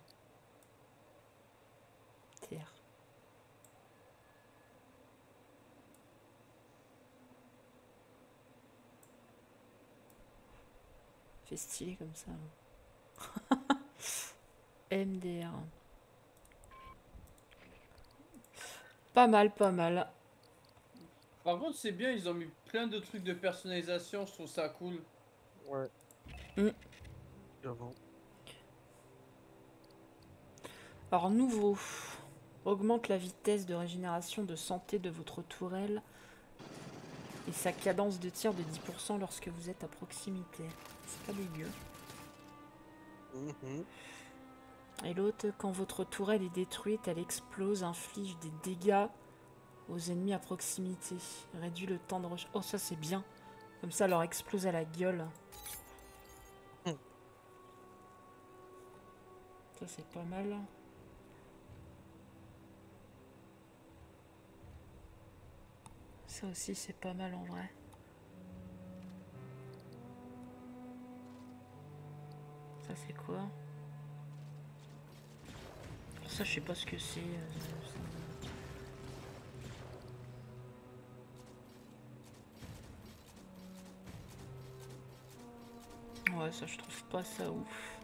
Terre. Fait stylé comme ça. M D R. Pas mal, pas mal. Par contre, c'est bien, ils ont mis plein de trucs de personnalisation, je trouve ça cool. Ouais. Mm. J'avoue. Alors nouveau. Augmente la vitesse de régénération de santé de votre tourelle et sa cadence de tir de dix pour cent lorsque vous êtes à proximité. C'est pas dégueu. Mhm. Et l'autre, quand votre tourelle est détruite, elle explose, inflige des dégâts aux ennemis à proximité. Réduit le temps de recharge. Oh, ça c'est bien. Comme ça, elle leur explose à la gueule. Mm. Ça c'est pas mal. Ça aussi c'est pas mal en vrai. Ça c'est quoi? Ça je sais pas ce que c'est. euh, ça. Ouais, ça je trouve pas ça ouf.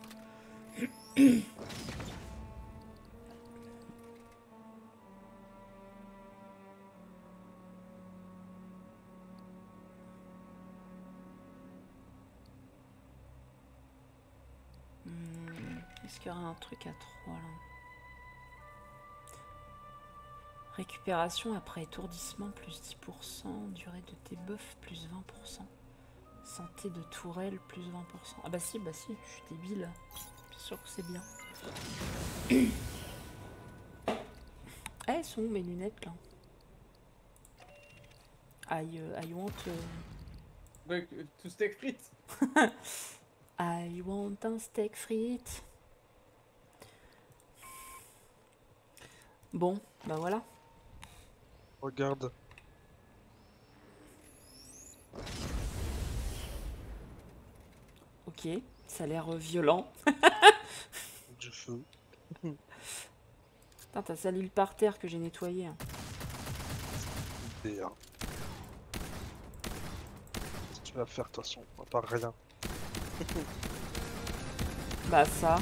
Hmm, Est-ce qu'il y aura un truc à trois là? Récupération après étourdissement plus dix pour cent. Durée de debuff plus vingt pour cent. Santé de tourelle plus vingt pour cent. Ah bah si, bah si, je suis débile. Bien sûr que c'est bien. Ah, elles sont où mes lunettes là? I, uh, I want... uh, Ouais, euh, tout steak frites. I want un steak frites. Bon, bah voilà. Regarde. Ok, ça a l'air euh, violent. Du feu. Putain, t'as sali le parterre que j'ai nettoyé. hein. Et, euh, Qu'est-ce que tu vas faire de toute façon? À part rien. Bah ça.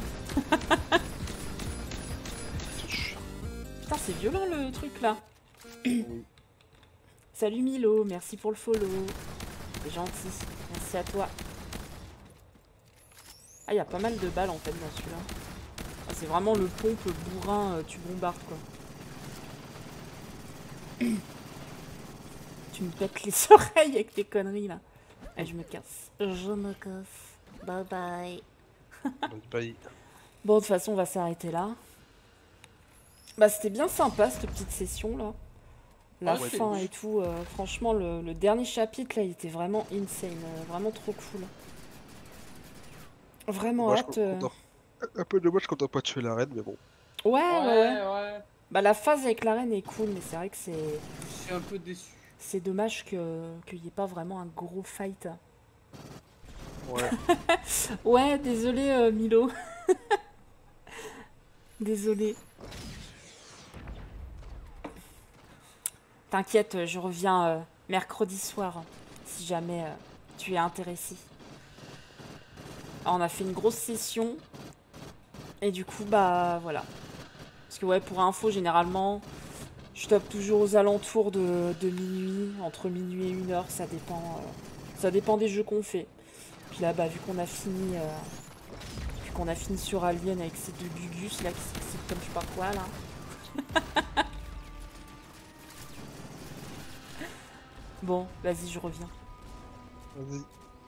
C'est chiant. Putain, c'est violent le truc là. Oui. Salut Milo, merci pour le follow. C'est gentil, merci à toi. Ah, il y a pas mal de balles en fait dans celui-là. Ah, c'est vraiment le pompe bourrin, euh, tu bombardes quoi. Tu me pètes les oreilles avec tes conneries là. Ah, je me casse. Je me casse. Bye bye. Bye bye. Bon, de toute façon, on va s'arrêter là. Bah, c'était bien sympa cette petite session là. La Ah ouais, fin c'est et tout. euh, franchement, le, le dernier chapitre là, il était vraiment insane. euh, vraiment trop cool. Vraiment Dommage hâte. qu'on- euh. qu'on a- Un peu dommage qu'on n'a pas tué la reine, mais bon. Ouais, ouais, ouais. Ouais, ouais. Bah, la phase avec la reine est cool, mais c'est vrai que c'est. Je suis un peu déçu. C'est dommage que qu'il n'y ait pas vraiment un gros fight. Ouais. Ouais, désolé euh, Milo. Désolé. T'inquiète, je reviens euh, mercredi soir, si jamais euh, tu es intéressé. Alors, on a fait une grosse session. Et du coup, bah voilà. Parce que ouais, pour info, généralement, je tape toujours aux alentours de, de minuit. Entre minuit et une heure, ça dépend. euh, ça dépend des jeux qu'on fait. Puis là, bah vu qu'on a fini... euh, vu qu'on a fini sur Alien avec ces deux Gugus là qui s'excitent comme je sais pas quoi là. Bon, vas-y, je reviens. Vas-y.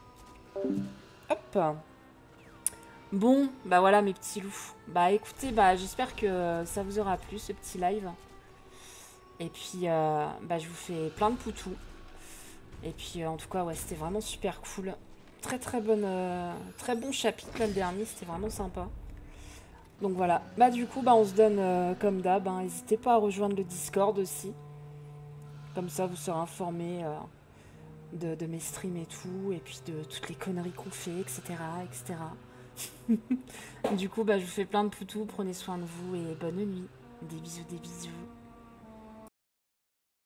Hop. Bon, bah voilà mes petits loups. Bah écoutez, bah j'espère que ça vous aura plu ce petit live. Et puis, euh, bah je vous fais plein de poutous. Et puis euh, en tout cas, ouais, c'était vraiment super cool. Très très bonne, euh, très bon chapitre là le dernier, c'était vraiment sympa. Donc voilà, bah du coup, bah on se donne euh, comme d'hab. hein. N'hésitez pas à rejoindre le Discord aussi. Comme ça, vous serez informés euh, de, de mes streams et tout, et puis de toutes les conneries qu'on fait, et cetera, et cetera. Du coup, bah, je vous fais plein de poutous, prenez soin de vous et bonne nuit. Des bisous, des bisous.